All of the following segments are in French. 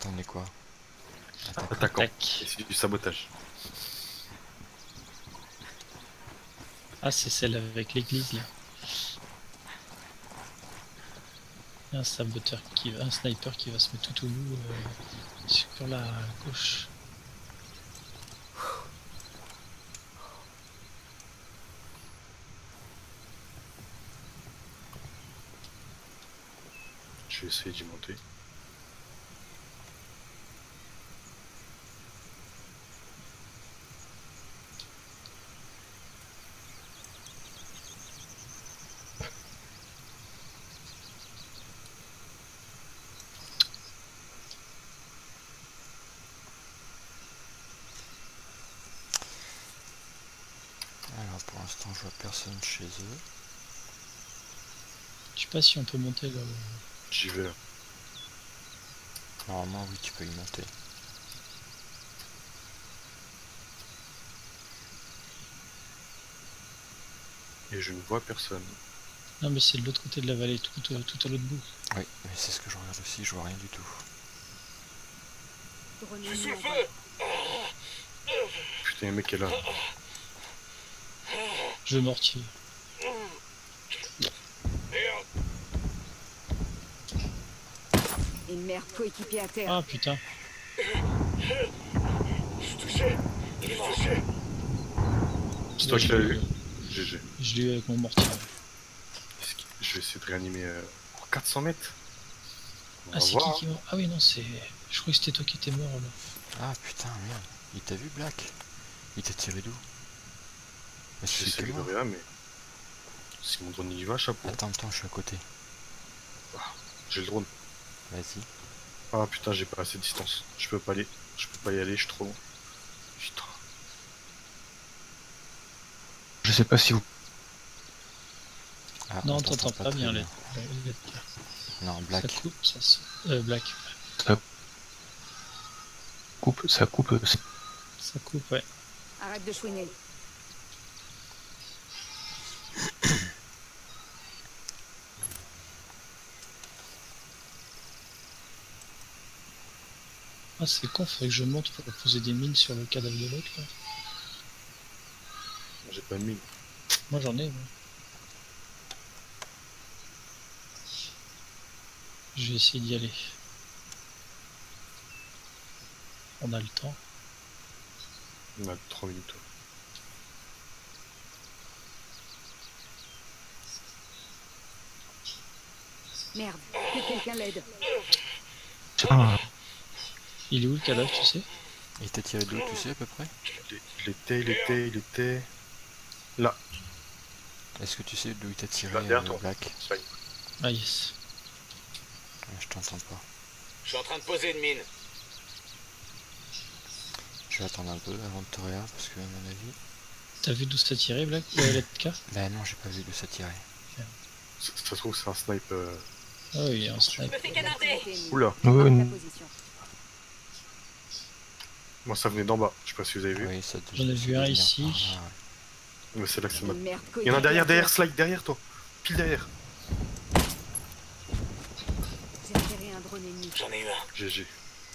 Attendez quoi? Attaquant. Tac. Et c'est du sabotage. Ah, c'est celle avec l'église là. Un saboteur qui va, un sniper qui va se mettre tout au bout sur la gauche. Je vais essayer d'y monter. Alors pour l'instant je vois personne chez eux. Je sais pas si on peut monter là. J'y vais là. Normalement oui tu peux y monter. Et je ne vois personne. Non, mais c'est de l'autre côté de la vallée, tout à l'autre bout. Oui, mais c'est ce que je regarde aussi, je vois rien du tout. Je suis le feu. Putain, le mec est là. Je mortier. Merde. Une merde coéquipier à terre. Ah putain. Je suis touché. Il est touché. C'est toi qui l'as eu. GG. Je l'ai eu avec mon mortier. Je vais essayer de réanimer en 400 mètres. On Ah, va c'est voir. qui est mort? Ah oui, non, c'est. Je croyais que c'était toi qui étais mort là. Ah putain merde, il t'a vu Black? Il t'a tiré d'où? Mais c'est J'essaie que de moi. rien, mais si mon drone y va, chapeau. Attends, je suis à côté. J'ai le drone. Vas-y. Ah putain, j'ai pas assez de distance. Je peux pas aller. Je peux pas y aller, je suis trop loin. Putain. Je sais pas si vous... Ah, Non, on t'entends pas très bien les. Non, Black. Ça coupe, ça se. Black. Ça coupe... Ça coupe, ouais. Arrête de chouiner. Ah, c'est con, faudrait que je monte pour poser des mines sur le cadavre de l'autre là. J'ai pas de mine. Moi j'en ai, moi. Je vais essayer d'y aller. On a le temps. On a 3 minutes. Merde, que quelqu'un l'aide. C'est pas un... Il est où le cadavre, tu sais? Il t'a tiré d'où, tu sais à peu près? Il était... Là. Est-ce que tu sais d'où il t'a tiré Là, derrière toi. Black? Ça y est. Ah yes. Je t'entends pas. Je suis en train de poser une mine. Je vais attendre un peu avant de te regarder parce que à mon avis... T'as vu d'où ça tirait, Black? LK? Bah non, j'ai pas vu d'où ça tirait. Ça se trouve, c'est un snipe. Ah oui, il y a un snipe. Me fais canarder. Oula. Ouais, La position. Moi, ça venait d'en bas. Je sais pas si vous avez vu. Oui, ça J'en ai vu un venir ici. par là, ouais. Mais c'est là que c'est ma... Une merde Il y en a derrière, coéquipier à Slide, derrière toi. Pile derrière. terre. J'ai repéré un drone ennemi. J'en ai eu un. GG.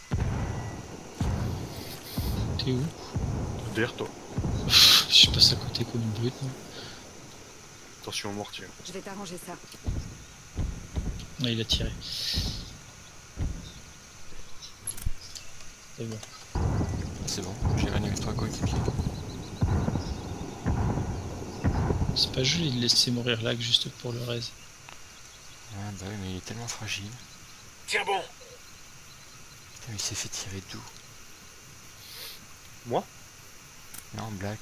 T'es où? Derrière toi. Je passe à côté comme une brute, moi. Attention au mortier. Je vais t'arranger ça. Ah, il a tiré. C'est bon. C'est bon, j'ai réanimé 3 coéquipiers. C'est pas joli de laisser mourir Lac juste pour le raise. Ah bah oui, mais il est tellement fragile. Tiens bon. Putain, mais il s'est fait tirer d'où? Moi? Non, Black.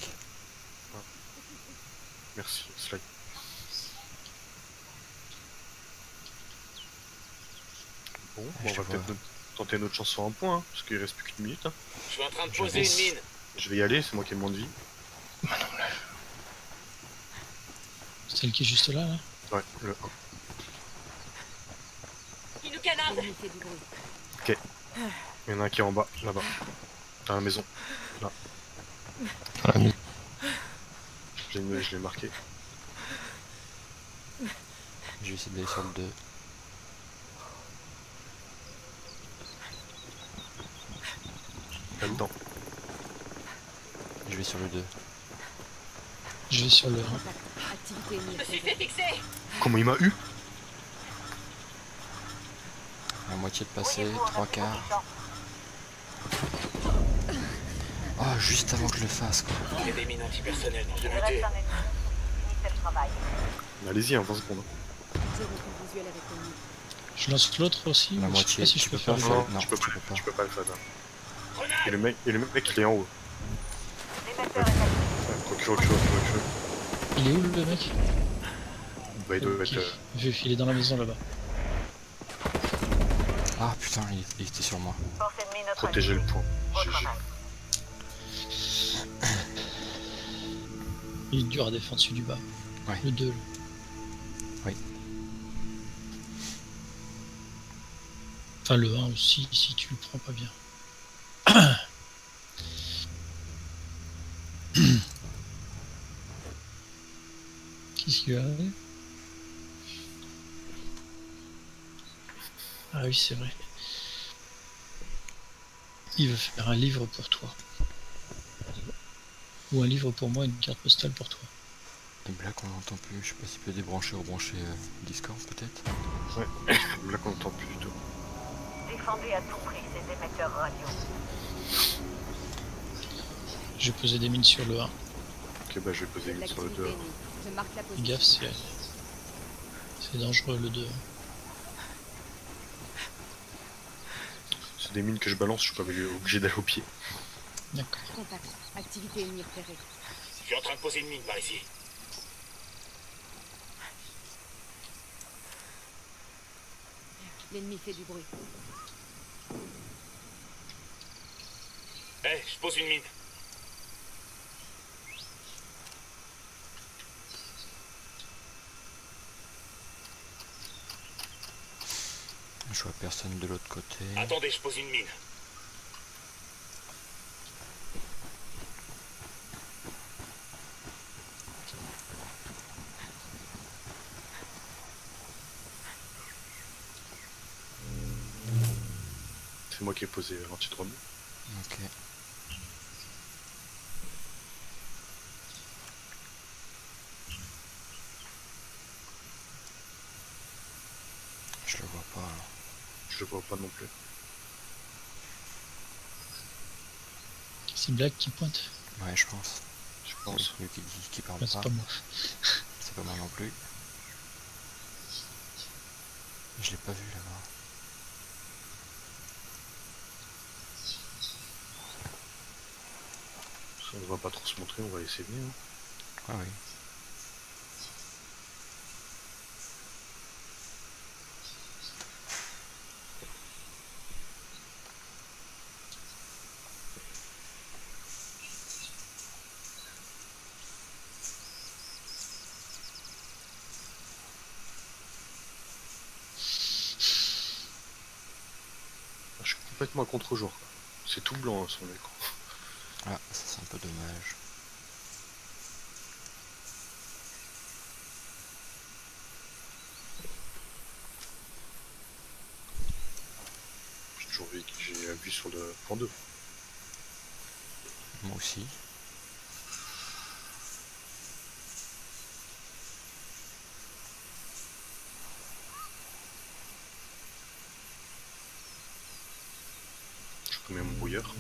Merci, Slide. Bon, on je va vois. peut-être tenter notre chance sur un point, hein, parce qu'il reste plus qu'une minute. Hein. Je suis en train de Je poser baisse. une mine. Je vais y aller, c'est moi qui ai le moins de vie. Celle qui est juste là, là. Ouais, le 1. Il nous canarde. L'ennemi fait du bruit. Il y en a un qui est en bas, là-bas. Dans la maison. Là. Je l'ai marqué. Je vais essayer d'aller sur le 2. dedans. Je vais sur le 2. Je vais sur le 1. Contact. Activité ennemie Je me suis repérée. fait fixer. Comment il m'a eu? La moitié de passé, 3/4. Oh, juste avant que je le fasse, quoi. J'ai des mines antipersonnelles dans Il le reste buté. un ennemi. Finissez le travail. Allez-y, hein, 20 secondes. J'ai repris visuel avec l'ennemi. Je lance l'autre aussi. La ou moitié, je sais pas si je tu peux peux faire pas les faire. deux. Non, tu peux tu pas, peux pas. tu peux pas le faire. Hein. Grenade. Et le mec, il est en haut. L'émetteur est actif. Recule. Il est où le mec? Bah, il doit Ok. être. Il est dans la maison là-bas. Ah putain, il était sur moi. Force ennemie neutralisée. Protéger le point. Autre GG. max. Il est dur à défendre celui du bas. Ouais. Le 2. Là. Oui. Enfin le 1 aussi, si tu le prends pas bien. Qu'est-ce qu'il y a? Ah oui, c'est vrai. Il veut faire un livre pour toi. Ou un livre pour moi, une carte postale pour toi. Et Black, on l'entend plus. Je sais pas s'il peut débrancher ou brancher Discord, peut-être. Là qu'on entend plus du tout. Défendez à tout prix ces émetteurs radio. J'ai posé des mines sur le 1. Ok, bah je vais poser J'ai de une sur le l'activité 2. ennemie. Je marque la Fais position. gaffe, c'est dangereux le 2. C'est des mines que je balance, je suis pas obligé d'aller au pied. D'accord. Contact. Activité ennemie repérée. Je suis en train de poser une mine par ici. L'ennemi fait du bruit. Eh, je pose une mine. Je vois personne de l'autre côté. Attendez, je pose une mine. C'est moi qui ai posé l'anti-drone. Ok. Je le vois pas. Alors. Je le vois pas non plus. C'est Black qui pointe. Ouais, je pense. Je pense. Lui qui dit qu'il parle Bah, c'est pas. pas moi. C'est pas moi non plus. Je l'ai pas vu là-bas. Si on ne va pas trop se montrer, on va essayer. Hein. Ah oui. Je suis complètement à contre-jour. C'est tout blanc hein, son écran. Ah, ça c'est un peu dommage. J'ai la vue sur le point 2. Moi aussi. Je mets mon brouilleur.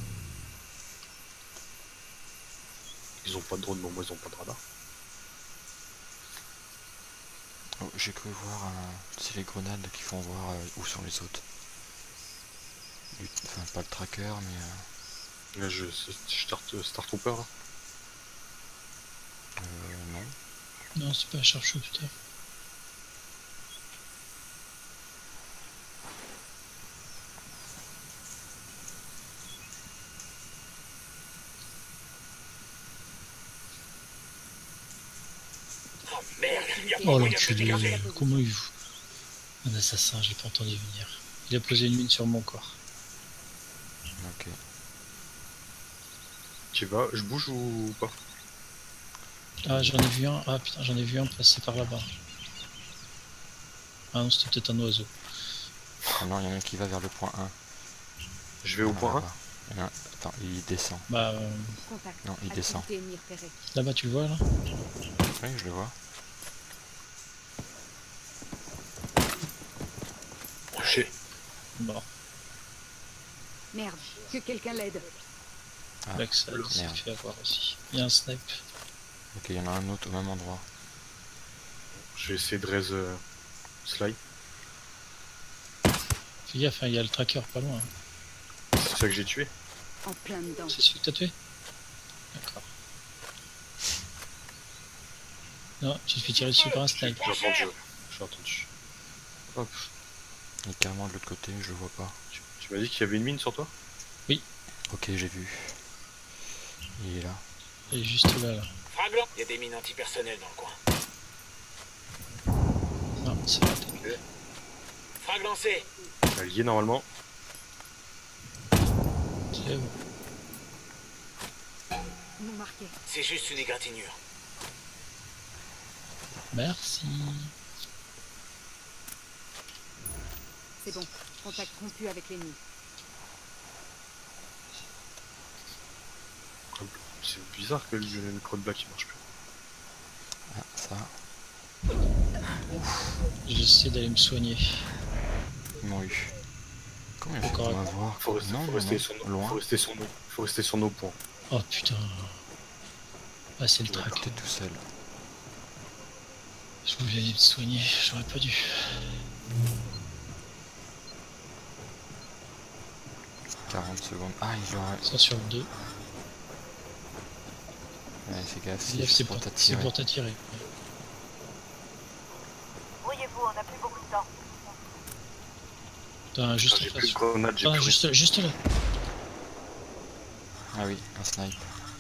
Ils ont pas de drone, mais moi ils ont pas de radar. Oh, j'ai cru voir c'est les grenades qui font voir où sont les autres. Enfin, pas le tracker, mais Là je start Trooper là. non. Non, c'est pas un sharpshooter. Oh merde, y a pas Oh moyen de l'enculé, dégager. comment il... Un assassin, j'ai pas entendu venir. Il a posé une mine sur mon corps. Ok. Tu vas, je bouge ou pas? Ah, j'en ai vu un. Ah putain, j'en ai vu un passer par là-bas. Ah non, c'était peut-être un oiseau. Ah non, il y en a un qui va vers le point 1. Je vais au point 1. Là-bas. Il y en a un. Attends, il descend. Bah, Contact. Non, il descend. Activité ennemie repérée. là-bas, tu le vois, là? Oui, je le vois. Touché. Bon, Merde, que quelqu'un l'aide. Ah, là que ça s'est merde. fait avoir aussi. Il y a un snipe. Ok, il y en a un autre au même endroit. Je vais essayer de raise Sly. Fais gaffe, hein, il y a le tracker pas loin. Hein. C'est ça que j'ai tué. En plein dedans. C'est celui que t'as tué? D'accord. Non, tu te fais tirer dessus par un snipe. J'ai entendu. J'ai entendu. Hop. Il est carrément de l'autre côté, je le vois pas. Tu m'as dit qu'il y avait une mine sur toi? Ok, j'ai vu. Il est là. Il est juste là, là. Fraglant. Il y a des mines antipersonnelles dans le coin. Non, c'est raté. Frag lancé. Allié normalement. C'est bon. Non marqué. C'est juste une égratignure. Merci. C'est bon. Contact rompu avec l'ennemi. C'est bizarre que le micro de Black il marche plus. Ah, ça. J'essaie d'aller me soigner. Ils m'ont eu. Comment il fait Encore pour un. m'avoir? Faut rester, Non, faut non, rester non, sur nos, loin. faut rester sur nos, faut rester sur nos points. Oh putain. Ah, c'est le Ouais, track. T'es tout seul. Je voulais aller me soigner, j'aurais pas dû. 40 secondes. Ah, il aura. Ça sur le 2. Ouais, fais gaffe, C'est c'est pour pour t'attirer. t'attirer. Brouillez-vous, on n'a plus beaucoup de temps. Putain, juste J'ai en plus face. de grenade, j'ai Ah, plus juste là. Ah oui, un snipe.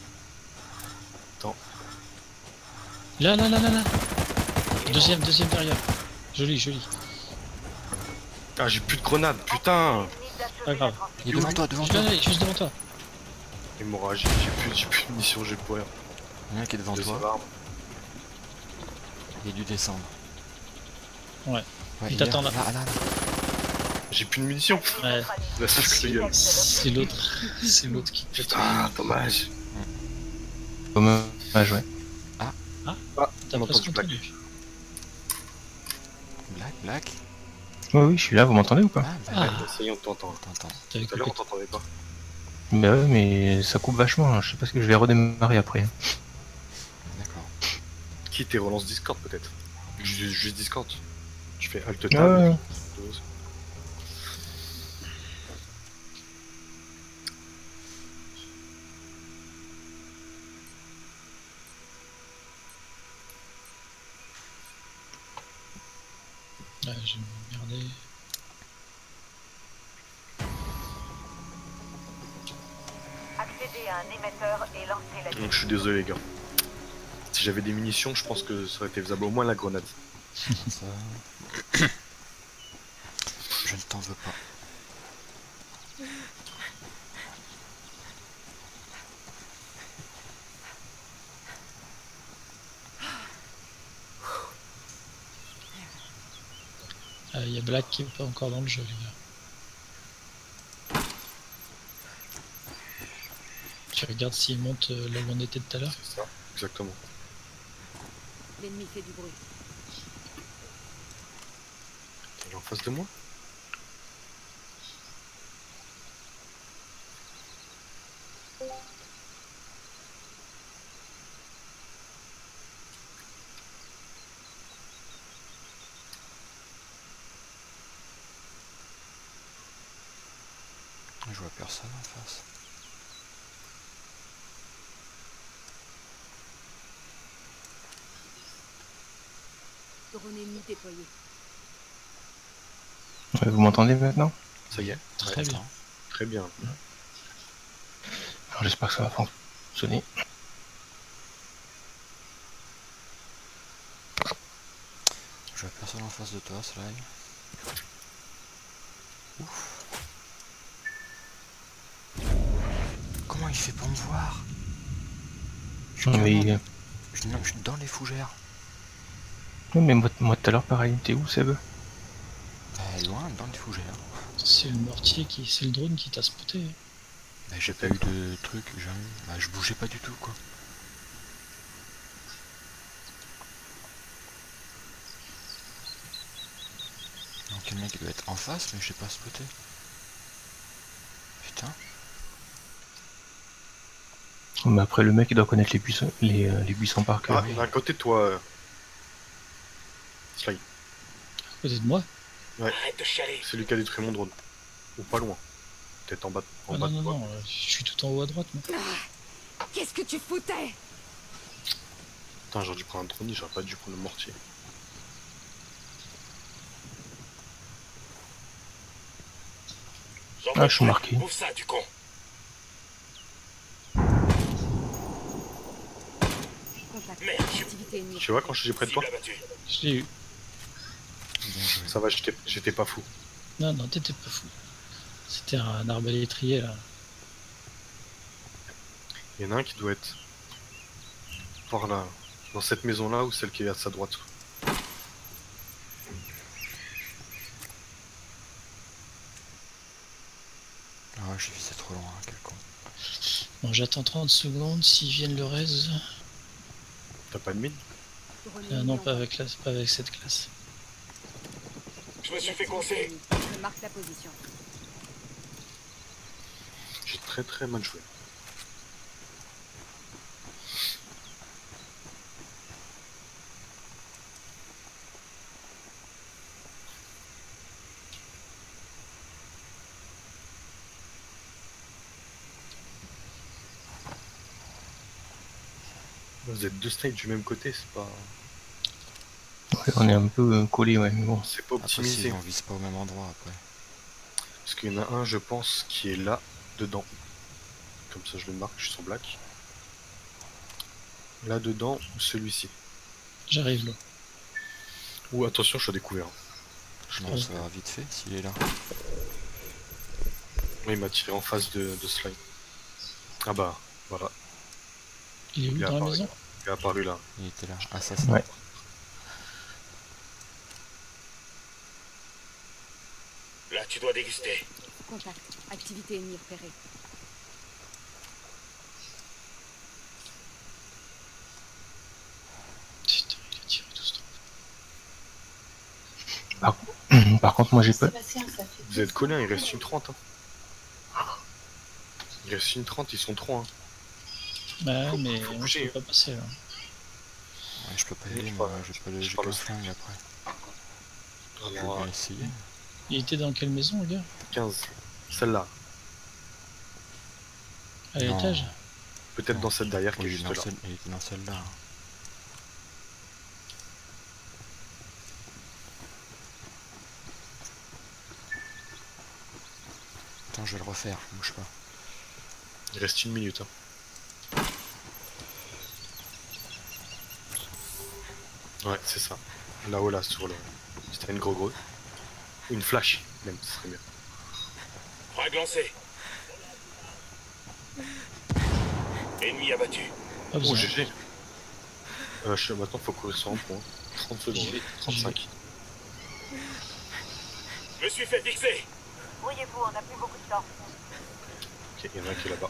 Là. Deuxième derrière. Joli. Ah, j'ai plus de grenade, putain. Pas grave. Il est devant toi, devant toi. Juste devant toi. Hémorragie, j'ai plus de munitions, j'ai plus rien. Il y en a un qui est devant Deuxième toi. arme. Il a dû descendre. Ouais. Ouais, Il est t'attend là. Là. J'ai plus de munitions. Ouais. La seule que je gueule. C'est l'autre qui te Putain, dommage. Dommage, ouais. Ah, T'as on presque entend du entendu. Black. Oui, je suis là, vous m'entendez ou pas? Ah, Ouais, bah, essayons de t'entendre. t'entends. T'avais Tout à l'heure, on coupé. t'entendait pas. Bah ouais, mais ça coupe vachement, hein. Je sais pas ce que je vais redémarrer après. D'accord. Qui tes relances Discord peut-être? Juste Discord. Tu fais Alt Tab. Ouais. Ouais, j'ai merdé. Accédez à un émetteur et lancez la Donc je suis désolé les gars. Si j'avais des munitions, je pense que ça aurait été faisable, au moins la grenade. Ça... Je ne t'en veux pas. Il y a Black qui est pas encore dans le jeu, les gars. Tu regardes s'il monte là où on était tout à l'heure. C'est ça, exactement. L'ennemi fait du bruit. Il est en face de moi? Je vois personne en face. Drone ennemi déployé. Ouais, vous m'entendez maintenant? Ça y est, Très bien. très bien. Alors, j'espère que ça va fonctionner. Je vois personne en face de toi, Sly. Ouf. Comment il fait pour me voir? Je suis Non, mais, carrément- non, je suis dans les fougères. non, mais moi tout à l'heure pareil, t'es où Seb? Loin, dans les fougères. C'est le mortier qui. C'est le drone qui t'a spoté. Bah, j'ai pas eu de truc, j'ai eu. Bah, je bougeais pas du tout quoi. Donc le mec doit être en face, mais je sais pas spotter. Putain. Mais après, le mec, il doit connaître les buissons par cœur. Ah, il est à côté de toi. Sly. À côté de moi. Arrête de chialer. C'est lui qui a détruit mon drone. Ou pas loin. Peut-être en bas, Ah bas non, de non, toi. non, je suis tout en haut à droite, moi. Qu'est-ce que tu foutais? Putain, j'aurais dû prendre un drone, j'aurais pas dû prendre le mortier. Ah, je suis marqué. Bouffe ça, du con. Contact. Merde, Activité ennemie. Tu vois quand je suis près de toi? cible abattue. Je l'ai eu. Bien joué. Ça va, j'étais pas fou. Non, non, t'étais pas fou. C'était un arbalétrier, là. Il y en a un qui doit être par là, dans cette maison là ou celle qui est à sa droite. Ah, j'ai visé trop loin, quel con. Bon, j'attends 30 secondes, s'ils viennent le raise. T'as pas de mine? Non, pas avec cette classe. Je me suis fait coincer. Je marque la position. J'ai très mal joué. Vous êtes deux snipes du même côté, c'est pas... Ouais, on est un peu collés, ouais, mais bon. C'est pas Après, si optimisé. on vise pas au même endroit après. Parce qu'il y en a un, je pense, qui est là, dedans. Comme ça, je le marque, je suis sur black. Là dedans, ou celui-ci. J'arrive là. Ou attention, je suis à découvert. Non, ça va vite fait s'il est là. Oui, il m'a tiré en face de Sly. Ah bah, voilà. Il est où, Il est dans la apparu. maison? Il est apparu là. Il était là. Assassin. Ouais. Là, tu dois déguster. Contact. Activité ennemie repérée. Putain, il a tiré tout ce truc. Par contre, moi, j'ai pas... Vous êtes collés, hein, il reste une 30. Hein. Il reste une 30, ils sont 3. Hein. Bah, Faut mais moi, je bouger, peux pas passer, là. Ouais, je peux pas y Oui, aller, je moi, parle- j'ai pas je j'ai parle qu'un aussi. flingue après. Je vais Alors, bien essayer. Il était dans quelle maison, le gars? 15. Celle-là. À Non. l'étage? Peut-être Non. dans celle derrière qui est Oui, juste dans là. il était dans celle-là. hein. Attends, je vais le refaire, bouge pas. Il reste une minute. Hein. Ouais, c'est ça. Là-haut, là, sur le... C'était une gros. Une flash, même, ce serait bien. Frag lancé. Ennemi abattu. Pas Oh, besoin. GG. Maintenant, faut courir sur un point. 30 secondes, 35. Je me suis fait fixer. Brouillez-vous, on n'a plus beaucoup de temps. Ok, il y en a un qui est là-bas.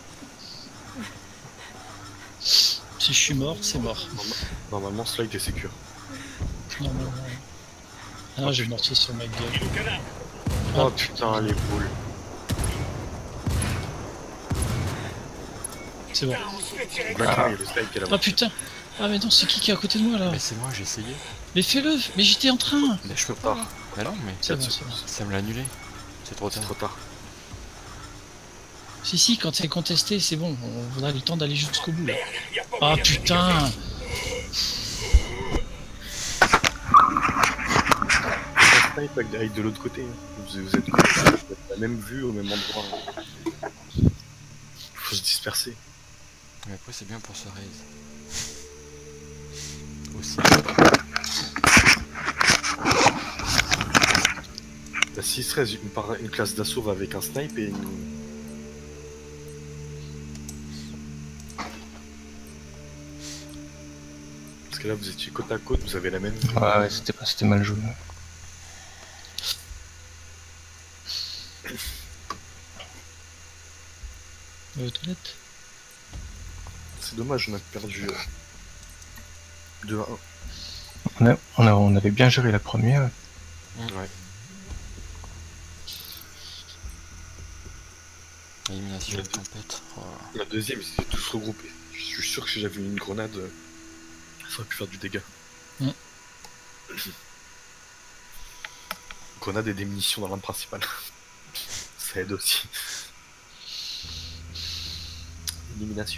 Si je suis mort, c'est mort. Normalement, Slide est sécure. Non, non, non. Ah non, j'ai mortier sur ma gueule. Il nous canard. Oh putain, les boules. C'est bon. Putain, on se fait tirer Black, dessus. il y a le Slide qui est Ah là-bas. putain! Ah mais non, c'est qui est à côté de moi là? Mais c'est moi, j'ai essayé. Mais fais-le! Mais j'étais en train! Mais je peux Trop pas. tard. Mais non, mais C'est bon, c'est bon. ça me l'a annulé. C'est trop C'est tard. trop tard. Si, quand c'est contesté, c'est bon. On a le temps d'aller jusqu'au bout là. Merde, y a pas Ah moyen de putain! Snipe avec de l'autre côté. Hein. Vous êtes la même vue au même endroit. Il faut se disperser. Mais après, c'est bien pour se raise. Aussi. Bah, s'il se reste une classe d'assaut va avec un snipe et une... Parce que là vous étiez côte à côte, vous avez la même vue. Ouais, c'était mal joué. Aux toilettes. C'est dommage, on a perdu 2 à On avait bien géré la première. 1. Ouais. Élimination, tempête. Oh là là. La deuxième, ils étaient tous regroupés. Je suis sûr que si j'avais eu une grenade, ça aurait pu faire du dégât. Mm. Grenade et des munitions dans l'arme principale. Ça aide aussi. Élimination.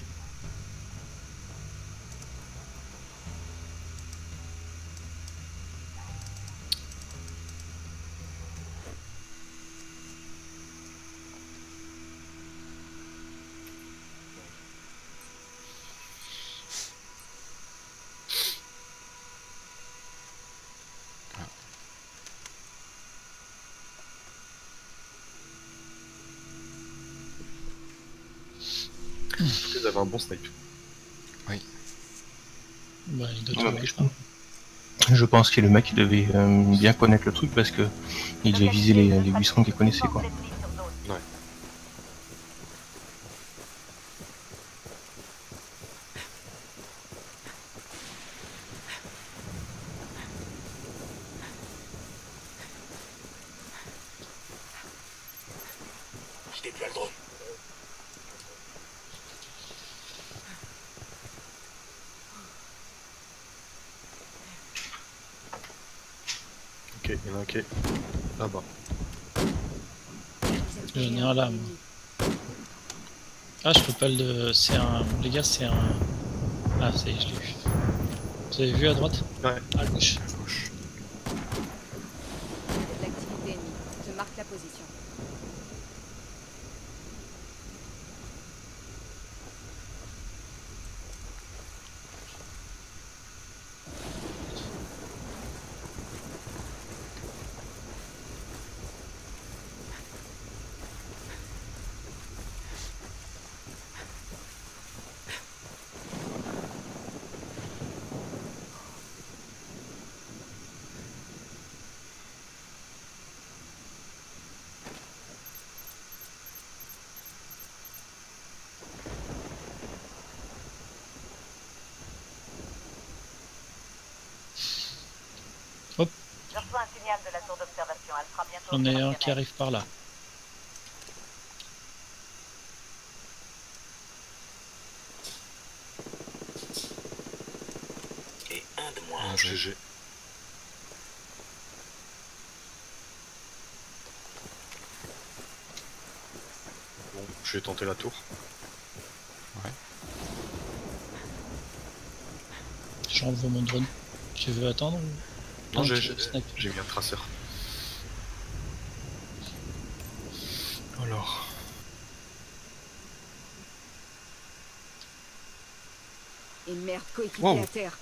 Vous avez un bon snipe. Bah, il doit Ouais, trouver, mais je crois. Je pense que le mec il devait bien connaître le truc parce que il devait viser les buissons qu'il connaissait quoi. Ouais. Je déploie le drone. Ok, il y en a un qui est là-bas. J'en ai un là, moi. Ah, je peux pas le. C'est un. Les gars, c'est un. Ah, ça y est, je l'ai vu. Vous avez vu à droite? Ouais. À gauche. À gauche. Il y a de l'activité ennemie. Je marque la position. Je reçois un signal de la tour d'observation. Elle sera bientôt J'en ai un opérationnelle. qui arrive par là. Et un de moins. Bien Je joué. GG. Bon, je vais tenter la tour. J'envoie mon drone. Tu veux attendre ou... Non, tu j'ai veux snipe. mis un traceur. Alors. Et merde, coéquipier Wow. à terre.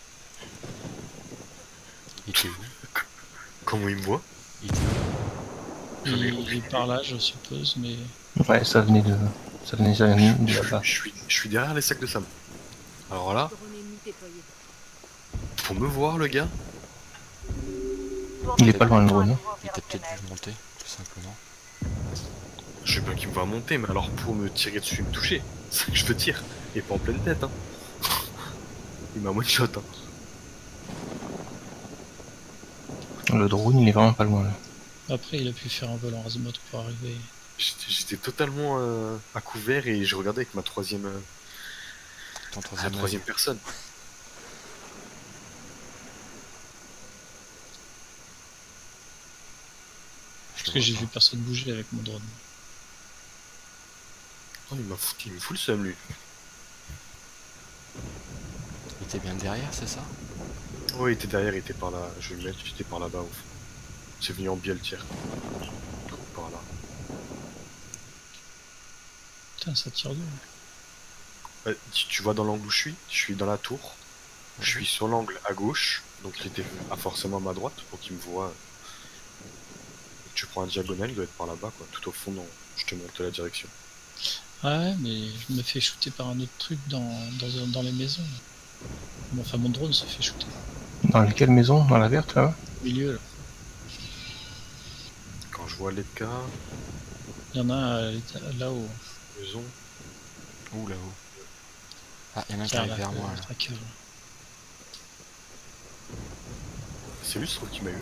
Il était où? Comment il me voit? Il était où? J'en ai Il aucune est par là, je suppose, mais. Ouais, ça venait de là-bas. Je suis derrière les sacs de Sam. Alors là, Drone ennemi déployé. pour me voir, le gars, Il est pas loin le drone. Hein. Il t'a peut-être vu monter, tout simplement. je sais pas qu'il me voit monter, mais alors pour me tirer dessus et me toucher, c'est ça que je veux dire. Et pas en pleine tête, hein. Il m'a one shot, hein. Le drone il est vraiment pas loin là. Après, il a pu faire un vol en azimuth pour arriver. J'étais totalement à couvert et je regardais avec ma troisième, Ton la troisième troisième personne. Parce que j'ai vu personne bouger avec mon drone. Oh, il me fout le seum, lui. Il était bien derrière, c'est ça? Ouais, il était derrière, il était par là. Je vais le mettre, j'étais par là-bas au fond. C'est venu en biais le tir. Par là. Putain, ça tire d'où? Tu vois dans l'angle où je suis dans la tour. Je suis sur l'angle à gauche, donc il était forcément à ma droite pour qu'il me voit. Tu prends un diagonale, il doit être par là-bas, quoi. Tout au fond, non. Je te montre la direction. Ah ouais, mais je me fais shooter par un autre truc dans les maisons. Bon, enfin, mon drone se fait shooter. Dans laquelle maison? Dans la verte là? Au milieu, là. Quand je vois les cas, Il y en a un là-haut. maison. Où là-haut? Ah, il y en a un qui Tiens, arrive là, vers moi le là. tracker, là. C'est lui, je trouve, qui m'a eu.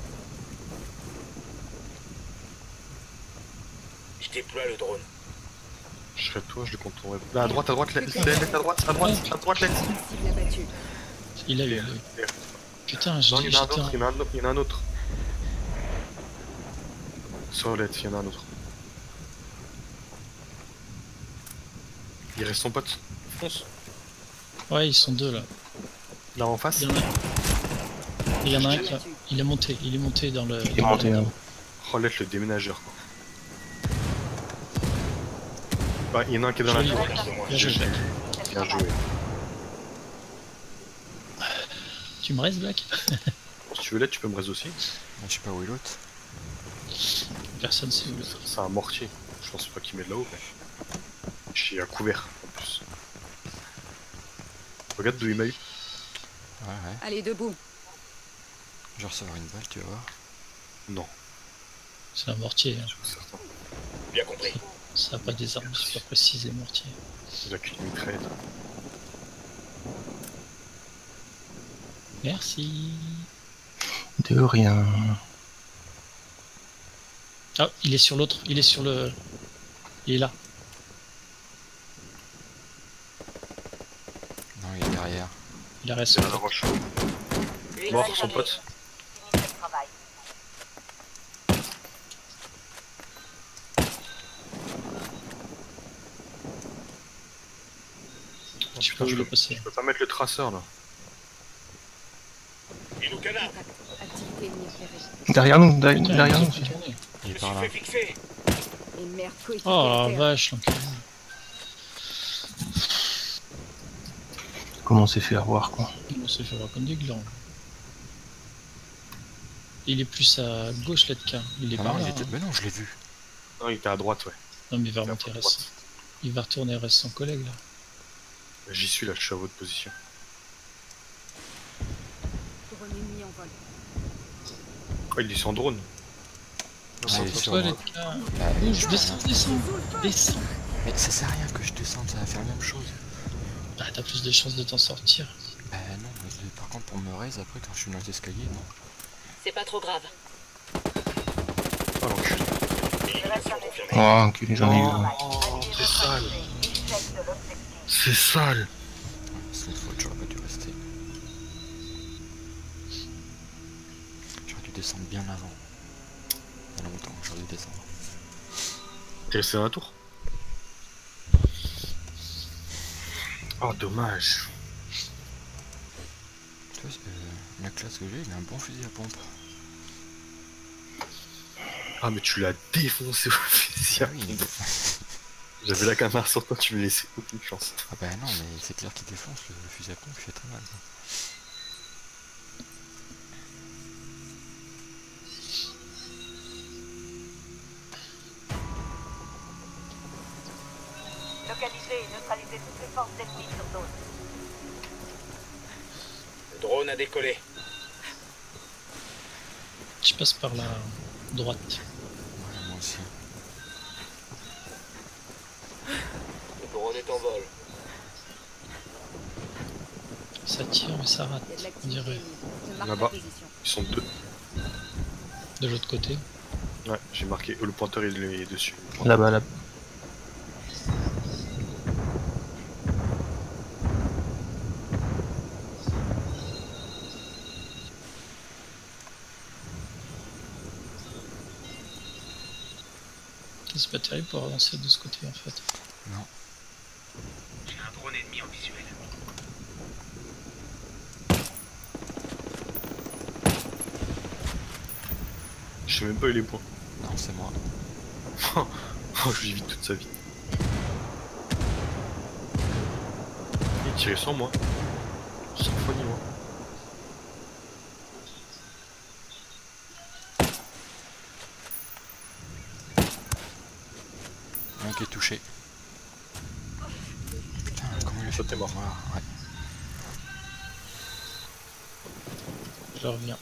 Je déploie le drone. Je serais toi, je le contournerais. Là, à droite, let's, à droite, let's. Cible abattue. Il a eu. Putain, Non, il y en a un j'étais autre, il y en a un autre. Sur let's, il y en a un autre. Il reste son pote. Fonce. Ouais, ils sont deux là. Là en face. Il y en a un qui il est monté dans le. Il est monté. Hein. Rolette le déménageur quoi. Bah, il y en a un qui est dans la Joli. tour. Bien joué, Black. Bien joué. Tu me restes, Black? Si tu veux l'aide, tu peux me raise aussi. Je sais pas où est l'autre. Personne sait où. C'est un mortier. Je pense pas qu'il met de là-haut, mais. Je suis à couvert en plus. Regarde d'où il m'a eu. Ouais. Allez, debout. Je vais recevoir une balle, tu vas voir. Non, C'est un mortier. Hein. je suis certain. Bien compris. Ça n'a pas des armes super précises, les mortiers. Il a qu'une mitraillette. Merci. De rien. Ah, il est sur l'autre. Il est sur le. Il est là. Non, il est derrière. Il reste. C'est la roche. Mort, son pote. Fini le travail. Oh, Je sais pas putain, où je il est peux, passé. je peux pas mettre le traceur là. Il nous canarde. Activité ennemie repérée. Derrière nous, Putain, derrière il nous. fait tourner. Il Je est me par suis là. fait fixer. Et merde, coéquipier Oh à la terre. vache, l'enculé. Comment on s'est fait avoir quoi. On s'est fait voir comme des glands. Il est plus à gauche, l'Edka. Il est Ah par non, là. il était... Hein. Mais non, je l'ai vu. Non, il était à droite, ouais. Non, mais il va Il est à remonter droite. reste. Il va retourner reste son collègue là. J'y suis là, je suis à votre position. Drone ennemi en vol. Oh, il est sur drone. Ah, c'est il est sur Toi, moi. l'Edka. Bah, Bouge, descends. Mais ça sert à rien que je descende, ça va faire la même chose. Bah, t'as plus de chances de t'en sortir. Bah non, mais par contre pour me raise après quand je suis dans les escaliers, non. C'est pas trop grave. Oh l'enculé. Élimination confirmée. Oh, enculé, j'en ai eu un. Oh, c'est sale. Échec de l'objectif. C'est sale. C'est une faute, j'aurais pas dû rester. J'aurais dû descendre bien avant. Il y a longtemps, j'aurais dû descendre. T'es resté dans la tour? Oh dommage. Tu vois, la classe que j'ai, il a un bon fusil à pompe. Ah mais tu l'as défoncé au fusil à Ah oui, pompe. J'avais la caméra sur toi, tu me laissais aucune chance. Ah bah non, mais c'est clair qu'il défonce, le fusil à pompe, il fait très mal. Quoi. Localiser et neutraliser toutes les forces ennemies sur zone. Le drone a décollé. Je passe par la droite. Ouais, moi aussi. Le drone est en vol. Ça tire, mais ça rate. Il y a de On l'activité dirait. ennemie. Je marque Là-bas. la position. Ils sont deux. De l'autre côté. Ouais, j'ai marqué. Le pointeur il est dessus. Là-bas, là. C'est pas terrible pour avancer de ce côté en fait. Non. J'ai un drone ennemi en visuel. Je sais même pas où il est points. Non, c'est moi. Oh, je lui évite toute sa vie. Il tirait sur moi. Sans foi ni moi. Un qui est touché. Putain, comment il a fait Toi, t'es pour mort. voir? Ouais. Je reviens.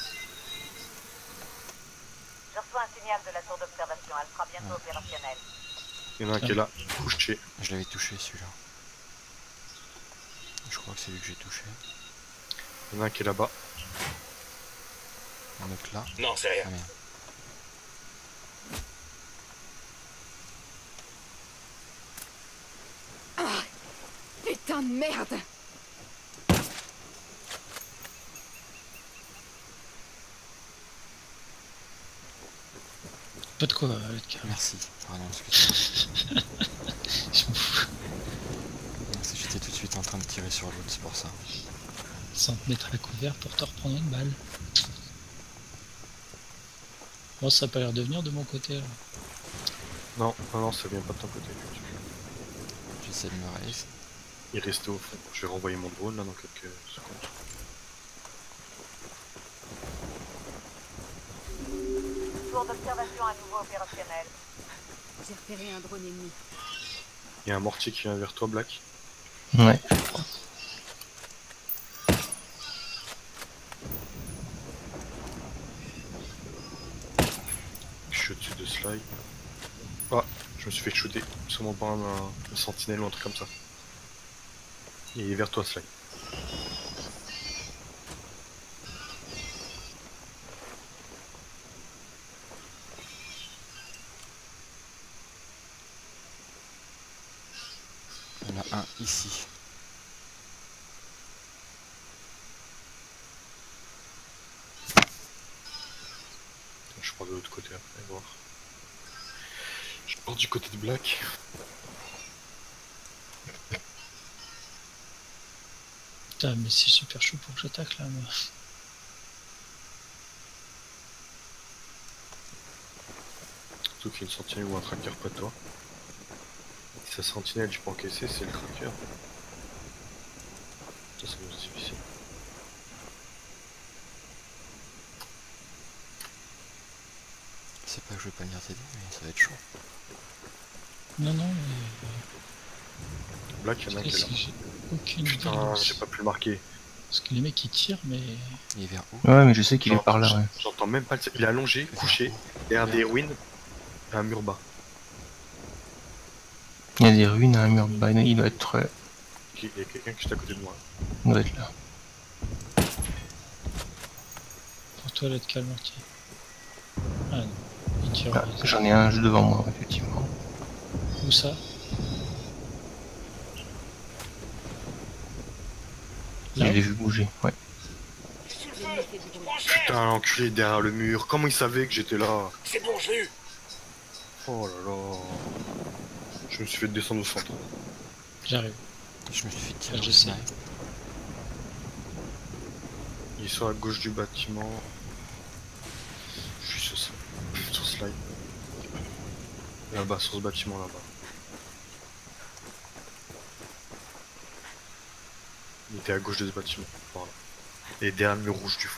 Je reçois un signal de la tour d'observation. Elle sera bientôt opérationnelle. Il y en a un qui est là, couché. Je l'avais touché celui-là. Je crois que c'est lui que j'ai touché. Il y en a un qui est là-bas. Un autre là. Non, c'est rien. Ah merde. Putain de merde! Pas de quoi, être calme. Merci. Ah non, excuse-moi. Je m'en fous. Merci, j'étais tout de suite en train de tirer sur l'autre, c'est pour ça. Sans te mettre à couvert pour te reprendre une balle. Bon, ça a pas l'air de venir de mon côté là. Non, non, non, ça vient pas de ton côté. J'essaie de me raise. Il restait au fond. Je vais renvoyer mon drone là dans quelques secondes. Tour d'observation à nouveau opérationnel. J'ai repéré un drone ennemi. Il y a un mortier qui vient vers toi, Black. Ouais. Je suis au-dessus de Sly. Ah, je me suis fait shooter. Sûrement par un sentinelle ou un truc comme ça. Il est vers toi, Sly. Il y en a un ici. Je pars de l'autre côté après, voir. Je pars du côté de Black. Putain, mais c'est super chaud pour que j'attaque là, moi. Surtout qu'il y a une sentinelle ou un tracker pas de toi. Si sa sentinelle tu peux encaisser, c'est le tracker. Ça, c'est plus difficile. C'est pas que je veux pas venir t'aider, mais ça va être chaud. Non, non, mais... Black, il y en a un qui est là. J'ai aucune Putain, idée. j'ai pas pu le marquer. Parce que les mecs ils tirent, mais... Il est vers où? Ouais, mais je sais qu'il est par là, ouais. J'entends même pas le... Il est allongé, couché, derrière des ruines, et un mur bas. Il y a des ruines à un mur bas, il doit être, Il y a quelqu'un qui est à côté de moi. il doit être là. Pour toi, là, de calme, Marty. Ah non, il tire. Ah, j'en ai un juste devant moi, effectivement. Où ça? Je Là? l'ai vu bouger, ouais. L'ennemi fait du bruit. Putain, l'enculé derrière le mur. Comment il savait que j'étais là? C'est bon, je l'ai eu. Oh là là. Je me suis fait descendre au centre. J'arrive. Je me suis fait tirer Ah, au je sais. snipe. Il est sur la gauche du bâtiment. Je suis sur ce slide. Là-bas, sur ce bâtiment là-bas. Il était à gauche de ce bâtiment. Voilà. Et derrière le mur rouge du fond.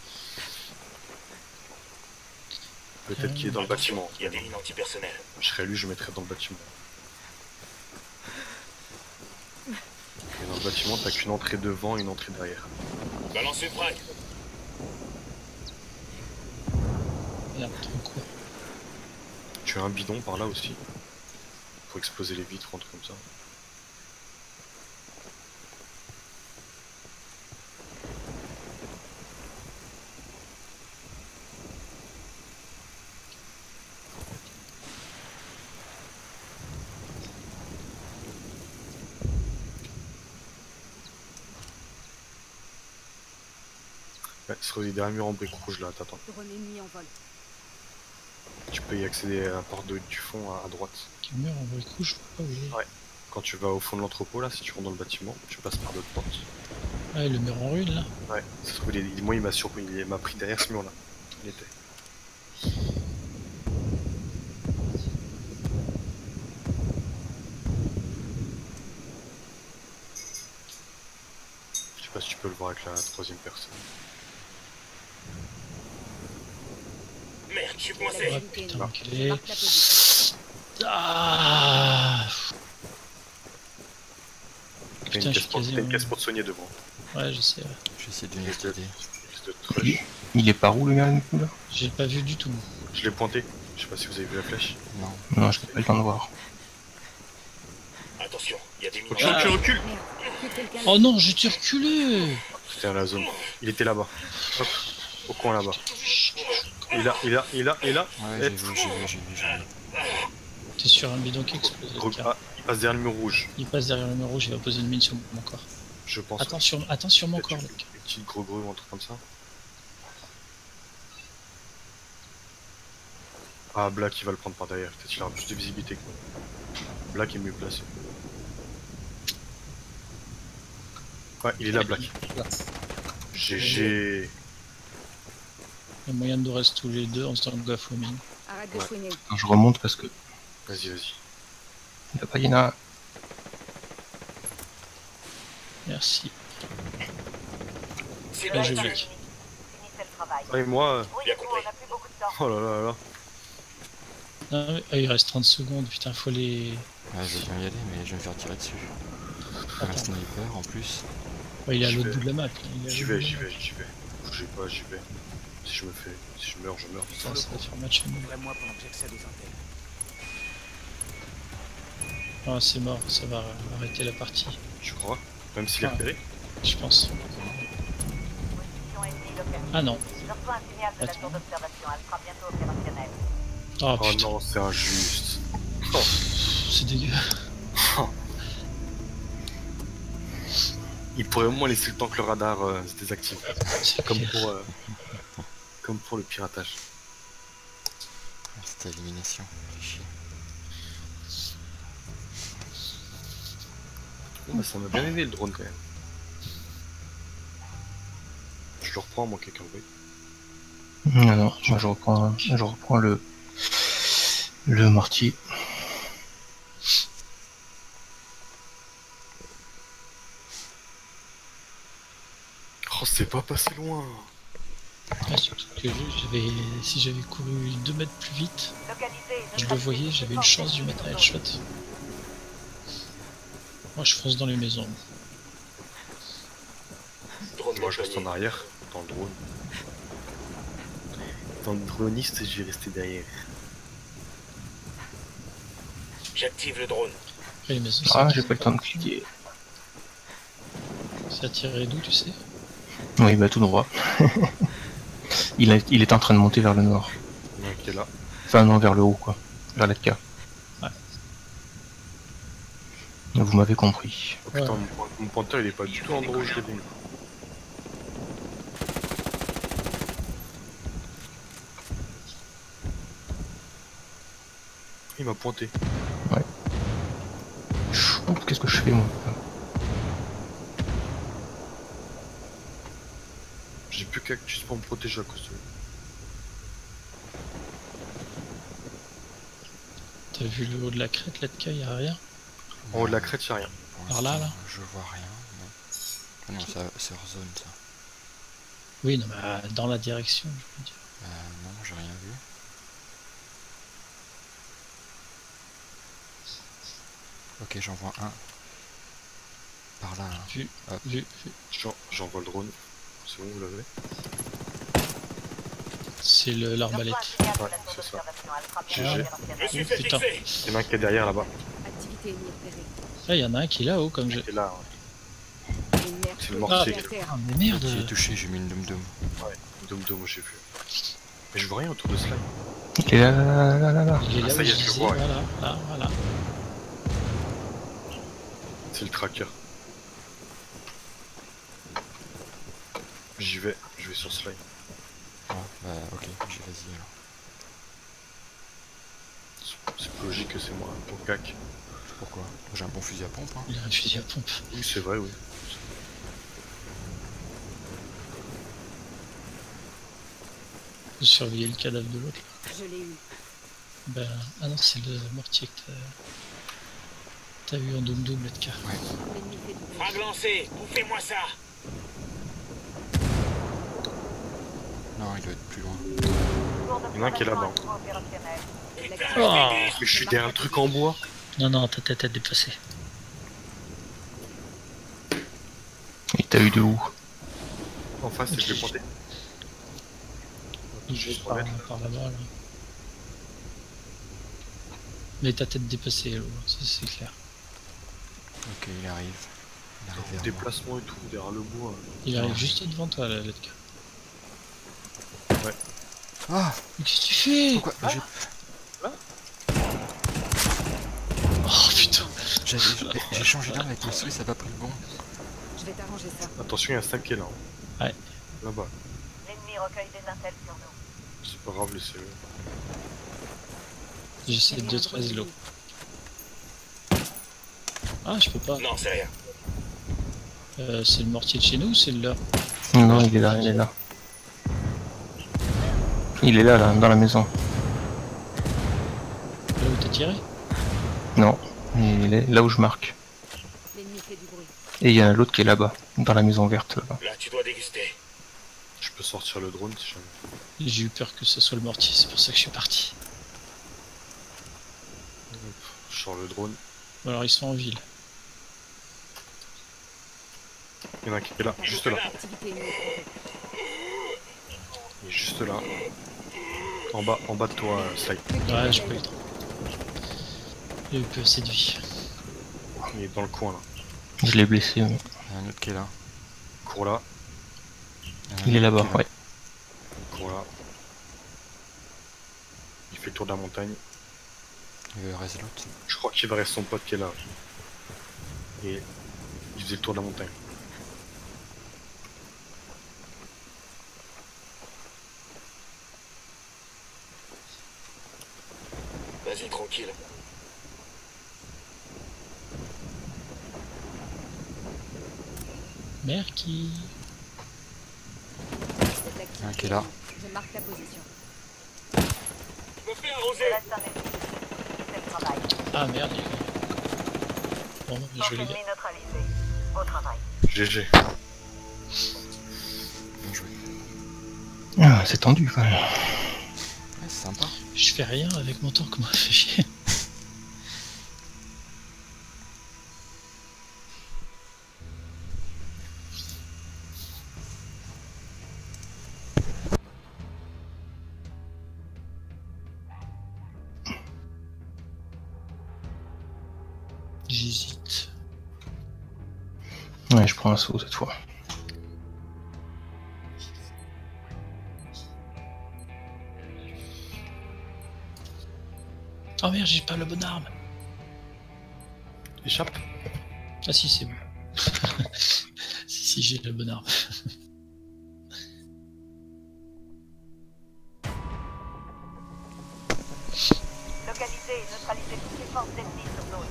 Peut-être qu'il est dans le bâtiment. Il y a des mines antipersonnelles. Je serais lui, je mettrais dans le bâtiment. Et dans le bâtiment, t'as qu'une entrée devant et une entrée derrière. Balance une frag. Merde, trop court. Tu as un bidon par là aussi. Pour exploser les vitres, un truc comme ça. Ouais, sur les derniers murs en briques rouges là, t'attends. Drone ennemi en vol. Tu peux y accéder à la porte du fond à droite. Quel mur en briques rouges, je vois pas où il est. Ouais. Quand tu vas au fond de l'entrepôt là, si tu rentres dans le bâtiment, tu passes par d'autres portes. Ah, et le mur en ruine là. Ouais, ça se trouve, moi il m'a surpris, il m'a pris derrière ce mur là. Il était. Je sais pas si tu peux le voir avec la troisième personne. Merde, je suis La coincé. Ah unité putain, ennemie. quel Je est... marque la position. Ah T'as Putain, une, je suis quasi... t'as une caisse pour te soigner devant. Ouais, je sais, ouais. Je vais essayer de venir t'aider. Risque de te rush. Il est par où le gars du coup là? J'ai pas vu du tout. Je l'ai pointé. Je sais pas si vous avez vu la flèche. Non. Non, je n'ai pas le temps de voir. a des Recule, mineurs. recule, recule. Merde, que quelqu'un... Oh non, j'étais reculé. C'était à la zone. Il était là-bas. Hop, au coin là-bas. Il est là. Ouais, j'ai vu. T'es sur un bidon qui explose. Ah, il passe derrière le mur rouge, Il passe derrière le mur rouge, il va poser une mine sur mon corps. je pense. Attends sur mon Peut-être corps, une mec. petite gros ou un truc comme ça. Ah, Black il va le prendre par derrière, peut-être qu'il aura plus de visibilité que moi. Black est mieux placé. Ouais, il est là, Black. GG. Il y a moyen de nous rester tous les deux en se faisant gaffe aux mines. Arrête de Ouais. chouiner. Attends, je remonte parce que Vas-y. il y en a. Merci. C'est Bien bon, joué, tu- mec. Finissez le travail. Ah, et moi, Oui, Bien du coup, compris. on n'a plus beaucoup de temps. oh là là. Ah, ouais, ah, il reste 30 secondes, putain, faut les... Ouais, je vais bien y aller, mais je vais me faire tirer dessus. Un Attends. sniper en plus. Ouais, il est à J'y l'autre vais. bout de la map. Il est à J'y l'autre vais. bout de la map. Bougez pas, j'y vais. Si je meurs, je meurs. Putain, ça va faire match nul. moi pendant que j'accède aux antennes. Ah, c'est mort, ça va arrêter la partie, Tu crois? Même s'il est Ah. repéré? je pense. Position ennemie localisée. Ah non. Je reçois un signal de la Attends. tour d'observation. Elle sera bientôt opérationnelle. Oh Oh putain, non, c'est injuste. c'est dégueu. Il pourrait au moins laisser le temps que le radar se désactive. C'est Comme clair. pour le piratage. C'était élimination. Fais chier. Bon, bah, ça m'a bien aidé le drone quand même. Je le reprends moi quelqu'un oui. Non, moi je reprends le mortier. Oh c'est pas passé loin. Ah, surtout que si j'avais couru 2 mètres plus vite, Localisé. je le voyais, j'avais une chance de lui mettre un headshot. Moi je fonce dans les maisons. Drone Moi je reste en déployé. arrière, dans le drone. Dans le droniste, je vais rester derrière. J'active le drone. Après les maisons, Ah, j'ai pas le temps de cliquer. c'est attiré d'où, tu sais? Oui, bah tout droit. il est en train de monter vers le nord. Il y en a un qui est là. Enfin non, vers le haut quoi. Vers la K. Ouais. Vous m'avez compris. Oh, putain, Ouais. mon pointeur il est pas du tout en endroit où je l'ai mis. Il m'a pointé. Chou, qu'est-ce que je fais moi? J'ai plus cactus pour me protéger à cause de lui. T'as vu le haut de la crête là de K, y'a rien? En haut de la crête, y'a rien. Pour Par là, l'instant, là je vois rien. Non, ah non c'est hors zone ça. Oui, non, mais dans la direction, je veux dire. Non, j'ai rien vu. Ok, j'en vois un. Par là. Hein. Vu, Hop. vu. J'envoie le drone. C'est bon, vous l'avez? C'est l'arbalète. Je reçois un signal de Ouais, la tour c'est ça. d'observation. Elle sera GG. bientôt Je me opérationnelle. suis fait Putain. fixer. Il y en a un qui est derrière là-bas. Activité ennemie repérée. Là, il y en a un qui est là-haut, comme je. Qui est là. Une merde C'est le posée mortier. à terre. Ah, mais merde! Qui est touché, j'ai mis une dum-dum. Dom, j'ai vu. Mais je vois rien autour de cela. Il est là. Il est là Ah, ça où y je est, je le disais, vois, ouais. voilà, là, voilà. C'est le tracker. J'y vais, je vais sur slime. Ah, bah ok, vas-y alors. C'est plus logique que c'est moi, ton cac. Pourquoi? J'ai un bon fusil à pompe, hein. Il a un fusil à pompe. Oui, c'est vrai, oui. Faut surveiller le cadavre de l'autre. Je l'ai eu. Ben, ah non, c'est le mortier que t'as eu en doom là de car. L'ennemi fait du Frag lancé. Bouffez-moi ça. Non, il doit être plus loin. Il y en a un qui est là-bas. Opérationnelle. Putain, Oh. Mais je suis derrière le truc en bois. Non, ta tête dépassée. Et t'as eu de où? En face, je l'ai pointé. Il Juste est pour par, mettre. par là-bas, là. Mais ta tête dépassée, là, ça c'est clair. Ok, il arrive. Il arrive vers moi. Déplacement et tout, derrière le bois. Il arrive juste devant toi, la lettre. Ah, Mais qu'est-ce que tu fais? pourquoi Oh putain. j'ai changé d'arme avec le souris, ça a pas pris le bon. Je vais t'arranger ça. Attention, il y a un stack qui est là. Ouais. Là-bas. L'ennemi recueille des intels sur nous. C'est pas grave, laissez-le. J'essaie de 13 lots. Ah, je peux pas. Non, c'est rien. C'est le mortier de chez nous ou c'est le leur? Non, il est là, il est là. Il est là, là, dans la maison. Là où t'as tiré? Non, il est là où je marque. L'ennemi fait du bruit. Et il y en a l'autre qui est là-bas, dans la maison verte là-bas. Là, tu dois déguster. Je peux sortir le drone si jamais. J'ai eu peur que ce soit le mortier, c'est pour ça que je suis parti. Je sors le drone. Alors ils sont en ville. Il y en a un qui est là, juste là. Activité ennemie trompée. Il est juste là. En bas de toi, Sly. Ouais, j'ai pas eu le temps. J'ai eu peu assez de vie. Il est dans le coin là. Je l'ai blessé, mais... Il y a un autre qui est là. Cours là, il est là-bas, ouais. cours là. Il fait le tour de la montagne. Il reste l'autre. Je crois qu'il va rester son pote qui est là. Et il faisait le tour de la montagne. Vas-y, tranquille. Merki. Il y en a un qui est là. Je marque la position. Je me fais arroser. Il reste un ennemi. C'est le travail. Ah merde, les gars. Bon, bien joué les Ennemi gars. neutralisé. Beau travail. GG. Bien joué. Ah, c'est tendu quand même. Ouais, c'est sympa. Je fais rien avec mon tank, moi, fait chier. J'hésite. Ouais, je prends un saut cette fois. Oh merde, j'ai pas la bonne arme. Échappe. Ah si, c'est bon. si, j'ai la bonne arme. Localiser et neutraliser toutes les forces ennemies sur nous.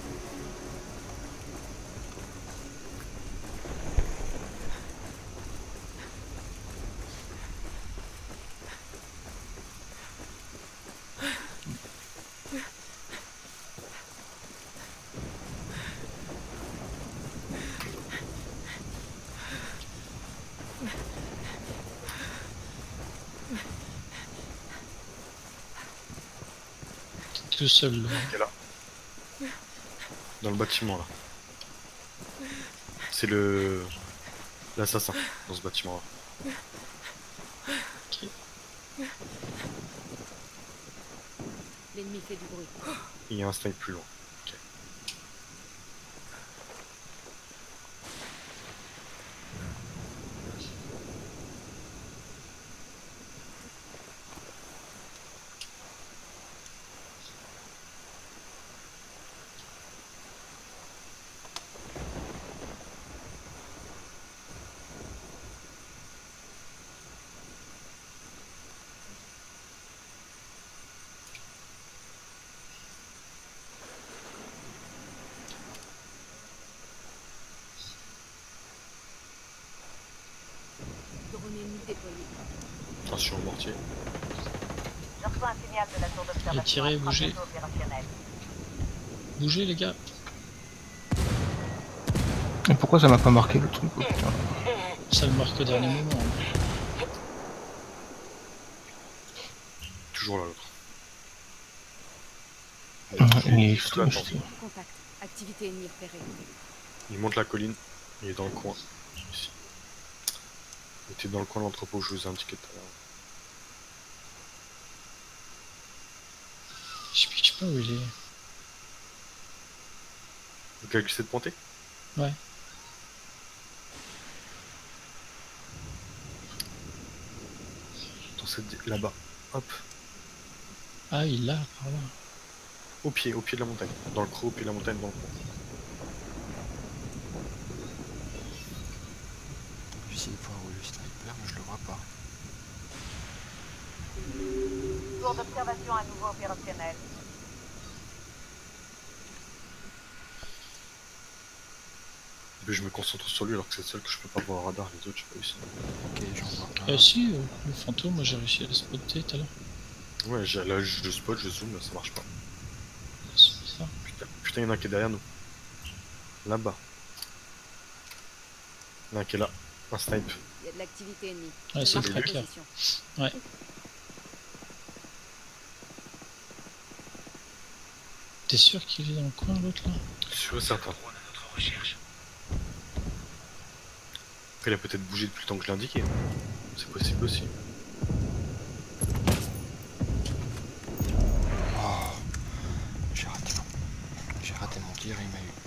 Tout seul. Là. Il est là. Dans le bâtiment là. C'est l'assassin dans ce bâtiment là. L'ennemi fait du bruit. Il y a un snipe plus loin. Ok. Drone ennemi déployé. Attention au mortier. Je reçois un signal de la tour d'observation. Tirez, bougez. Bientôt opérationnel. Bougez les gars. Et pourquoi ça m'a pas marqué le truc? Oh, putain. Ça me marque au dernier moment. Hein. Toujours là l'autre. Il est Juste là, attends. Contact. Activité ennemie repérée. Il monte la colline. Il est dans le coin. Ici. Il était dans le coin de l'entrepôt, je vous ai indiqué tout à l'heure. Je sais pas où il est. Quelqu'un essaie de monter? Ouais. Dans cette... Là-bas. Hop. Ah, il l'a par là. Au pied de la montagne. Dans le creux, au pied de la montagne, dans le creux. J'essaie de voir où est le sniper, mais je le vois pas. Tour d'observation à nouveau opérationnel. Et puis je me concentre sur lui alors que c'est le seul que je peux pas voir au radar, les autres je sais pas où ils sont. Ok, j'en vois un. Ah si, le fantôme, moi j'ai réussi à le spotter tout à l'heure. Ouais, là je spot, je zoome, là ça marche pas. C'est bizarre. Putain, il y en a un qui est derrière nous. Là-bas. Il y en a un qui est là. Un snipe. Il y a de l'activité ennemie. Ouais, Je c'est marque le la tracker. position. Ouais. T'es sûr qu'il est dans le coin l'autre là? Sûr et certain. Après, il a peut-être bougé depuis le temps que je l'ai indiqué. C'est possible aussi. Oh, j'ai raté. J'ai raté mon tir, il m'a eu.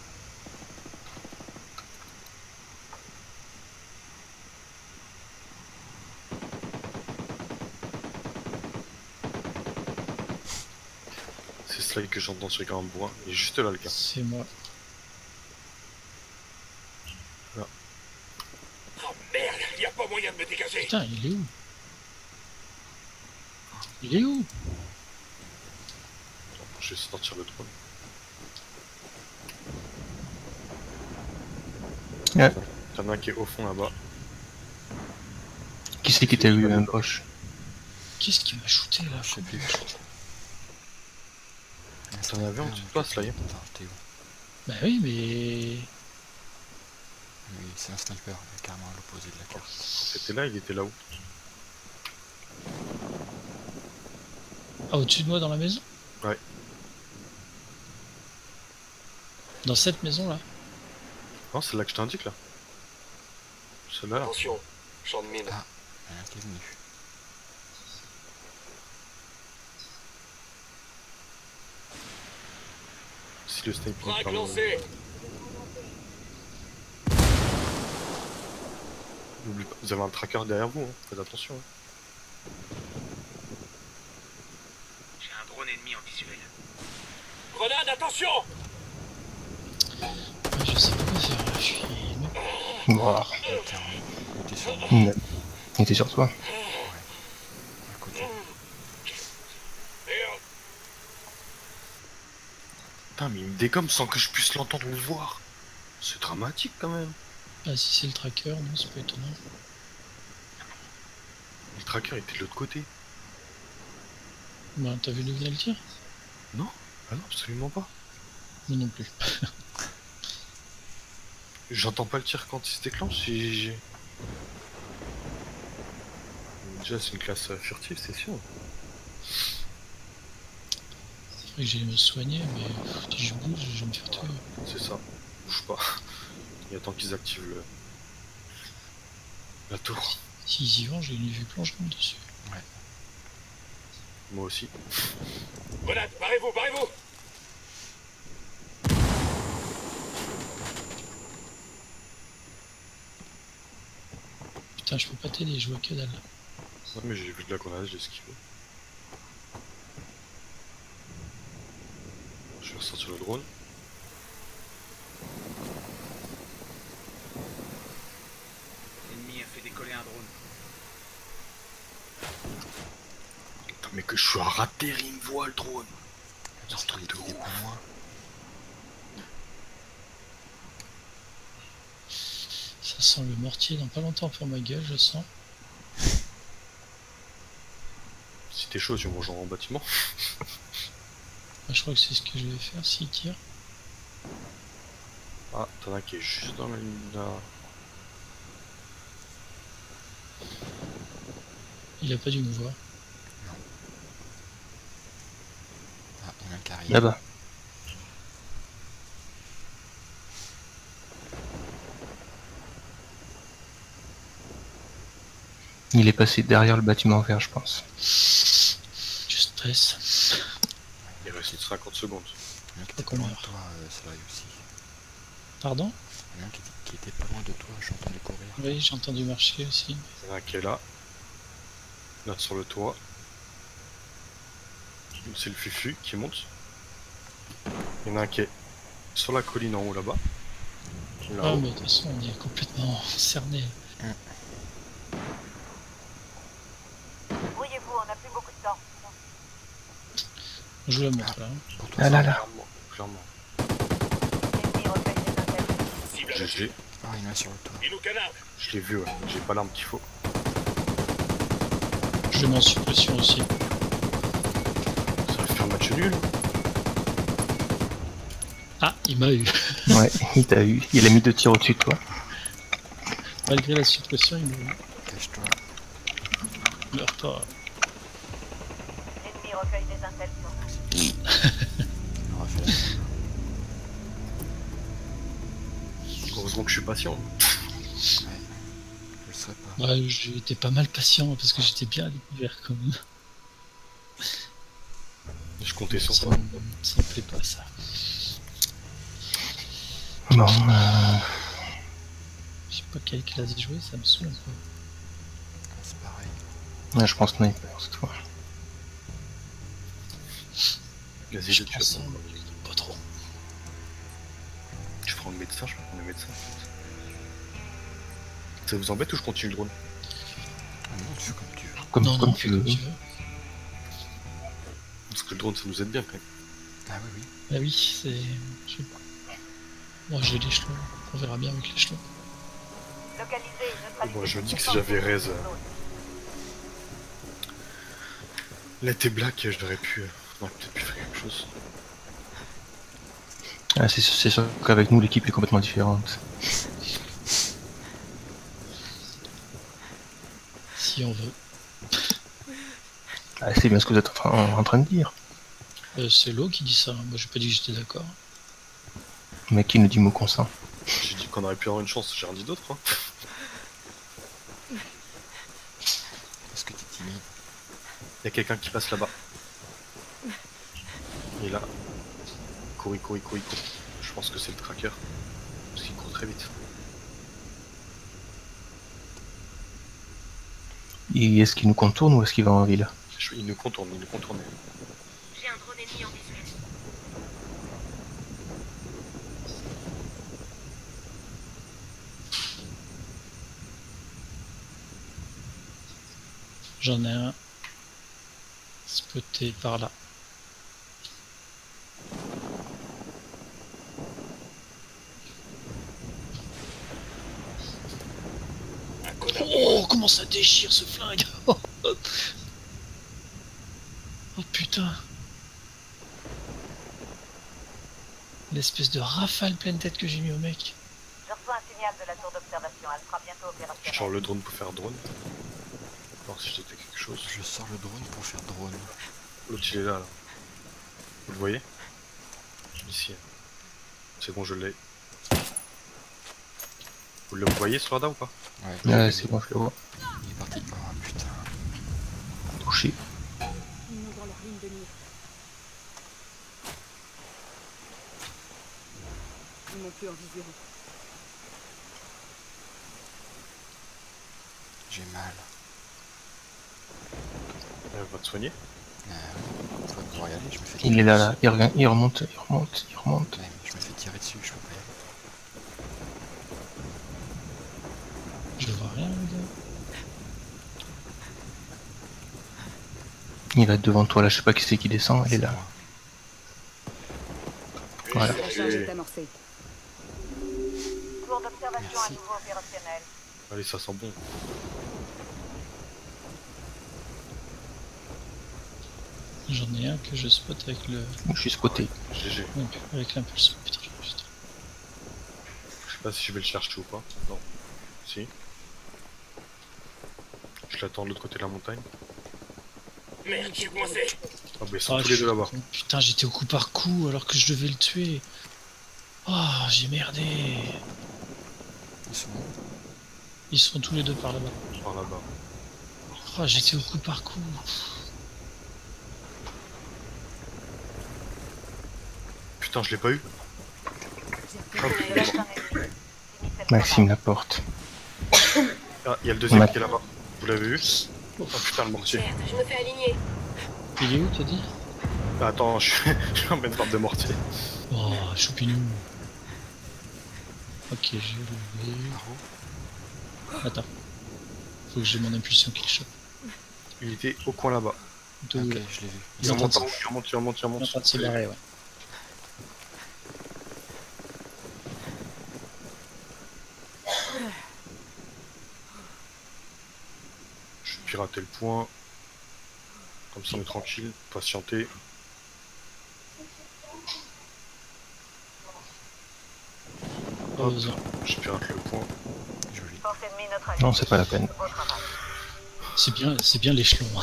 C'est cela que j'entends sur les grands bois. Il est juste là le gars. C'est moi. Oh merde, y a pas moyen de me dégager. Putain, il est où? Il est où? Je vais sortir le drone. Ouais. T'en as un qui est au fond là-bas. Qui c'est qui t'a eu un poche? Qu'est-ce qui m'a shooté là? Je sais plus. T'en avais en dessous de toi, Sly? Attends, t'es où? Bah oui, mais... Oui, c'est un sniper, il est carrément à l'opposé de la carte. C'était là, il était là où? Ah, au-dessus de moi dans la maison? Ouais. Dans cette maison là? Non, c'est là que je t'indique là. Celle-là. Là. Attention, champ de mine. Ah, il y en a un qui est venu. Si le sniper Track pardon. lancé. N'oublie pas, vous avez un tracker derrière vous, hein. Faites attention. Hein. J'ai un drone ennemi en visuel. Grenade, attention. Ouais, je sais pas quoi faire là, je suis... Bon, Il était sur moi, il était sur toi. à côté. Merde. Putain, mais il me dégomme sans que je puisse l'entendre ou le voir. C'est dramatique quand même. Ah si c'est le tracker, non c'est pas étonnant. Le tracker était de l'autre côté. Bah t'as vu d'où venait le tir? Non? Ah non, absolument pas. Moi non plus. J'entends pas le tir quand il se déclenche. Déjà, c'est une classe furtive, c'est sûr. C'est vrai que j'allais me soigner, mais si je bouge, je vais me faire tuer. C'est ça. Bouge pas. Il attend qu'ils activent la tour. S'ils y vont, j'ai une vue plongeante dessus. Moi aussi. Grenade, barrez-vous, barrez-vous. Putain, je peux pas t'aider, je vois que dalle. Ouais, mais j'ai vu de la grenade, j'ai esquivé. Je vais ressortir le drone. L'ennemi a fait décoller un drone. Putain, mais que je suis à rater, il me voit le drone. Parce qu'il est pas loin. Ça sent le mortier dans pas longtemps pour ma gueule, je sens. Si t'es chaud, tu me rejoins en bâtiment. Bah, je crois que c'est ce que je vais faire s'il tire. Ah, t'en as un qui est juste dans la ligne là. Il a pas dû me voir. Ah, il y en a un qui arrive. Là-bas. Il est passé derrière le bâtiment vert, je pense. Je stresse. Il reste 50 secondes. Il y en a qui Faut était pas qu'on loin de meurt. toi, cela aussi. Pardon? Il y en a un qui était pas loin de toi, j'ai entendu courir. Oui, j'ai entendu marcher aussi. Il y en a un qui est là. Là sur le toit. C'est le Fufu qui monte. Il y en a un qui est sur la colline en haut là-bas. Ah, Là-haut. mais de toute façon, on est complètement cerné. Brouillez-vous, on n'a plus beaucoup de temps. Je vous la montre là. Pour toi, Ah là là. Clairement, clairement. L'ennemi recueille des intelligents. Cible GG. attaquée. Ah, il y en a un sur le toit. Il nous canarde. Je l'ai vu, ouais. J'ai pas l'arme qu'il faut. Je le mets en suppression aussi. Ça va faire un match nul. Ah, il m'a eu. Ouais, il t'a eu. Il a mis 2 tirs au-dessus de toi. Malgré la suppression, il m'a eu. Cache-toi. Meurs pas. L'ennemi recueille des intelligents. On aura fait la même. Heureusement que je suis patient. Je le serais pas. Ouais, j'étais pas mal patient parce que j'étais bien à découvert quand même. Je comptais sur Ça, toi. ça me plaît pas ça. Bon, Je sais pas quelle classe jouer, ça me saoule un peu. C'est pareil. ouais, je pense sniper cette fois. Vas-y, Je tu pense vas pas trop. Je prends le médecin, je vais prendre le médecin. Ça vous embête ou je continue le drone? Ah non, tu fais comme tu veux. Comme tu veux. Parce que le drone ça nous aide bien quand même. Ah oui, oui. Bah oui, c'est... Je sais pas. Moi j'ai l'échelon, on verra bien avec l'échelon. Localisez et neutralisez. Bon, je me dis que si les j'avais forces raise, de zone. Là t'es black, j'aurais pu. On aurait peut-être pu faire quelque chose. Ah, c'est sûr qu'avec nous, l'équipe est complètement différente. Si on veut. Ah, c'est bien ce que vous êtes en train de dire. C'est l'eau qui dit ça, moi j'ai pas dit que j'étais d'accord. Mais qui nous dit mot consent? J'ai dit qu'on aurait pu avoir une chance, j'ai rien dit d'autre. Hein. Est-ce que t'es timide? Y'a quelqu'un qui passe là-bas. Il est là. Cours. Je pense que c'est le tracker. Parce qu'il court très vite. Et est-ce qu'il nous contourne ou est-ce qu'il va en ville? Il nous contourne. J'ai un drone ennemi en visuel. J'en ai un spoté par là. Un connard. Oh, comment ça déchire ce flingue! Oh putain! L'espèce de rafale pleine tête que j'ai mis au mec. Je reçois un signal de la tour d'observation. Elle sera bientôt Je opérationnelle. sors le drone pour faire drone. Voir si j'étais quelque chose. Je sors le drone pour faire drone. L'autre il est là. Vous le voyez? Ici. C'est bon, je l'ai. Vous le voyez ce radar ou pas? Ouais. Ouais, c'est bon, je le vois. Il est parti. Oh putain. Touché. Ils sont dans leur ligne de mire. Ils m'ont plus en visuel. J'ai mal. Elle va te soigner. Je vais pouvoir y aller, je me fais Il tirer est là, dessus. là. Il remonte. Il remonte. Ouais, mais je me fais tirer dessus, je peux pas y aller. Je vois rien, les gars. Il va être devant toi, là. Je sais pas qui c'est qui descend. Il est là. moi. Voilà. La charge est amorcée. Tour d'observation à Merci. nouveau opérationnelle. Allez, ça sent bon. J'en ai un que je spot avec le... Je suis spoté. GG. avec l'impulsion. Putain, putain. Je sais pas si je vais le chercher ou pas. Non. Si. Je l'attends de l'autre côté de la montagne. Merde, je suis coincé. Ah bah ils sont Ah, tous les je- deux là-bas. Putain, j'étais au coup par coup alors que je devais le tuer. Oh, j'ai merdé. Ils sont où? Ils sont tous les deux par là-bas. Par là-bas. Oh, j'étais au coup par coup. Putain, je l'ai pas eu. J'ai repéré Il la reste un Maxime Laporte. Ah, il y a le deuxième Ouais. qui est là-bas. Vous l'avez vu? Oh putain, le mortier. Merde, je me fais aligner. Il est où, t'as dit? Ah, attends, je suis en pleine frappe de mortier. Oh, choupinou. Ok, j'ai levé. Attends. Faut que j'ai mon impulsion qui le chope. Il était au coin là-bas. D'où Ok, là je l'ai vu. Il Il est en train remonte, de il remonte, il remonte, il Il est en remonte. train de se barrer, ouais. Je vais pirater le point. Comme ça on est tranquille, patienter. Pas Hop, besoin. je pirate le point. Joli. Force ennemie neutralisée. Non, c'est pas la peine. Beau travail. C'est bien l'échelon. Hein.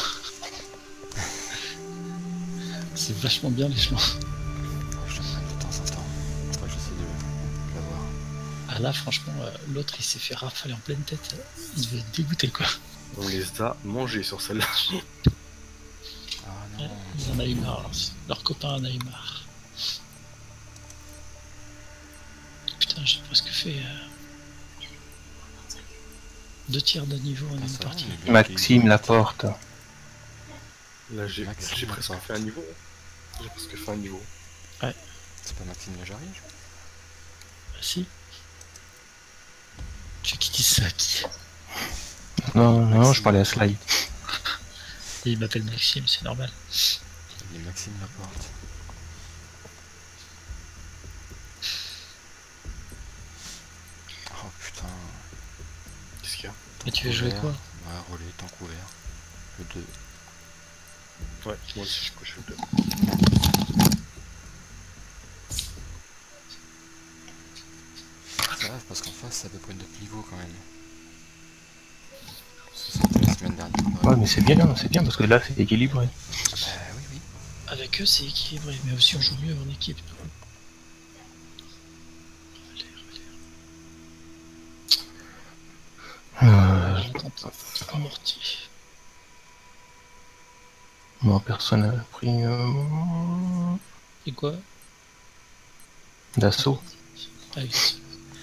C'est vachement bien l'échelon. Je te prenne de temps en temps. Faudrait que j'essaie de l'avoir. Ah là, franchement, l'autre il s'est fait rafaler en pleine tête. Il devait être dégoûté quoi. On les a mangés sur celle-là. Ah non. Ils en a eu marre. Leur copain en a eu marre. Putain, j'ai presque fait 2 tiers d'un niveau en Ah, une ça va, partie. on est bien Maxime payé. Laporte. Là j'ai Maxime, presque d'accord. fait un niveau. J'ai presque fait un niveau. C'est pas Maxime Lajari? Ah si. Tu veux qu'il dise ça à qui? Non, non, je parlais à Sly. Et il m'appelle Maxime, c'est normal. Il est Maxime Laporte. Oh putain. Qu'est-ce qu'il y a? Et tu veux jouer quoi? Ouais, relais, temps couvert. Le 2. Ouais, moi aussi je coche le 2. Ça va, parce qu'en face, c'est à peu près notre niveau quand même. C'était la semaine dernière. Ouais, mais c'est bien parce que là c'est équilibré. Oui, oui. Avec eux, c'est équilibré, mais aussi on joue mieux en équipe. J'entends un mortier. Moi, personne n'a pris Et quoi? d'assaut. Ah, oui.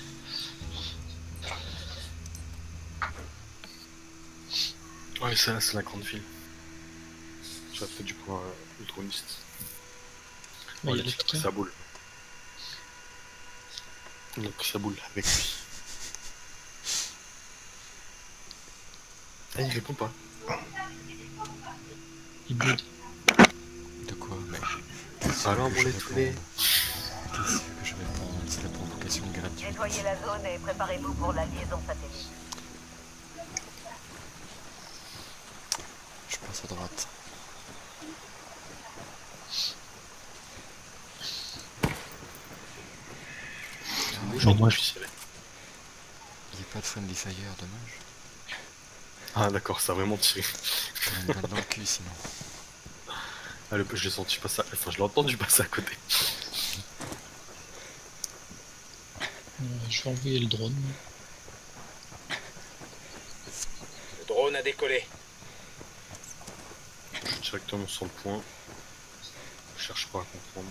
Ouais, ça c'est la grande ville. Ça fait du point le droniste. Ouais, Oh, il y a il le a pris piqueur. sa boule. Il a pris sa boule avec lui. Ah, il répond pas. Il boude. De quoi? Mais. Alors, que on je les réponds tournés. Qu'est-ce que je réponds? C'est la provocation gratuite. Nettoyez la zone et préparez-vous pour la liaison satellite. Je passe à droite. Mais moi, je- Il n'y a pas de friendly fire, dommage. Ah d'accord, ça a vraiment tiré. J'aurais une balle dans le cul sinon. Ah, je l'ai senti passer, enfin je l'ai entendu passer à côté. Je vais envoyer le drone. Le drone a décollé. Je suis directement sur le point. Je cherche pas à comprendre.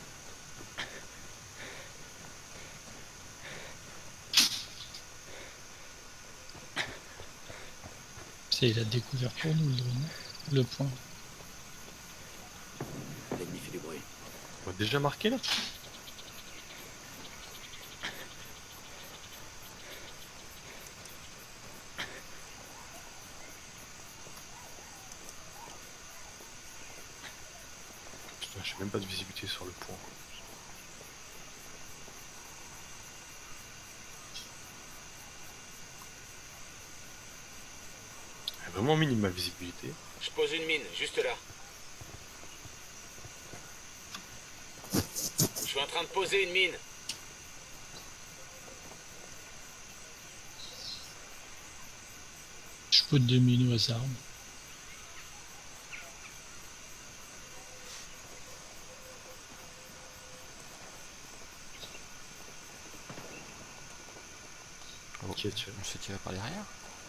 C'est il a découvert pour nous le drone. Le point. L'ennemi fait du bruit. On va déjà marqué là? Putain, j'ai même pas de visibilité sur le point. Elle est vraiment minime ma visibilité. Je pose une mine, juste là. Je suis en train de poser une mine. Je peux 2 mines au hasard. Oh, Qui a tiré? on s'est tiré par derrière?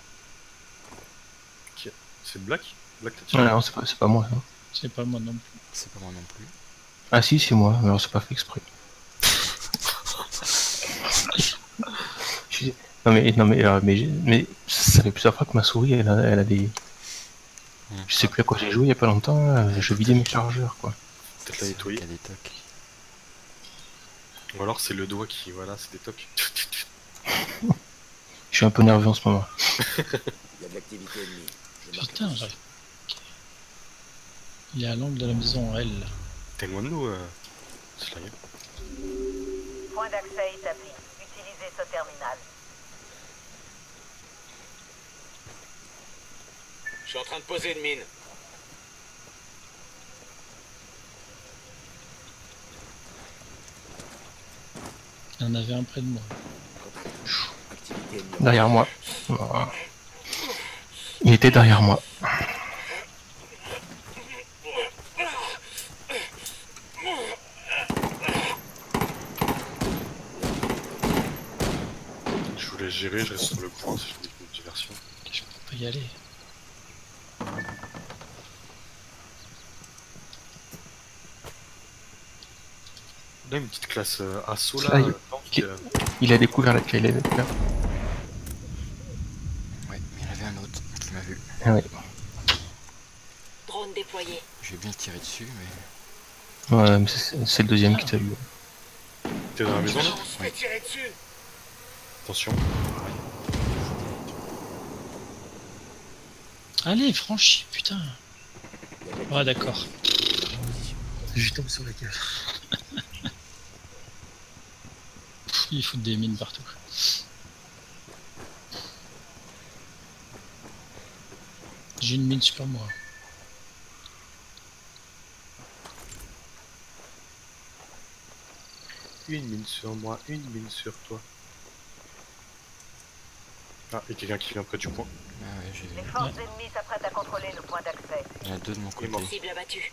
C'est Black? Black t'as tiré? Non, c'est pas moi. Ça. C'est pas moi non plus. C'est pas moi non plus. Ah si, c'est moi, mais alors c'est pas fait exprès. mais ça fait plusieurs fois que ma souris, elle a des... Je sais plus à quoi j'ai joué il y a pas longtemps, je vidais mes chargeurs, quoi. Peut-être la nettoyer. Il y a des tocs. Ou alors c'est le doigt qui, voilà, c'est des tocs. Je suis un peu nerveux en ce moment. Il y a de l'activité ennemie. Je marque Putain, la j'arrive. Il est à l'angle de la maison, elle. Là. T'es loin de nous, Slayer. Point d'accès établi. Utilisez ce terminal. Je suis en train de poser une mine. Il y en avait un près de moi. Activité ennemie. Derrière moi. Voilà. Il était derrière moi. Je voulais gérer, je reste sur le point si je fais une diversion. Je peux pas y aller. Là, une petite classe assaut là. Slayer. Tank, Il a découvert la clé, il a découvert. Ouais, mais il y en avait un autre qui m'a vu. Ah ouais. Drone déployé. J'ai bien tiré dessus, mais... Ouais, mais c'est le deuxième qui t'a eu. T'es dans la maison là? On se fait tirer dessus. Attention. Allez, franchis, putain. Ouais, d'accord. Je tombe sur la gueule. Ils foutent des mines partout. J'ai une mine sur moi. Une mine sur moi, une mine sur toi. Ah, et quelqu'un qui vient près du point. Ah ouais, j'ai vu. Les forces ennemies s'apprêtent à contrôler le point d'accès. Il y en a deux de mon côté. mort. Cible abattue.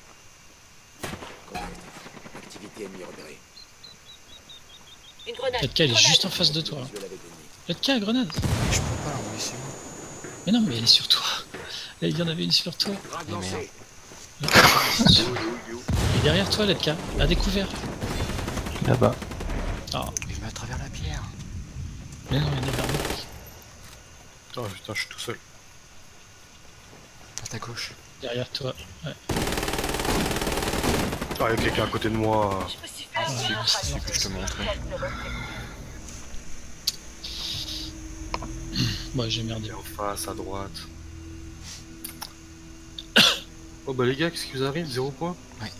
Activité ennemie repérée. Une grenade. 4K, elle est juste en face de toi. Visuel avec l'ennemi. 4K, grenade. Je peux pas l'envoyer sur moi. Mais non, mais elle est sur toi. Là, il y en avait une sur toi. Grave Mais merde. lancé. Et derrière toi, LK, à découvert. Là-bas. Ah, Mais je mets à travers la pierre. mais non, il y en a derrière. Oh putain, je suis tout seul. À ta gauche. Derrière toi. Ouais. Ah, il y a quelqu'un à côté de moi. Je me suis fait Ah, avoir. c'est ce que je te montrais. Bon, j'ai Il merdé. est en face, à droite. Oh bah les gars, qu'est-ce qui vous arrive? 0 point? Ouais.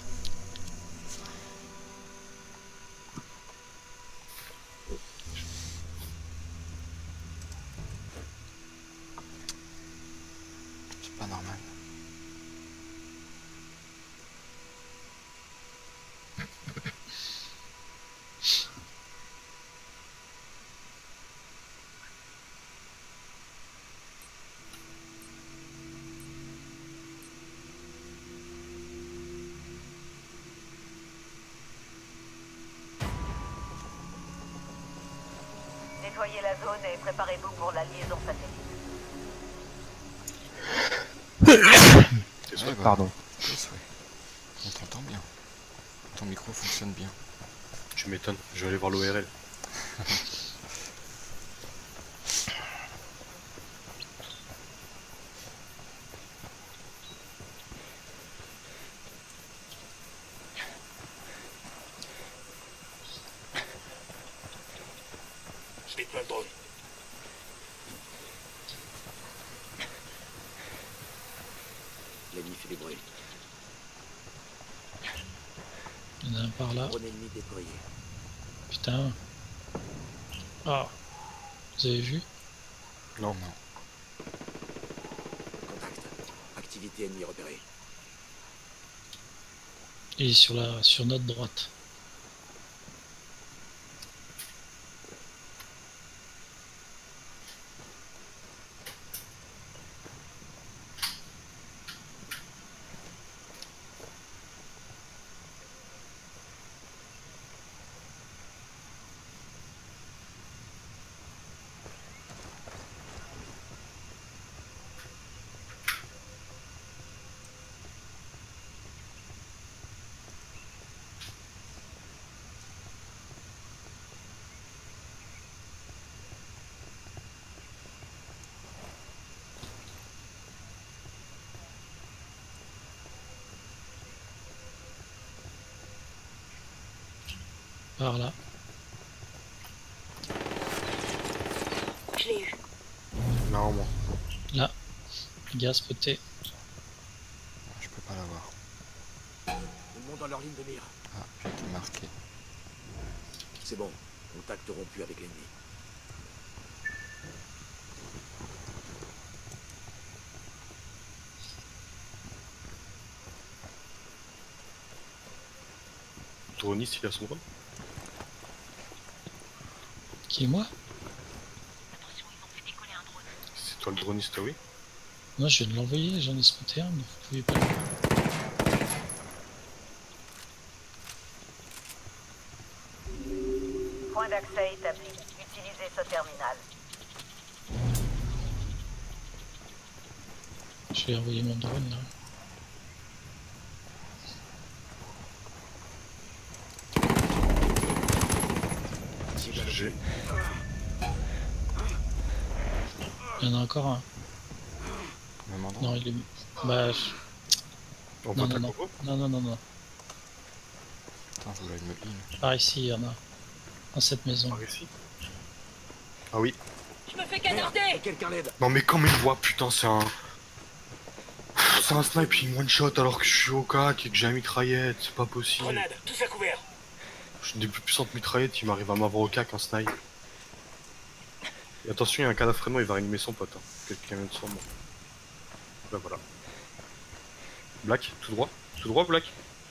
C'est pas normal. Nettoyez la zone et préparez-vous pour la liaison satellite. T'es Ouais, seul? bah, Pardon. yes, ouais. On t'entend bien. Ton micro fonctionne bien. Tu m'étonnes, je vais aller voir l'ORL. Je déploie le drone. L'ennemi fait du bruit. Il y en a un par là. Drone ennemi déployé. Putain. Ah. Vous avez vu? Non. Non. Contact. Activité ennemie repérée. Il est sur notre droite. Par là. Je l'ai eu. Normalement. Là. Gaz spoté. Je peux pas l'avoir. Ils montent dans leur ligne de mire. Ah, j'ai été marqué. C'est bon. Contact rompu avec l'ennemi. Dronis, il a son drone. Qui est moi? C'est toi le droniste, oui. Moi je viens de l'envoyer, j'en ai spoté un, mais vous pouvez pas le voir. Point d'accès établi. Utilisez ce terminal. Je vais envoyer mon drone là. GG. Il y en a encore un. Même endroit. Non, il est... Bah... On Non, va non, non. Non. Attends, je voulais me heal. Par ici, il y en a. Dans cette maison. Par ici. Ah oui. Je me fais Merde, canarder. quelqu'un l'aide. Non mais comme il voit, putain, c'est un... C'est un snipe, il me one-shot alors que je suis au cac et que j'ai un mitraillette, c'est pas possible. Grenade, tous à couvert. Je suis des plus puissantes mitraillettes, il m'arrive à m'avoir au cac un snipe. Et attention, il y a un cadavre vraiment, il va réanimer son pote. Hein. Quelqu'un vient de sur moi. Là voilà. Black, tout droit Black.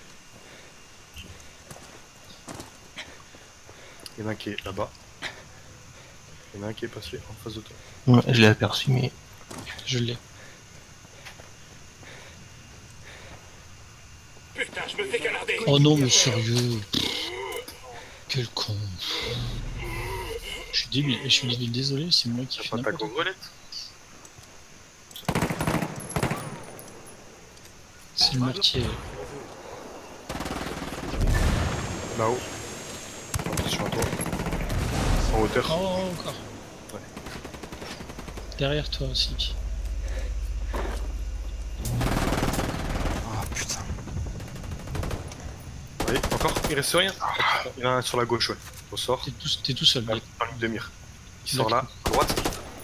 Il y en a un qui est là-bas. Il y en a un qui est passé en face de toi. Ouais, je l'ai aperçu, mais Je l'ai. Putain, je me fais canarder. Oh non, mais sérieux. Quel con. Je suis désolé, c'est moi qui T'as fais pas ta n'importe quoi. grenette? C'est le mortier. Là-haut. Attention à toi. En hauteur. Oh, encore. Ouais. Derrière toi aussi. Ah putain. Allez, encore, il reste rien. Ah, putain, il y en a un sur la gauche, ouais. On sort. T'es tout seul, Dans mec. ligne de mire. Il sort là, à droite.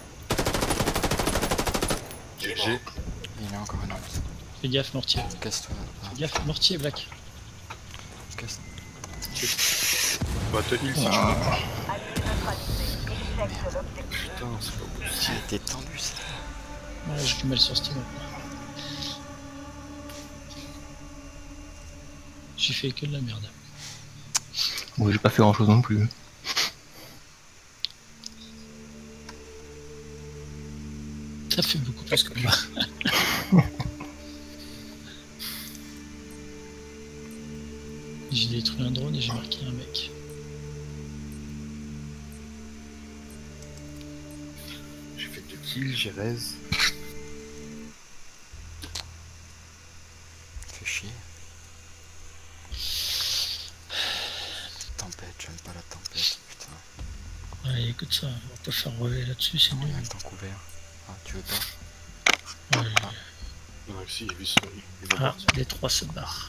GG. Il y en a encore un autre. Fais gaffe, mortier. Casse-toi. Ah, Fais gaffe, mortier, Black. casse. Bah te heal si tu veux. Allié neutralisé. Échec de l'objectif. Putain, c'est pas bon. Ça a été tendu ça. Ouais, j'ai du mal sur Steam maintenant. J'ai fait que de la merde. bon, j'ai pas fait grand chose non plus. Ça fait beaucoup plus que moi. J'ai détruit un drone et j'ai marqué un mec. J'ai fait 2 kills, j'ai raise. Fais chier. Tempête, j'aime pas la tempête, putain. Ouais, écoute ça, on va pas faire relever là-dessus, c'est Il y nul. a un temps couvert. Ah, tu veux pas? Ouais. Non, si, il va Ah, partir. les trois se barrent.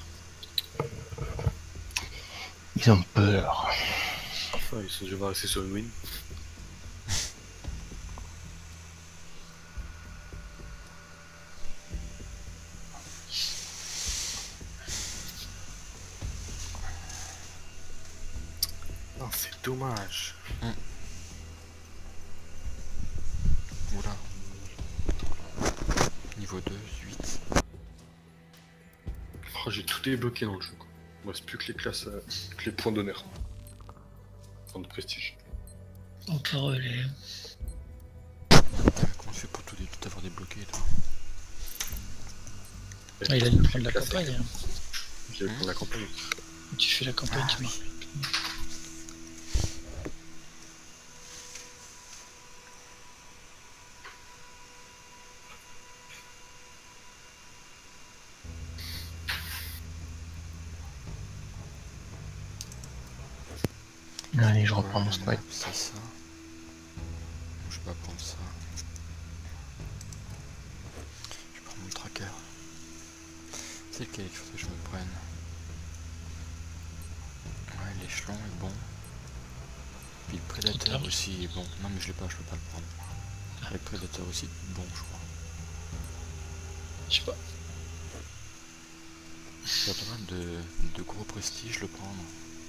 Ils ont peur. Enfin, je vais rester sur une win. Non, c'est dommage. Oula. Niveau 2, 8. Oh, j'ai tout débloqué dans le jeu. Quoi. Il me reste plus que les classes, que les points d'honneur. Points de prestige. Encore relais. Comment tu fais pour tout avoir débloqué toi? Ah, il a dû prendre la Classe. campagne. Hein. J'ai prendre la campagne. Tu fais la campagne, Ah, tu marques. Allez, je reprends mon Voilà, snipe. c'est ça. Je vais pas prendre ça. Je prends mon tracker. C'est lequel il faut que je me prenne? Ouais, les échelon est bon. Puis le prédateur aussi est bon. Non mais je l'ai pas, je peux pas le prendre. Ah. Le prédateur aussi est bon, je crois. Je sais pas. Il y a pas mal de gros prestige le prendre.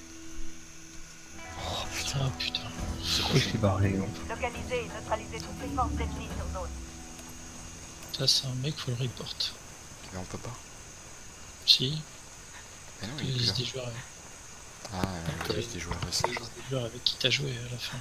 Oh putain. Ah putain. C'est Pourquoi quoi je suis barré donc Localiser et neutraliser toutes les forces ennemies sur zone. Ça c'est un mec, faut le report. Mais on peut pas. Si, Mais non, il il est y plus a là. des joueurs, Ah, la liste des joueurs restés. des joueurs avec qui t'as joué à la fin.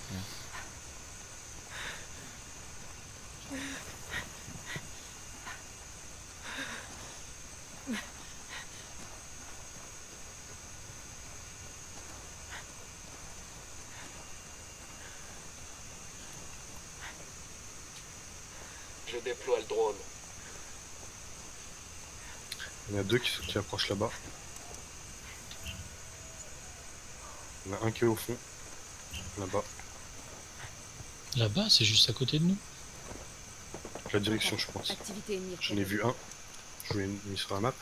Je déploie le drone. Il y en a deux qui approchent là-bas. Il y en a un qui est au fond. Là-bas. Là-bas, c'est juste à côté de nous. La direction, je pense. Activité ennemie. J'en ai vu un. Je l'ai mis sur la map.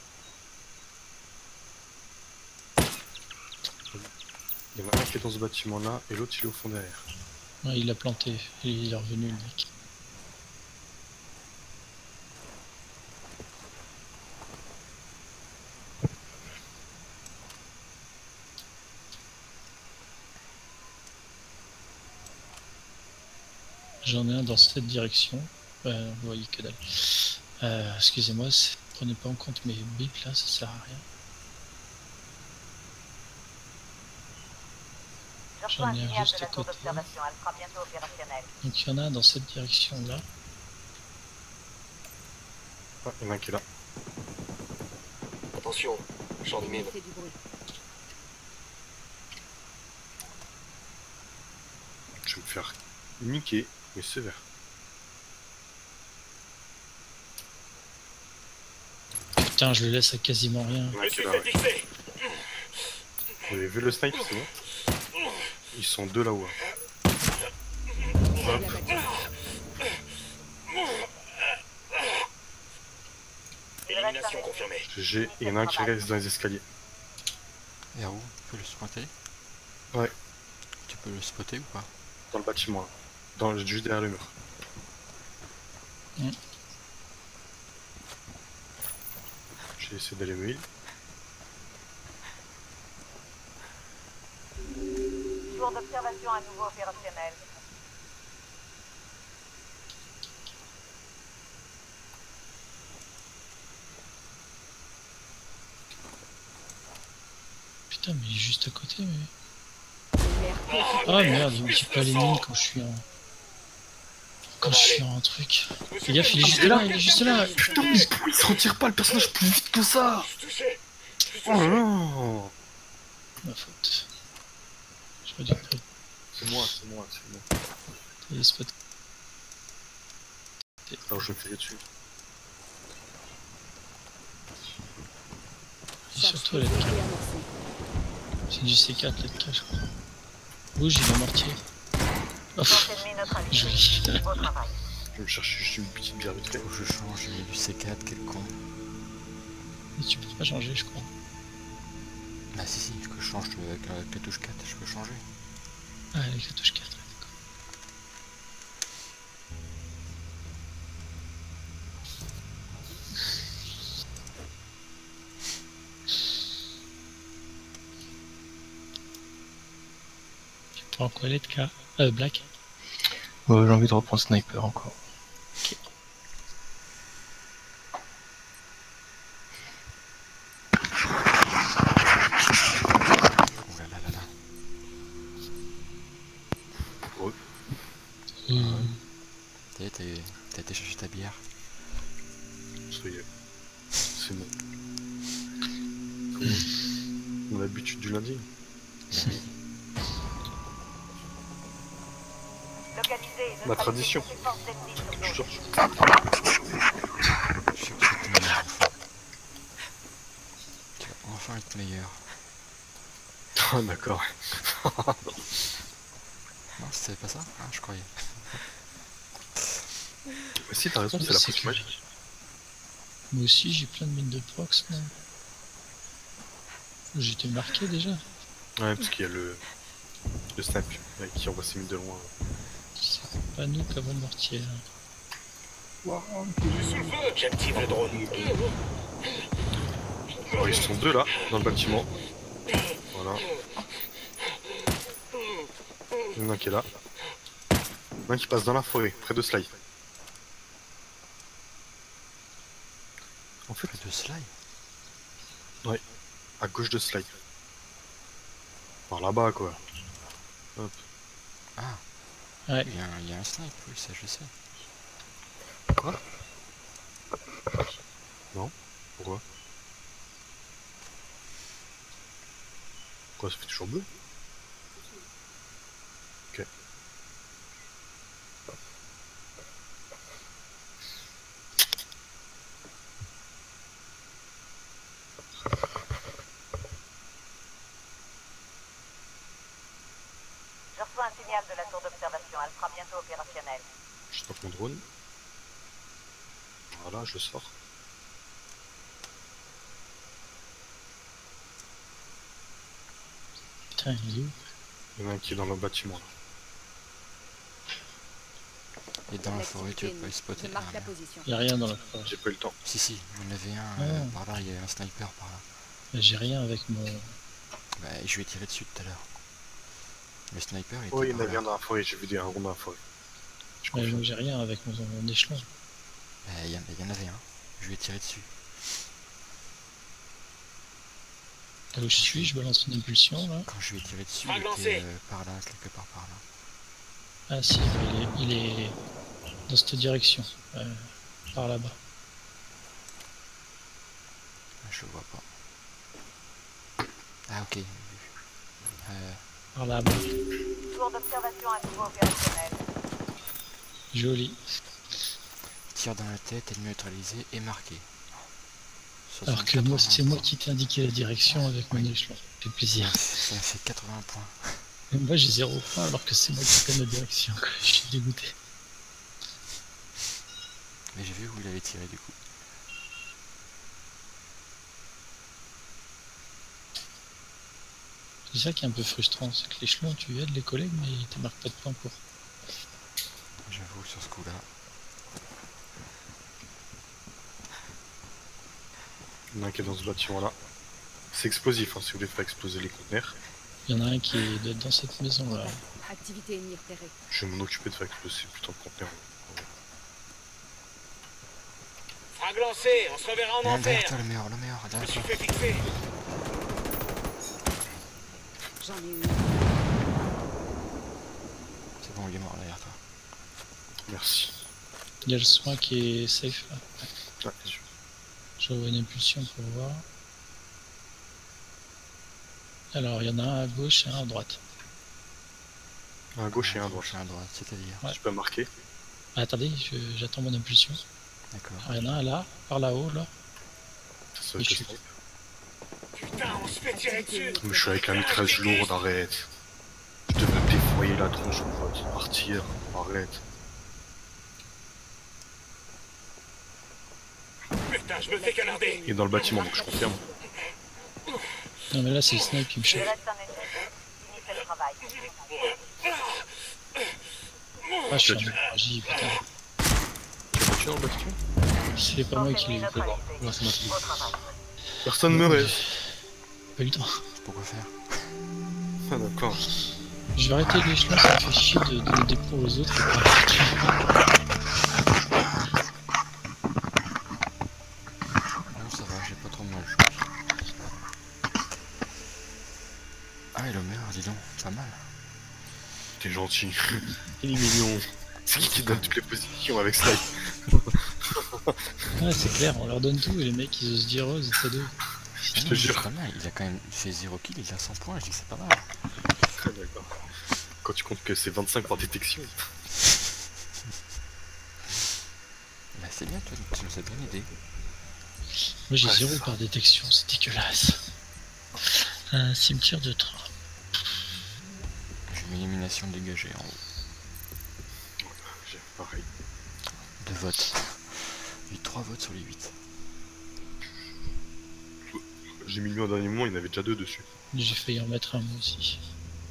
Il y en a un qui est dans ce bâtiment-là et l'autre il est au fond derrière. Ouais, il a planté, il est revenu le mec. J'en ai un dans cette direction. Vous voyez que dalle. Excusez-moi, prenez pas en compte mes bips là, ça sert à rien. Je reçois un J'en ai un signal juste de la à tour côté. d'observation. Elle sera bientôt opérationnelle. Donc il y en a un dans cette direction là. Ah, il y en a un qui est là. Attention, champ de mine. Fait du bruit. Je vais me faire niquer, mais sévère. Putain, je le laisse à quasiment rien. Il y en a un qui est là, ouais. Vous avez vu le snipe, c'est bon? Ils sont deux là-haut. Hein. La batterie. Élimination confirmée. GG, et il y en a un qui reste dans les escaliers. Et où tu peux le spotter? Ouais. Tu peux le spotter ou pas? Dans le bâtiment, là. Juste derrière le mur. Mm. J'ai essayé d'aller me heal. Tour d'observation à nouveau opérationnelle. Putain, mais il est juste à côté, mais. L'air Ah merde, je me dis pas les mines quand je suis en. Quand je suis en truc. Fais gaffe, il est juste là, il est juste là. Putain, mais pourquoi il se retire pas le personnage plus vite que ça? Oh non! Ma faute. J'aurais dû prendre C'est moi. les spots. Alors je me fais dessus. Surtout à l'ETK. C'est du C4 l'ETK, je crois. Bouge, il a mortier. Oh, Force ennemie neutralisée. joli. Beau travail. Je vais me chercher juste une petite bière vite fait. Faut que je change, j'ai mis du C4, quel con. Mais tu peux pas changer, je crois. Bah si, je peux changer avec la touche 4, je peux changer. Ah, avec la touche 4, d'accord. Tu prends quoi l'ETK? Black? J'ai envie de reprendre sniper encore. Oh là là là là. T'as été chercher ta bière. Soyez. C'est bon. On a l'habitude du lundi. Localiser et Ma neutraliser tradition. toutes les forces ennemies sur Je zone. cherche. Je sais que tu es meilleur enfin. Tu vas enfin être meilleur. Ah d'accord. Non, c'était pas ça? Ah, je croyais. Si t'as raison, c'est la potion magique. Moi aussi, j'ai plein de mines de prox, non? J'étais marqué déjà. Ouais, parce qu'il y a le snap qui envoie ses mines de loin. C'est pas nous qui avons le mortier. Là. J'active le drone. Alors, ils sont deux là, dans le bâtiment. Voilà. Il y en a un qui est là. Il y en a un qui passe dans la forêt, près de Sly. En fait, De Sly. à gauche de Sly. Par là-bas, quoi. Hop. Ah, Ouais. il y a un snipe, oui, ça je sais. Quoi? Non? Pourquoi? Quoi, ça fait toujours bleu? Ok. Je reçois un signal de la tour d'observation. Elle sera bientôt opérationnelle. Je stoppe mon drone. Voilà, je le sors. Putain, il est où? Il y en a un qui est dans le bâtiment là. Et dans la forêt, tu veux pas y spotter. Je marque Ah, la merde. position. Y'a rien dans la forêt. J'ai pas eu le temps. Si, il y en avait un Ah. par là, il y a un sniper par là. J'ai rien avec mon. Bah, je lui ai tiré dessus tout à l'heure. Le sniper était Oh, il y en par avait là. un dans la forêt, j'ai vu des ronds dans la forêt. Je Ouais, confirme. moi j'ai rien avec mon échelon. Bah, il y en avait un. Je lui ai tiré dessus. Là où je suis, je balance une impulsion là. Quand je lui ai tiré dessus, Frag il était lancé. par là, quelque part par là. Ah si, il est dans cette direction. Par là-bas. Ah, je le vois pas. Ah, ok. Par là-bas. Tour d'observation à nouveau opérationnelle. Joli. Tir dans la tête, ennemi neutralisé et marqué. Alors que 64 moi, points, c'est moi qui t'ai indiqué la direction avec mon échelon. Ça fait plaisir. Ça fait 80 points. Mais moi j'ai 0 points alors que c'est moi qui connais la direction. Quoi. Je suis dégoûté. Mais j'ai vu où il avait tiré du coup. C'est ça qui est un peu frustrant, c'est que l'échelon, tu aides les collègues, mais ils te marquent pas de points pour. J'avoue, sur ce coup-là. Il y en a un qui est dans ce bâtiment là. C'est explosif hein, si vous voulez faire exploser les conteneurs. Il y en a un qui est dans cette maison là. Activité ennemie repérée. Je vais m'en occuper de faire exploser plutôt de conteneurs. Frag lancé, on se reverra en Non, derrière enfer. toi, le meilleur, Je me derrière suis toi. fait fixer. J'en ai une. C'est bon, il est mort derrière toi. Merci. Il y a le soin qui est safe là. Ah, je- Je vois une impulsion pour voir. Alors il y en a un à gauche et un à droite. Un à gauche et un à droite. Gauche et un à droite, c'est-à-dire. Ouais. Tu peux marquer. Ah, attendez, j'attends mon impulsion. D'accord. Alors, il y en a un là, par là-haut là. Ça va être Et le je- snipe. Putain, on se fait tirer dessus. Mais je suis avec la mitrailleuse lourde, arrête. Je devrais me défoyer la tronche, mon pote. Partir, arrête. Putain, je me fais canarder. Il est dans le bâtiment, donc je confirme. Non mais là c'est le snipe qui me Il chauffe. reste un ennemi. Finissez le travail. Ah je suis en énergie, putain. Tu l'as tué dans le bâtiment? C'est pas moi qui l'ai eu. Ennemi neutralisé. Non, c'est ma fille. Au travail. Personne me reste. Pas eu le temps. Pourquoi faire? Ah d'accord. Je vais arrêter l'échelon, ça me fait chier de donner des points aux autres. Et pas... Non, ça va, j'ai pas trop mal, je pense. Ah, et le meilleur, dis donc, pas mal. T'es gentil. Il est mignon. C'est qui donne toutes les positions avec Sly? Ouais c'est clair, on leur donne tout et les mecs ils osent dire oh c'est ça deux. Je te Non, jure. c'est pas mal, il a quand même fait 0 kill, il a 100 points, je dis que c'est pas mal. Ah, d'accord. Quand tu comptes que c'est 25 par détection. Bah c'est bien, toi, tu nous as bien aidé. Moi j'ai Ouais, 0 c'est ça. par détection, c'est dégueulasse. Un cimetière de train. J'ai une élimination dégagée en haut. J'ai pareil. 2 votes. J'ai eu 3 votes sur les 8. J'ai mis le mien au dernier moment, il y en avait déjà 2 dessus. J'ai failli en mettre un moi aussi.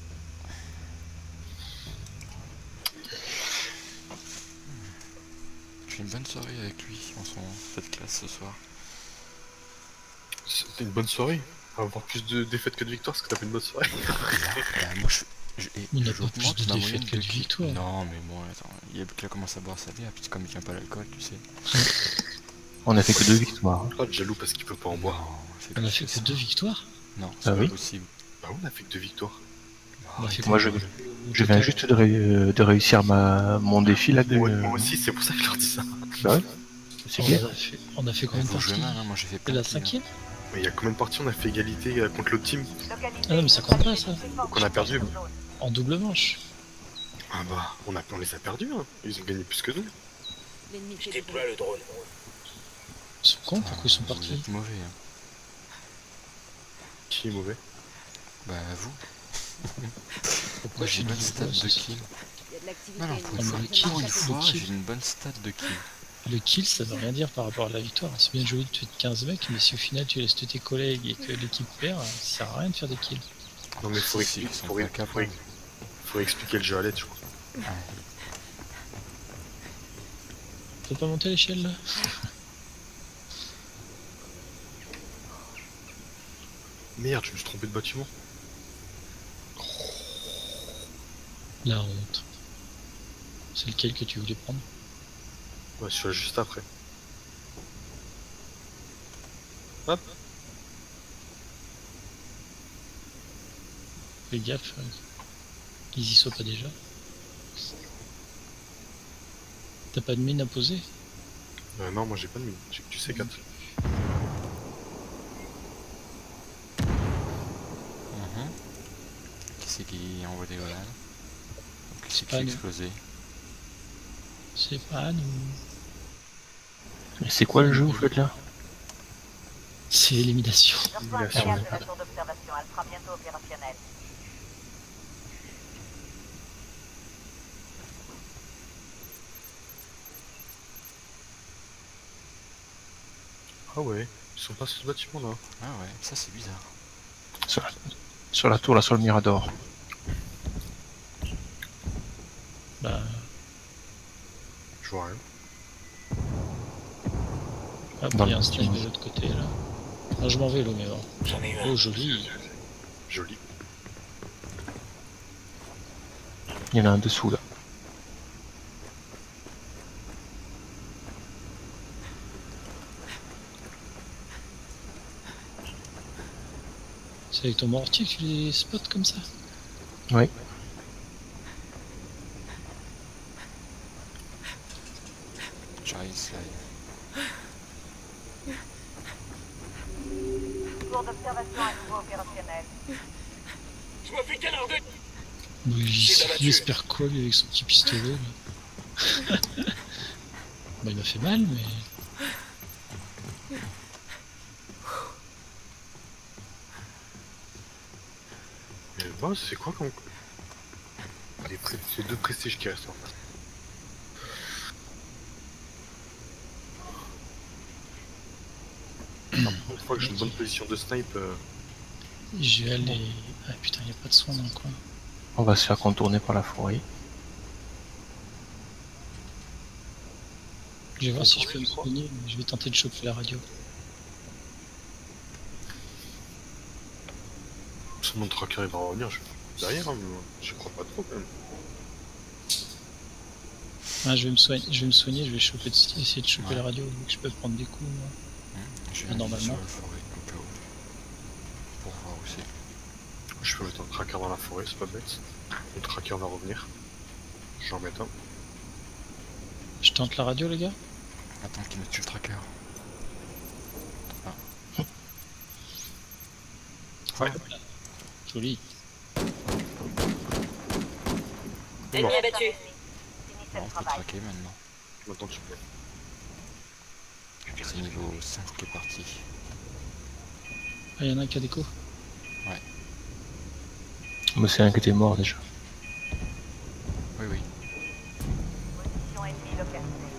J'ai une bonne soirée avec lui en cette classe ce soir. C'était une bonne soirée. Avoir plus de défaites que de victoires, parce que t'as fait une bonne soirée. Bah, moi On n'a pas plus de ma défaites moyenne que de kills. victoires. Non mais bon attends, il a commencé à boire sa bière, puis comme il tient pas l'alcool, tu sais. On a fait que 2 victoires. Pas de jaloux parce qu'il peut pas en boire. Non, c'est On a plus fait que ça. 2 victoires. Non, Ah c'est oui pas possible. Bah on a fait que 2 victoires. On a fait Moi, que- je viens juste de réussir mon défi là de. Moi aussi, c'est pour ça que je leur dis ça. Bah ouais, c'est clair. On a fait combien de Vous jouez parties? mal, hein, moi j'ai fait C'est plein la de kills, hein. 5ème? Mais il y a combien de parties on a fait égalité contre l'autre team? Ah non mais ça compte pas ça. Donc on a perdu. En double manche. Ah bah, on les a perdus, hein. Ils ont gagné plus que nous. L'ennemi Je fait du déploie le drone. Ils sont cons, pourquoi ils sont Vous partis? êtes mauvais, hein. Qui est mauvais? Bah vous. Pourquoi Moi j'ai une bonne stat de kill? kill. Il y a de l'activité. Non, non, pour une Non, fois, mais le kill, pour une le fois, kill. j'ai une bonne stat de kill. Le kill ça veut rien dire par rapport à la victoire. C'est bien joli de tuer 15 mecs, mais si au final tu laisses tuer tes collègues et que l'équipe perd, ça sert à rien de faire des kills. Non mais faut, Si, ils sont pas capables. faut expliquer le jeu à l'aide, je crois. Tu peux pas monter à l'échelle là? Merde, je me suis trompé de bâtiment. La honte. C'est lequel que tu voulais prendre? Ouais, je suis là juste après. Hop. Fais gaffe, qu'ils y soient pas déjà. T'as pas de mine à poser? Non, moi j'ai pas de mine, j'ai que du C4. Qui c'est qui envoie des grenades? Qui c'est qui Pas fait nous. exploser? C'est pas nous. Mais c'est quoi le jeu, vous faites là? C'est élimination. Je reçois un signal de la tour d'observation. Elle sera bientôt opérationnelle. Ah ouais, ils sont pas sur ce bâtiment là. Ah ouais, ça c'est bizarre. Sur la tour, là, sur le Mirador. Bah, Je vois rien. hop, Dans il y a le un snipe de bâtiment. l'autre côté là. Non, je m'en vais, l'eau, mais bon. J'en ai eu un. Oh, joli. Joli. Il y en a un dessous là. C'est avec ton mortier que tu les spots comme ça? Oui. Giant slide. Tour d'observation à nouveau opérationnelle. Je me fais canarder. Il espère quoi lui avec son petit pistolet là? Bah, il m'a fait mal, mais. Mais le boss, c'est quoi comme. C'est 2 prestiges qui restent en face. Une fois que j'ai une bonne position de snipe, Je vais aller. Ah putain, y a pas de soin dans le coin. On va se faire contourner par la forêt. Je vais voir si je peux me soigner, mais je vais tenter de choper la radio. si mon tracker il va revenir, je vais derrière, hein, mais je crois pas trop quand même. Ah, je vais me soigner, je vais choper essayer de choper la radio, vu que je peux prendre des coups. Moi. Je vais Ah, normalement. sur la forêt, au cas où. Pour voir où c'est. Je peux mettre un tracker dans la forêt, c'est pas bête. Le tracker va revenir. Je vais en mettre un. Je tente la radio, les gars. Attends qu'il me tue le tracker. Ah. Ouais. Joli. Ennemi abattu. Bon, on peut traquer maintenant. Maintenant tu peux. C'est niveau 5 qui est parti. Ah, y'en a un qui a des coups. Mais c'est un qui était mort déjà. Oui, oui. Position ennemie localisée.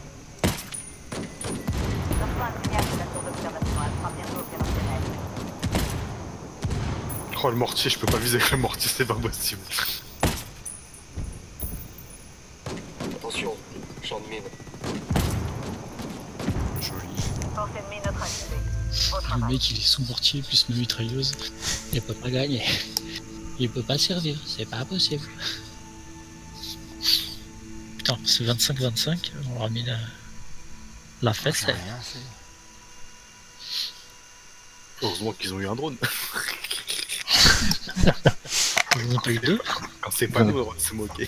Je reçois un signal de la tour d'observation. Elle sera bientôt opérationnelle. Oh le mortier, je peux pas viser avec le mortier, c'est pas possible. Attention, champ de mine. Joli. Force ennemie neutralisée. Au Le travail. mec il est sous mortier plus ma mitrailleuse. Il peut pas gagner. Il peut pas servir, c'est pas possible. Putain, c'est 25-25, on leur a mis la fête. J'ai rien fait. Heureusement qu'ils ont eu un drone. On a pas eu deux. Quand c'est pas nous, on va se moquer.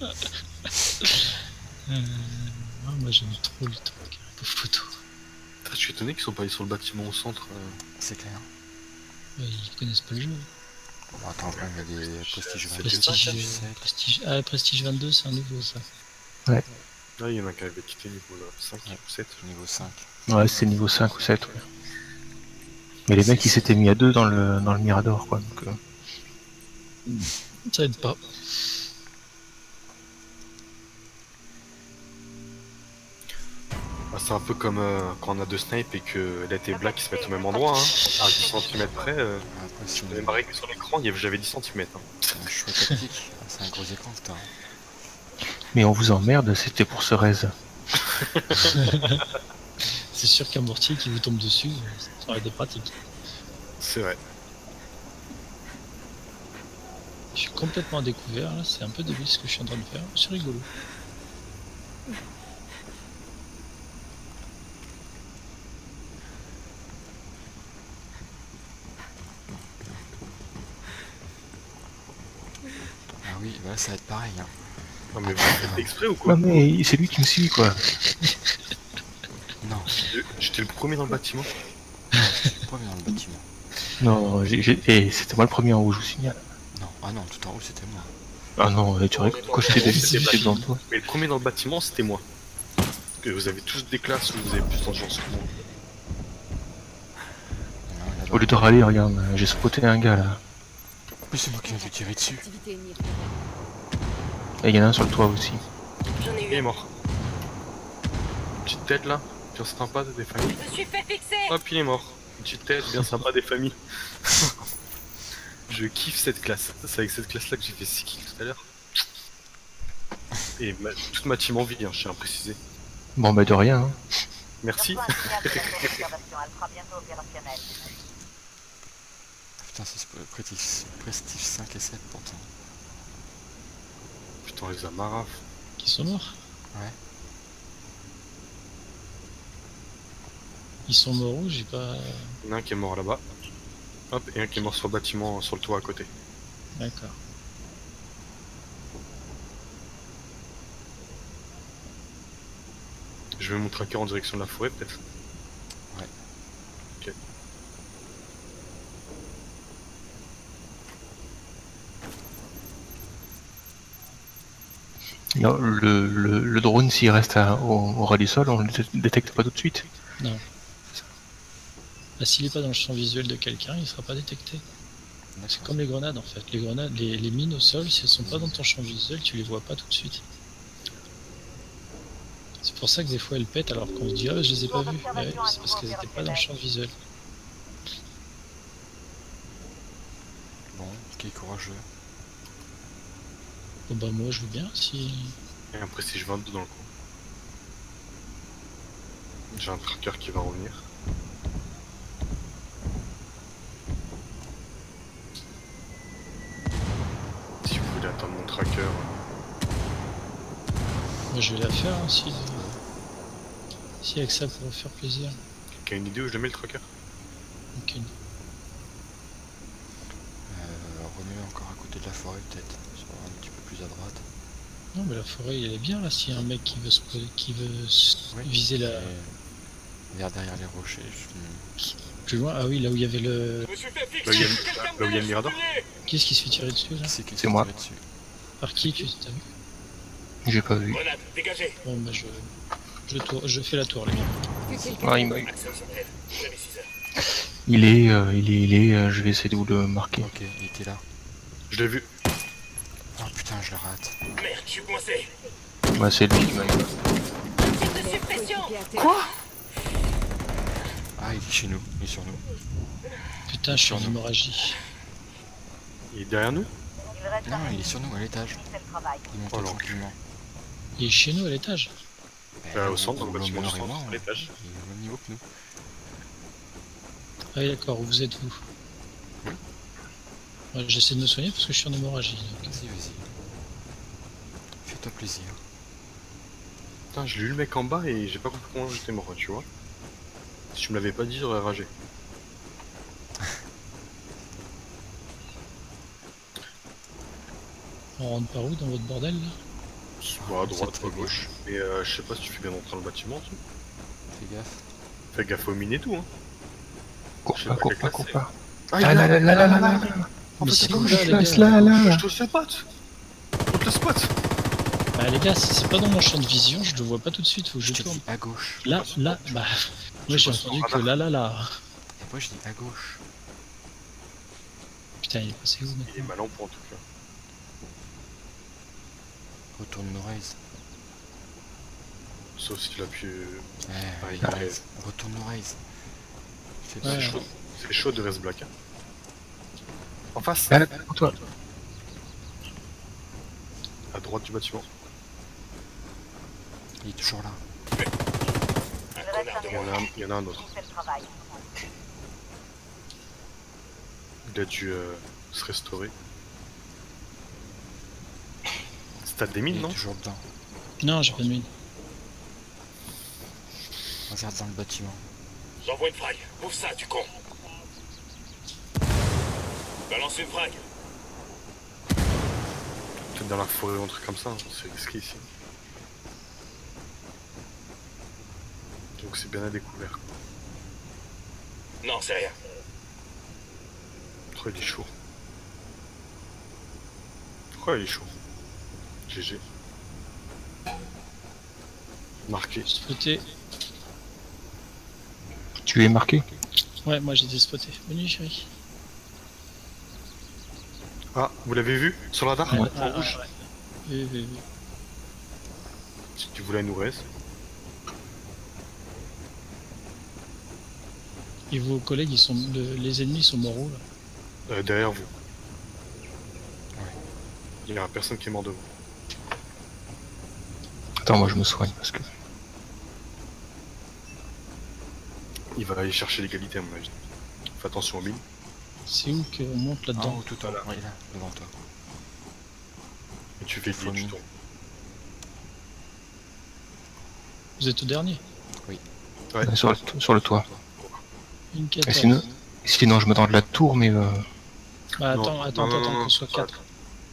Moi j'aime trop le truc, un peu photo. Je suis étonné qu'ils sont pas allés sur le bâtiment au centre. C'est clair. Ils connaissent pas le jeu. Bon, attends, quand même, il y a des prestiges 22. Prestige 22, c'est un nouveau ça. Là, il y en a qui avaient quitté niveau 5 Ouais. ou 7. Niveau 5. Ouais, c'est niveau 5 ou 7. Ouais. Mais les mecs ils s'étaient mis à 2 dans le Mirador quoi. Donc, Ça aide pas. Ah, c'est un peu comme quand on a deux snipes et que la et Black ils se mettent au même endroit. Hein. À 10 cm près, Après, c'est je m'avais marré que sur l'écran, j'avais 10 cm. Hein. un choix tactique. Ah, c'est un gros écran, putain. Mais on vous emmerde, c'était pour ce raise. C'est sûr qu'un mortier qui vous tombe dessus, ça aurait été pratique. C'est vrai. Je suis complètement à découvert là, c'est un peu débile ce que je suis en train de faire, c'est rigolo. Ah oui, bah ça va être pareil. Hein. Non mais vous faites exprès ou quoi? Non mais c'est lui qui me suit quoi. Non, J'étais le premier dans le bâtiment. premier dans le bâtiment. Non, et c'était moi le premier en haut, je vous signale. Non, ah non, tout en haut c'était moi. Ah non, tu aurais quoi j'étais C'était devant toi. Mais le premier dans le bâtiment, c'était moi. Que vous avez tous des classes où vous avez plus de chance que moi. Il y en a un là-bas. Au lieu de râler, regarde, j'ai spoté un gars là. Mais c'est moi qui l'ai tiré dessus. Activité ennemie. Et il y en a un sur le toit aussi. J'en ai Il est mort. Petite tête là, bien sympa des familles. Je me suis fait fixer. Hop, il est mort. Petite tête, bien sympa des familles. Je kiffe cette classe. C'est avec cette classe là que j'ai fait 6 kills tout à l'heure. Et toute ma team en vie, hein, je tiens à préciser. Bon bah de rien. Hein. Merci. Reçois un signal de la d'observation. Elle sera bientôt opérationnelle. Putain, c'est prestige 5 et 7 pourtant. Putain, on les a maraf. Qui sont morts. Ouais. Ils sont morts où j'ai pas. Il y en a un qui est mort là-bas. Hop, et un qui est mort sur le bâtiment, sur le toit à côté. D'accord. Je vais mon tracker en direction de la forêt peut-être. Ouais. Ok. Non, le drone s'il reste au ras du sol, on le détecte pas tout de suite. Non. Bah, s'il est pas dans le champ visuel de quelqu'un, il sera pas détecté. C'est comme les grenades en fait. Les grenades, les mines au sol, si elles sont pas dans ton champ visuel, tu les vois pas tout de suite. C'est pour ça que des fois elles pètent alors qu'on se dit ah je les ai pas vues. Ouais, c'est parce qu'elles étaient pas dans le champ visuel. Bon, qui est courageux. Bon bah moi je veux bien si. Et un prestige 22 dans le coin. J'ai un tracker qui va revenir. Si vous voulez attendre mon tracker. Moi je vais la faire hein, si avec ça pour faire plaisir. Quelqu'un a une idée où je le mets le tracker? Ok. Remets encore à côté de la forêt peut-être. Ça va un petit peu plus à droite. Non mais la forêt elle est bien là s'il y a un mec qui veut Ouais. viser la. Vers derrière les rochers. Plus loin, ah oui là où il y avait le. Je me suis fait fixer. Là où il y a Quelqu'un le me Mirador. tuer. Qui est-ce qui se fait tirer dessus là? Qui C'est moi. dessus. Par qui tu t'as vu? J'ai pas vu. Grenade, dégagez. Bon bah je fais la tour les gars. Ah, il m'a eu. Action sommaire. Vous avez 6 heures. Il est, je vais essayer de vous le marquer. Ok, il était là. Je l'ai vu. Oh putain, je le rate. Merde, je suis coincé. Ouais, c'est lui qui m'a eu. Quoi? Ah, il est chez nous, il est sur nous. Putain je suis en hémorragie. Il est derrière nous? Il reste Non, un il est sur nous, à l'étage. c'est le travail. Il monte Oh, l'enculé. tranquillement. Il est chez nous à l'étage. Au centre, dans le bâtiment du Homer et centre, moi, à l'étage. il est au même niveau que nous. Ah oui, d'accord, où vous êtes vous? Ouais, j'essaie de me soigner parce que je suis en hémorragie. donc. Vas-y, vas-y. Fais-toi plaisir. Putain, j'ai lu le mec en bas et j'ai pas compris comment j'étais mort, tu vois. Si tu me l'avais pas dit, j'aurais ragé. On rentre par où dans votre bordel là? Soit à droite, C'est soit à très gauche. Et je sais pas si tu fais bien entrer dans le bâtiment, tu. Fais gaffe. Fais gaffe aux mines et tout, hein. Cours Je sais pas, pas cours quelle pas, classe cours c'est. pas. Ah, Là, là, là, là, là, là, là. Mais c'est où Je là, les laisse gars? là. Je te spot. On te spot. Bah les gars, c'est pas dans mon champ de vision, je le vois pas tout de suite, faut que je Je te tourne. dis à gauche. Là, bah... Moi j'ai pas sur entendu le que radar. là... Et moi je dis à gauche. Putain, il est passé où Il est maintenant? mal en point en tout cas. Retourne nos rails. Sauf si tu l'as pu. Ouais, il rails. reste. Retourne nos rails. Fais Ouais. C'est chaud. C'est chaud de reste black. Hein. En face, Là, là, pour toi. à droite du bâtiment. Il est toujours là. Un connard de moi. Il y en a un autre. C'est le travail. Il a dû se restaurer. Stade des mines, Il est non? toujours dedans. Non, j'ai pas de mine. Regarde dans le bâtiment. J'envoie une frag. Ouvre ça, tu con. Balance une frag. Peut-être dans la forêt ou un truc comme ça. Hein. C'est risqué ici. Donc c'est bien à découvert. Non, c'est rien. Oh, il est chaud. Oh, il est chaud. GG. Marqué. Spoté. Tu es marqué. Ouais, moi j'ai été spoté. Bonne nuit chérie. Ah, vous l'avez vu? Sur la radar? Ouais. En rouge. Oui, oui, oui. Si tu voulais nous reste. Et vos collègues, ils sont... les ennemis sont morts où là? Derrière vous. Il y a personne qui est mort de vous. Attends, moi je me soigne parce que. Il va aller chercher l'égalité à mon avis. Fais attention aux mines. C'est où qu'on monte Ah, là-dedans? ou tout en haut. Il est là, devant toi. Et tu fais Faut le tu mine. tournes. Vous êtes au dernier? Ouais. Sur le toit. Une Et 14. sinon, je me tends de la tour, mais Ah, Non, attends, non, qu'on non, soit ça va. 4.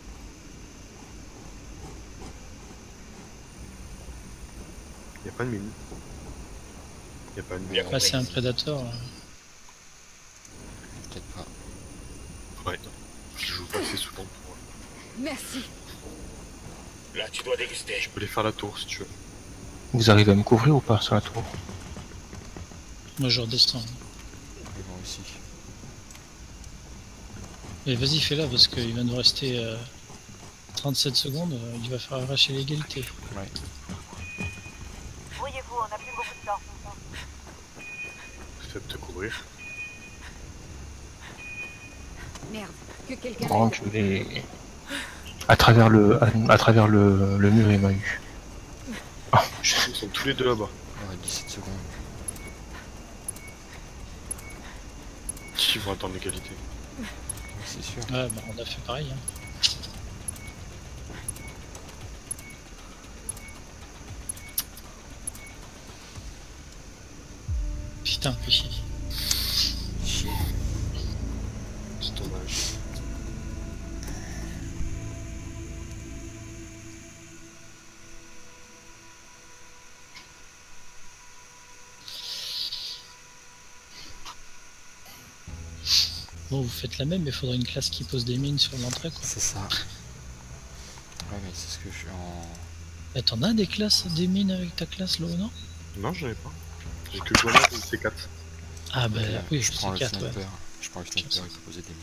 Il n'y a pas de mine. Il n'y a pas de Bien mine. Bah, c'est un prédateur. Peut-être pas. Ouais. Je joue pas assez souvent pour. Merci. Là, tu dois déguster. Je peux les faire la tour si tu veux. vous arrivez à me couvrir ou pas sur la tour? Moi je redescends. Et moi aussi. Et vas-y, fais-la parce qu'il va nous rester 37 secondes. Il va faire arracher l'égalité. Ouais. Voyez-vous, on n'a plus beaucoup de temps. Fais de te couvrir. Merde, que quelqu'un Bon, l'aide. je vais. À travers le mur, il m'a eu. Ah, Ils sont tous les deux là-bas. Ouais, 17 secondes. Ils vont attendre l'égalité. Ouais, c'est sûr. Ouais, bah, on a fait pareil. Hein. Putain, fais chier. Chier. C'est dommage. Bon, vous faites la même, mais il faudrait une classe qui pose des mines sur l'entrée, quoi. C'est ça. Ouais, mais c'est ce que je suis en. Eh, t'en as des classes, des mines avec ta classe, là, non? Non, j'en ai pas. J'ai que Grenade et C4. Ah, bah oui, je prends le c'est 4, ouais. sniper. Je prends le sniper, il peut poser des mines.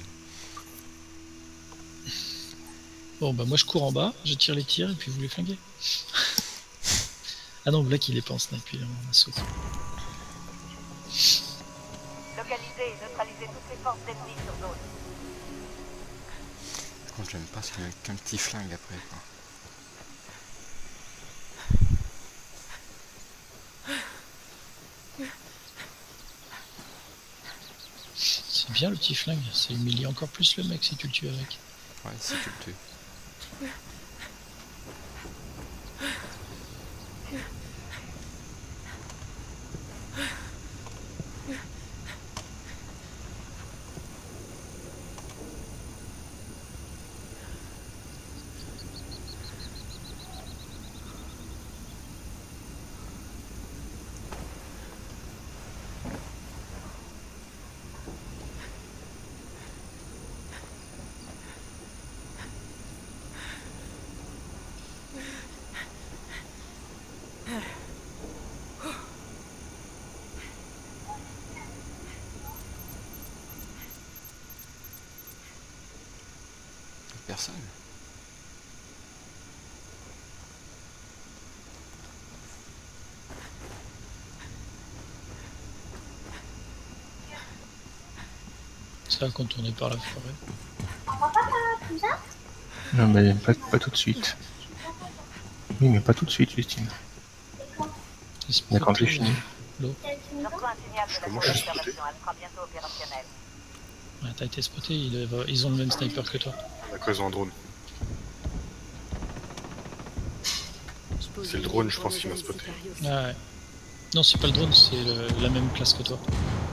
Bon, bah moi je cours en bas, je tire les tirs et puis vous les flinguez. Ah non, Black il est pas en snipe, il est en assaut. Localiser et neutraliser toutes les forces ennemies sur zone. contre, j'aime pas, c'est qu'un petit flingue après, quoi. C'est bien le petit flingue, ça humilie encore plus le mec si tu le tues avec. Ouais, si tu le tues. Personne. Ça va contourner par la forêt. Non, mais pas tout de suite. Oui, mais pas tout de suite, Justine. Mais quand j'ai fini. L'eau. Je reçois un signal de la Comment zone je suis d'observation. Elle sera bientôt opérationnelle. Ouais, t'as été spoté, ils ont le même sniper que toi. À cause d'un drone. C'est le drone, je pense, qui m'a spoté. Ah ouais. Non, c'est pas le drone, c'est la même classe que toi.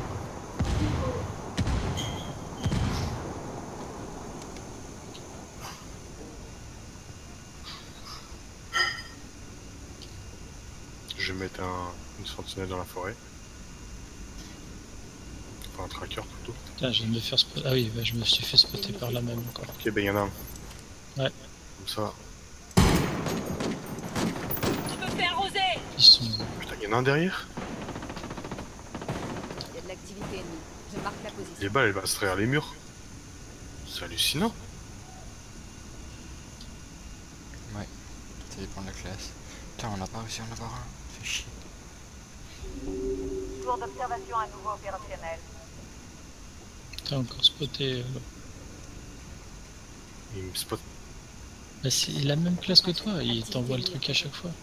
Je vais mettre une sentinelle dans la forêt. Enfin, un tracker plutôt. Là, je viens de me faire spotter. Ah oui, bah, je me suis fait spotter par là même encore. Ok, ben il y en a un. Ouais. Comme ça. Ils sont. Putain, il y en a un derrière. Il y a de l'activité ennemie. Je marque la position. Les balles, elles passent derrière les murs. C'est hallucinant. Ouais, ça dépend de la classe. Putain, on n'a pas réussi à en avoir un. Fait chier. Tour d'observation à nouveau opérationnel. T'as encore spoté. Il me spot. Bah, c'est la même classe que toi, il t'envoie le truc à chaque fois.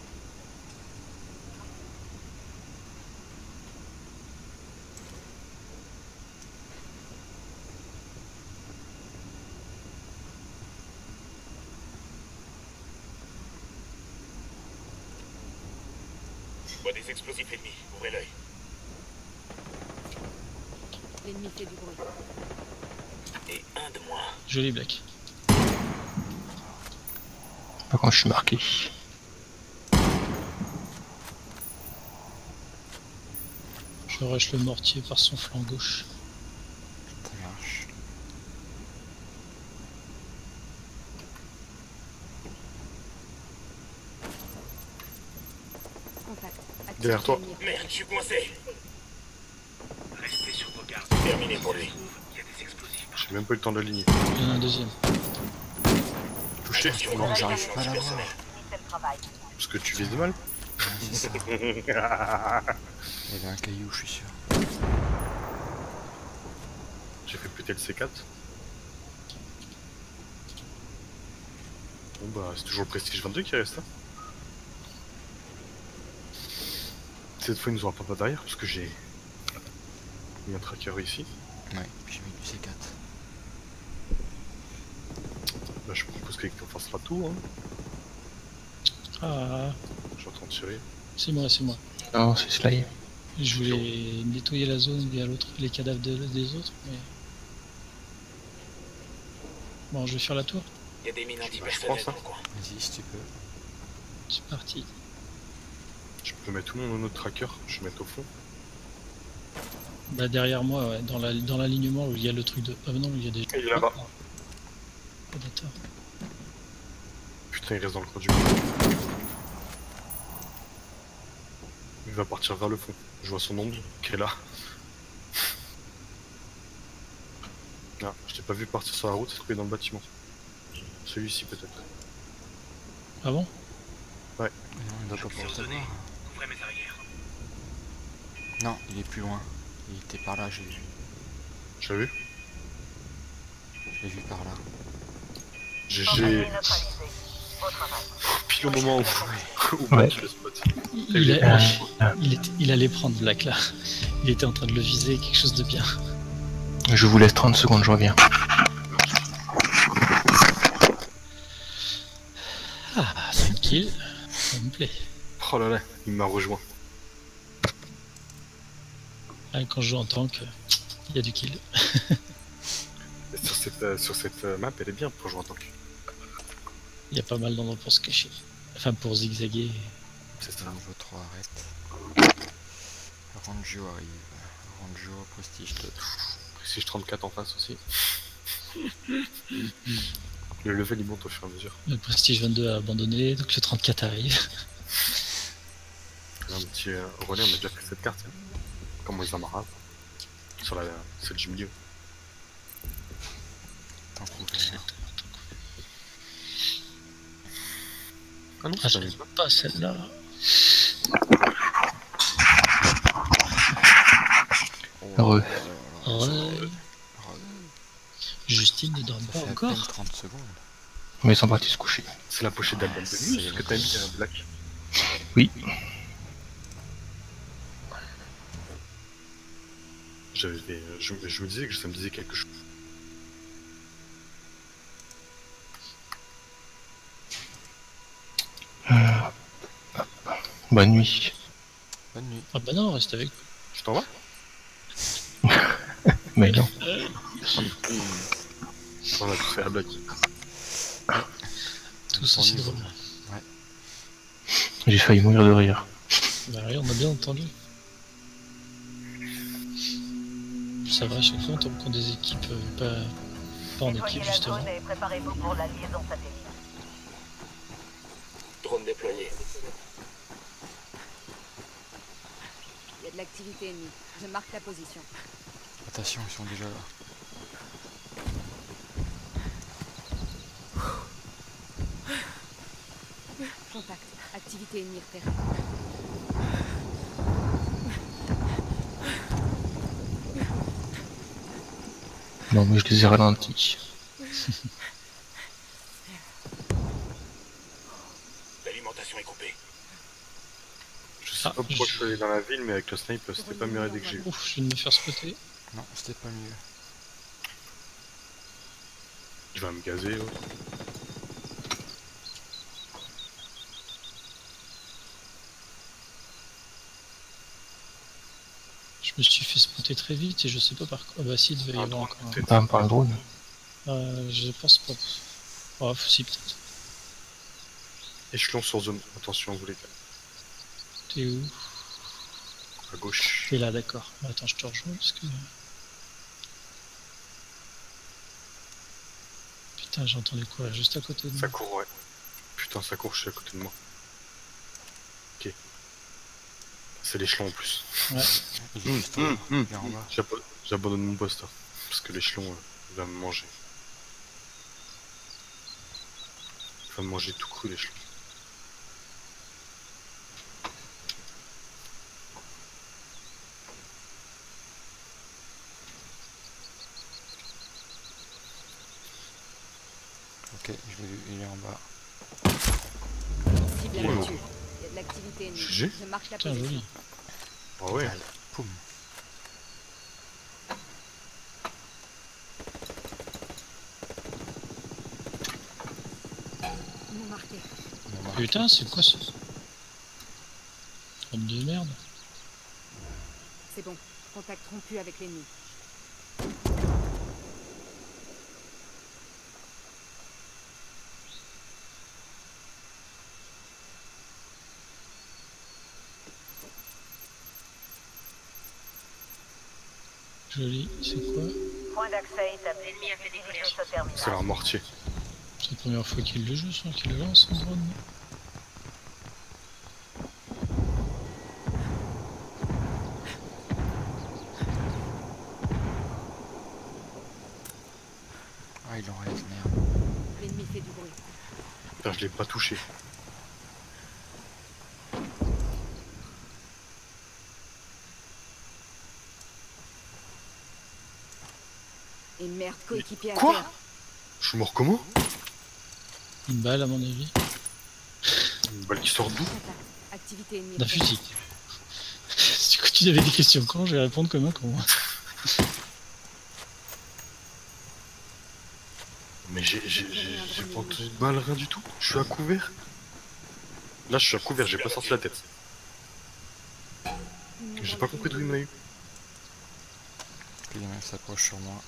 Je vois des explosifs ennemis. Ouvrez l'œil. L'ennemi fait du bruit. Et un de moins. Joli Black. Pas quand je suis marqué. Je rush le mortier par son flanc gauche. Ça marche. Contact. Activité Derrière toi. ennemie. Merde, je suis coincé. Restez sur vos gardes. Terminé pour lui. Il y a des explosifs. J'ai même pas eu le temps de l'aligner. Il y en a un deuxième. Touché. Attention, Non, Non, j'arrive pas à l'avoir. personnel. Finissez le travail. parce que tu vises mal. Ouais, c'est ça. Il y avait un caillou, je suis sûr. J'ai fait péter le C4. Bon bah c'est toujours le Prestige 22 qui reste hein. Cette fois il nous aura pas derrière parce que j'ai mis un tracker ici. Ouais, puis j'ai mis du C4. Bah je propose qu'on fasse tout hein. Ah, Je suis en train de tirer. c'est moi, c'est moi. Non, c'est Sly. Je voulais nettoyer la zone via les cadavres des autres, mais... Bon, je vais faire la tour. Il y a des mines je antipersonnelles pense, dans hein. le coin. Vas-y, si tu peux. C'est parti. Je peux mettre tout le monde en autre tracker, je vais mettre au fond. Bah derrière moi, ouais, dans l'alignement où il y a le truc de... Ah non, il y a des... Il est là-bas. Prédateur. Putain il reste dans le coin du mur. Il va partir vers le fond. Je vois son ombre qui est là. Ah, je t'ai pas vu partir sur la route, c'est trouvé dans le bâtiment. Celui-ci peut-être. Ah bon? Non, il doit pas pouvoir Ordonné. savoir. Ouvrez mes arrières. Non, il est plus loin. Il était par là, j'ai vu. Tu l'as vu? Je l'ai vu par là. J'ai Neutralisé. Beau travail. pile au moment où Ouais. Black le spot. Il allait prendre Black là. Il était en train de le viser, quelque chose de bien. Je vous laisse 30 secondes, je reviens. Ah, 5 kills, ça me plaît. Oh là là, il m'a rejoint. Ah, quand je joue en tank, il y a du kill. Et sur cette map, elle est bien pour jouer en tank. Il y a pas mal d'endroits pour se cacher. Enfin, pour zigzaguer. C'est ça. Niveau 3 arrête. Ranjo arrive. Ranjo, Prestige 2. Prestige 34 en face aussi. Le level il monte au fur et à mesure. Le Prestige 22 a abandonné, donc le 34 arrive. Là, un petit relais, on a déjà pris cette carte. Hein. Comme les amarraves. Sur celle du milieu. Tant couvert. Ah non, Ah, c'est c'est pas celle-là. Heureux. Ouais. Justine ne dort Ça pas fait à encore. peine 30 secondes. Mais ils sont partis se coucher. C'est la pochette d'album de Muse que t'as mis Black. Oui. Je me disais que ça me disait quelque chose. Bonne nuit. Bonne nuit. Ah bah non, reste avec. Je t'envoie. Mais non. On a tout fait à Black. Tous aussi drôle. J'ai failli mourir de rire. Bah oui, on a bien entendu. Ça va, à chaque fois on tombe contre des équipes pas en Nettoyez équipe la justement. zone et préparez-vous pour la liaison satellite. Drone déployé. Il y a de l'activité ennemie. Je marque la position. Attention, ils sont déjà là. Contact. Activité ennemie repérée. Non, mais je les ai ralentis. L'alimentation est coupée. Je sais pas pourquoi je suis allé dans la ville, mais avec le snipe, c'était pas mieux aidé que j'ai eu. Ouf, je viens de me faire spotter. Non, c'était pas mieux. Tu vas me gazer, oh. Je me suis fait spotter très vite et je sais pas par quoi. Ah bah si, il devait y Un avoir drone, encore un. peut-être. Pas par le drone. Je pense pas. Oh, si, peut-être. Échelon sur zone. Attention, vous les gars. T'es où? À gauche. T'es là, d'accord. Bah, attends, je te rejoins parce que. Putain, j'ai entendu quoi là, juste à côté de Ça moi. court, ouais. Putain, ça court, je suis à côté de moi. Ok. C'est l'échelon en plus. Ouais. Il est juste là, il est en bas. J'abandonne mon poste, hein, parce que l'échelon va me manger. Il va me manger tout cru l'échelon. Ok, je l'ai vu, il est en bas. Cible Oh. abattue. Il y a de l'activité ennemie. GG. Je marque la Putain, position. joli. Ah ouais. Allez, poum. Nous marqué. On a marqué. Putain, c'est quoi ce. Drone de merde. C'est bon. Contact rompu avec l'ennemi. Joli, c'est quoi? Point d'accès établi. Utilisez ce terminal. C'est leur mortier. C'est la première fois qu'il le joue, ça, qu'il le lance en drone. Ah, il enlève, merde. L'ennemi fait du bruit. Putain, je l'ai pas touché. Et merde, coéquipier à Quoi? terre. Je suis mort comment? Une balle à mon avis. Une balle qui sort d'où? Activité ennemie. D'un fusil. Si tu continues avec des questions quand, je vais répondre comme un con. Mais j'ai pas entendu de balle, rien du tout. Je suis à couvert. Là, je suis à couvert, j'ai pas sorti la tête. J'ai pas compris d'où il m'a eu. Il y en a qui s'approche sur moi.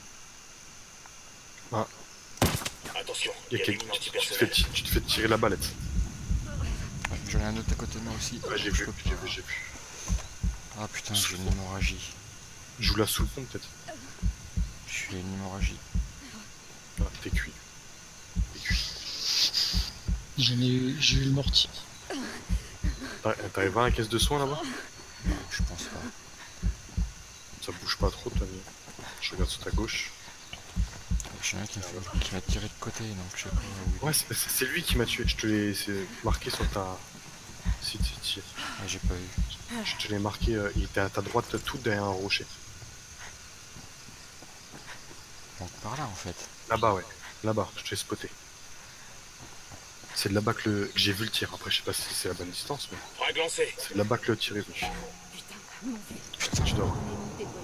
Ah, Attention, il y a quelqu'un. Tu te fais tirer la balette. Ouais, j'en ai un autre à côté de moi aussi. Ouais, j'ai Je vu, peux j'ai pas. vu, j'ai vu. Ah putain, j'ai une hémorragie. Joue là sous le pont, peut-être. Je suis une hémorragie. Ah, t'es cuit. T'es cuit. J'ai eu le mortier. T'arrives à la caisse de soins là-bas? Non, je pense pas. Ça bouge pas trop, t'as mis. Je regarde sur ta gauche. J'en ai un qui m'a tiré de côté, donc je sais pas où il est. Ouais, c'est lui qui m'a tué. Je te l'ai marqué sur ta. Si. Ah, j'ai pas vu. Je te l'ai marqué, il était à ta droite, tout derrière un rocher. Donc par là en fait. Là-bas, ouais. Là-bas, je te l'ai spoté. C'est de là-bas que j'ai vu le tir. Après, je sais pas si c'est la bonne distance, mais Frag lancé. c'est de là-bas que le tir est venu. Putain, mon Dieu. Putain, tu dors. Ennemi déployé.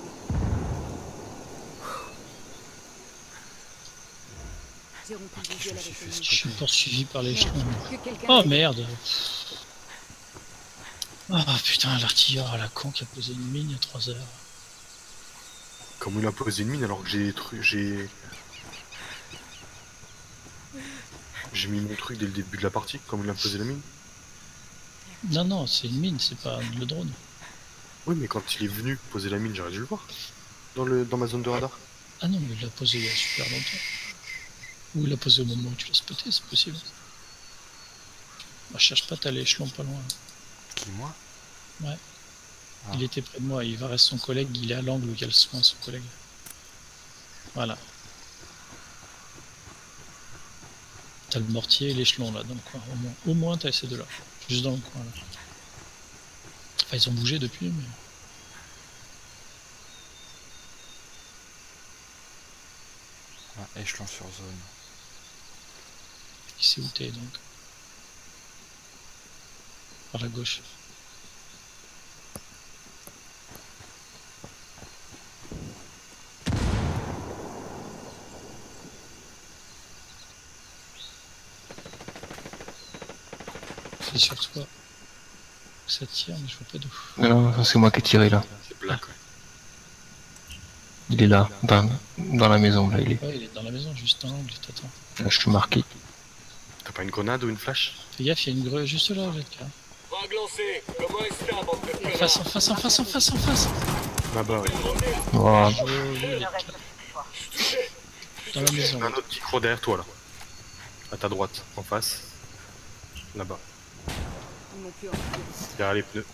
J'ai rompu Ok, le je visuel me avec suis fait l'ennemi. Je suis poursuivi par l'échelon. Que quelqu'un Oh m'aide. merde. Ah putain, l'artilleur à la con qui a posé une mine il y a 3 heures. Comme il a posé une mine alors que j'ai mis mon truc dès le début de la partie, comme il a posé la mine. Non, non, c'est une mine, c'est pas le drone. Oui, mais quand il est venu poser la mine, j'aurais dû le voir. Dans ma zone de radar. Ah non, mais il l'a posé il y a super longtemps. Ou il l'a posé au moment où tu l'as spoté, c'est possible. Bah, cherche pas, t'as l'échelon pas loin. Qui, moi? Ouais. Ah. Il était près de moi, il va rester son collègue, il est à l'angle où il y a le soin, son collègue. Voilà. T'as le mortier et l'échelon là, dans le coin. Au moins t'as ces deux là. Juste dans le coin là. Enfin, ils ont bougé depuis, mais. Ah, échelon sur zone. Il sait où t'es donc. Par la gauche. C'est sur toi. Ça tire, mais je vois pas d'où. Non, non, c'est moi qui ai tiré là. C'est Black, ouais. Il est là, dans la maison là, il est. Ouais, il est dans la maison, juste dans l'angle, il t'attend. Là, je suis marqué. T'as pas une grenade ou une flash? Fais gaffe, il y a une grue juste là, Jetka. Frag lancé. Comment est-ce là, bande de En connards? face, en face, en face, en face, en face. Là-bas, ouais. Wow. Joli, Il ne Jetka. reste plus de choix. Dans la maison. Un autre qui court derrière toi là. À ta droite, en face. Là-bas. Ils m'ont pu en tirer. Derrière les pneus.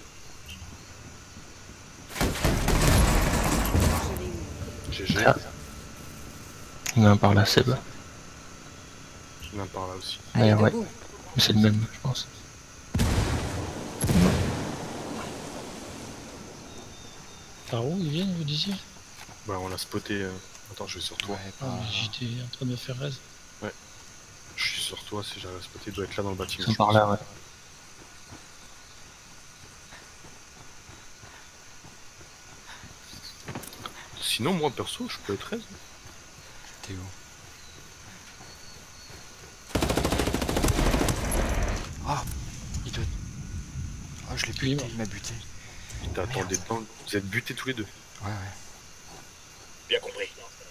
Je l'ai eu. GG. Ah. Il y en a un par là, Seb. Il y en a un par là aussi. Ouais, Allez, ouais. debout. Mais c'est le même, je pense. Par où ils viennent, vous disiez? Bah, on l'a spoté. Attends, je vais sur toi. Ouais, Ah, par mais là. j'étais en train de me faire raise. Je suis sur toi, si j'arrive à spotter, il doit être là dans le Ils bâtiment. sont par là, ouais. Sinon, moi perso, je peux être 13. T'es où? Ah! Il doit... Ah, je l'ai Il est buté, mort. il m'a buté. Il t'attendait dedans. Vous êtes butés tous les deux. Ouais, ouais. Bien compris.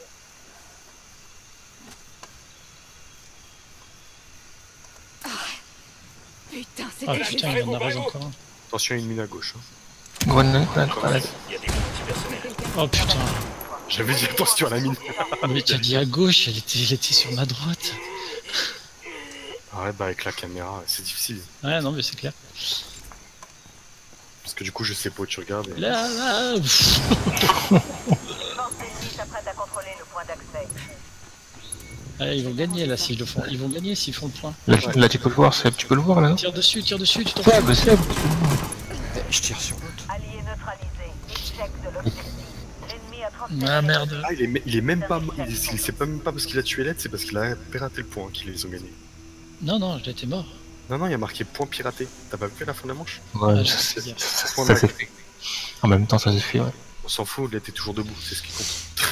Putain, Ah c'était putain, il en a rase encore un. Attention, il y a une mine à gauche. Hein. Grenade, grenade. Il y a des multipersonnels. Oh putain. J'avais dit attention à la mine. Mais tu as dit à gauche, elle était sur ma droite. Ah ouais, bah avec la caméra, c'est difficile. Ouais, non, mais c'est clair. Parce que du coup, je sais pas où tu regardes. Et... Là, pff. Force ennemie s'apprête à contrôler le point d'accès. Ouais, ils vont gagner là s'ils le font. Ils vont gagner s'ils font le point. Là, tu peux le voir, Seb, tu peux le voir là, non? Tire dessus, tu t'en Seb, fous. Seb. Eh, je tire sur l'autre. Allié neutralisé. Échec de l'objectif. L'ennemi a transféré. Ah merde. Ah, il est même pas. Il sait pas même pas parce qu'il a tué l'aide, c'est parce qu'il a piraté le point qu'ils les ont gagnés. Non, non, il était mort. Non, non, il y a marqué point piraté. T'as pas vu à la fin de la manche? Ouais, Ah, ça, je sais bien. ça s'est fait. En même temps, ça s'est fait, ouais. On s'en fout, il était toujours debout, c'est ce qui compte.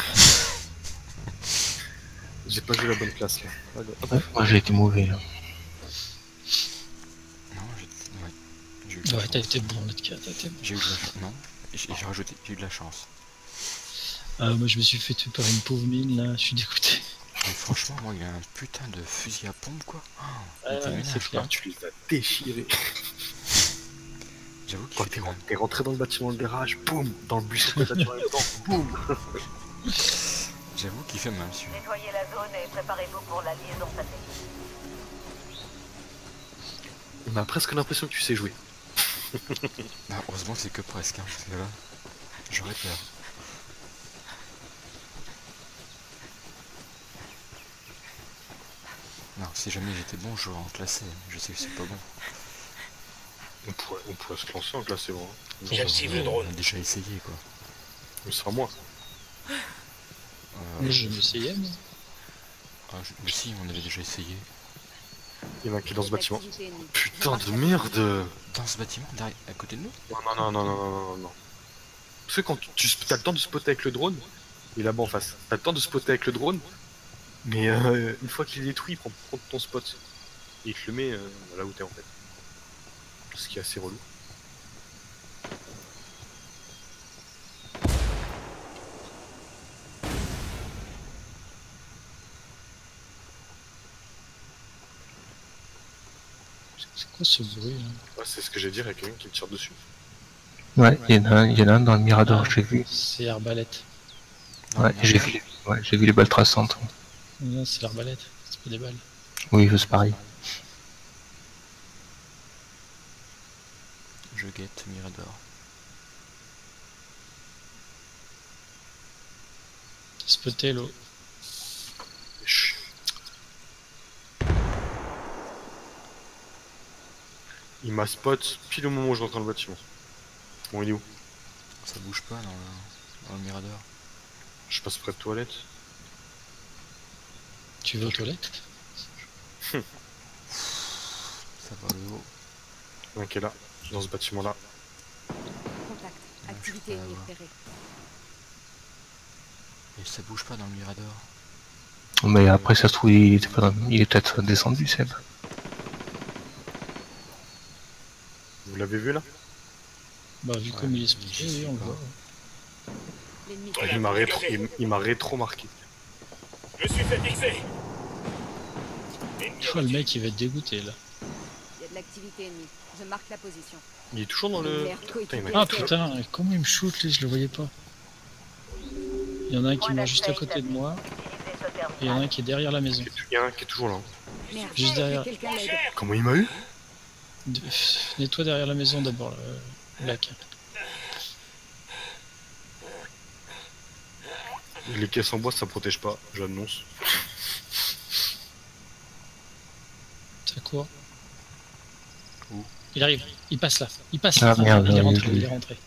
J'ai pas vu la bonne place là. Allez, hop. Ouais, moi j'ai été mauvais là. Non, j'ai eu de la Ouais, chance. t'as été bon, notre cas, t'as été bon. J'ai eu de la chance. Non, j'ai rajouté, j'ai eu de la chance. Moi, je me suis fait tuer par une pauvre mine, là, je suis dégoûté. Mais franchement, moi, il a un putain de fusil à pompe, quoi. Oh, il était Ouais, vénère, c'est quoi. clair. Tu les as déchirés. J'avoue qu'il Quand était bon. t'es rentré dans le bâtiment de garage, boum, dans le buisson que t'as tué en même temps, boum. J'avoue qu'il fait mal, celui-là. Nettoyez la zone et préparez-vous pour la liaison satellite. On a presque l'impression que tu sais jouer. Ah, heureusement que c'est que presque, hein, parce que là, j'aurais peur. Non, si jamais j'étais bon, j'aurais en classé. Je sais que c'est pas bon. On pourrait se lancer en classe, c'est bon. J'active le drone. On a déjà essayé, quoi. Ce sera moi. Moi, je m'essayais, moi. Mais si, on avait déjà essayé. Il y en a qui est dans ce bâtiment. Activité ennemie. Putain de merde. Dans ce bâtiment, derrière, à côté de nous? Non. Tu sais, quand t'as le temps de spotter avec le drone, il est là-bas en face. T'as le temps de spotter avec le drone, mais une fois qu'il est détruit, il prend ton spot. Et il te le met là où t'es en fait. Ce qui est assez relou. C'est quoi ce bruit, là? Ouais, c'est ce que j'ai dit, il y a quelqu'un qui me tire dessus. Ouais, il y en a un dans le Mirador, j'ai vu. C'est l'arbalète. Non, Ouais, non, j'ai vu les balles traçantes. Non, c'est l'arbalète, c'est pas des balles. Oui, c'est pareil. Je guette Mirador. Spotter l'eau. Chut. Il m'a spot pile au moment où je rentre dans le bâtiment. Bon, il est où? Ça bouge pas dans le Mirador. Je passe près de toilette. Tu veux aux toilettes? Ça va le haut. Un qui est là, dans ce bâtiment-là. Contact. Activité ennemie repérée. Et ça bouge pas dans le Mirador. Mais après, ça se trouve, il est peut-être descendu, Seb. Vous l'avez vu là? Bah, vu comme il est spoté, j'y oui, suis on le pas. voit. L'ennemi. Il m'a rétro marqué. Je me suis fait fixer. Je crois le mec, il va être dégoûté, là. Il y a de l'activité ennemie. Je marque la position. Il est toujours dans le... Merde, Putain, il m'a Ah putain, comment il me shoot, lui, je le voyais pas. Il y en a un qui meurt juste à côté de moi, Utilisez ce terminal. et il y en a un qui est derrière la maison. Il y en a un qui est toujours là. Merde. Juste derrière. Quelqu'un l'aide. Comment il m'a eu? Nettoie derrière la maison d'abord, Black. Les caisses en bois ça protège pas, j'annonce. Ça court. Où? Il arrive, il passe là, il passe Ah, là. merde, il est oui, rentré, je l'ai il est vu. rentré.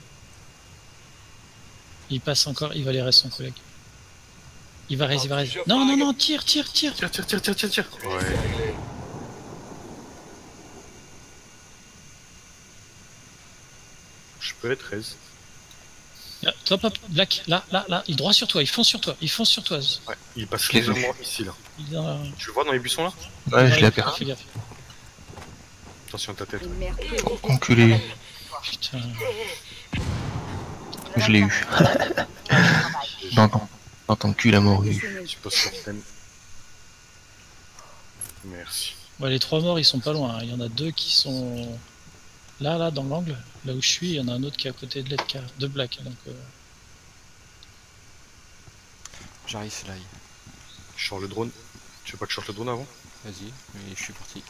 Il passe encore, il va aller rester son collègue. Il va rester, il va rester. Non, non, non, tire. Tire. Ouais. Je peux être 13. Ah, top, hop, Black, là, il est droit sur toi, il fonce sur toi. Ouais, il passe Je l'ai vu. légèrement ici là. Il est dans la... Tu le vois dans les buissons là? Ouais, je l'ai Fais aperçu. gaffe. Attention à ta tête. Une merde. Enculé. Putain. Je l'ai eu. Dans ton cul, la morue. Je suis pas certain. Merci. Bon, les trois morts, ils sont pas loin. Il y en a deux qui sont là, dans l'angle, là où je suis. Il y en a un autre qui est à côté de l'Edcar, de Black. Donc, J'arrive, là. Je sors le drone. Tu veux pas que je sorte le drone avant? Vas-y, mais je suis parti.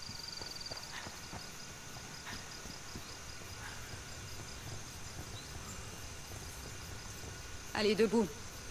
Allez, debout.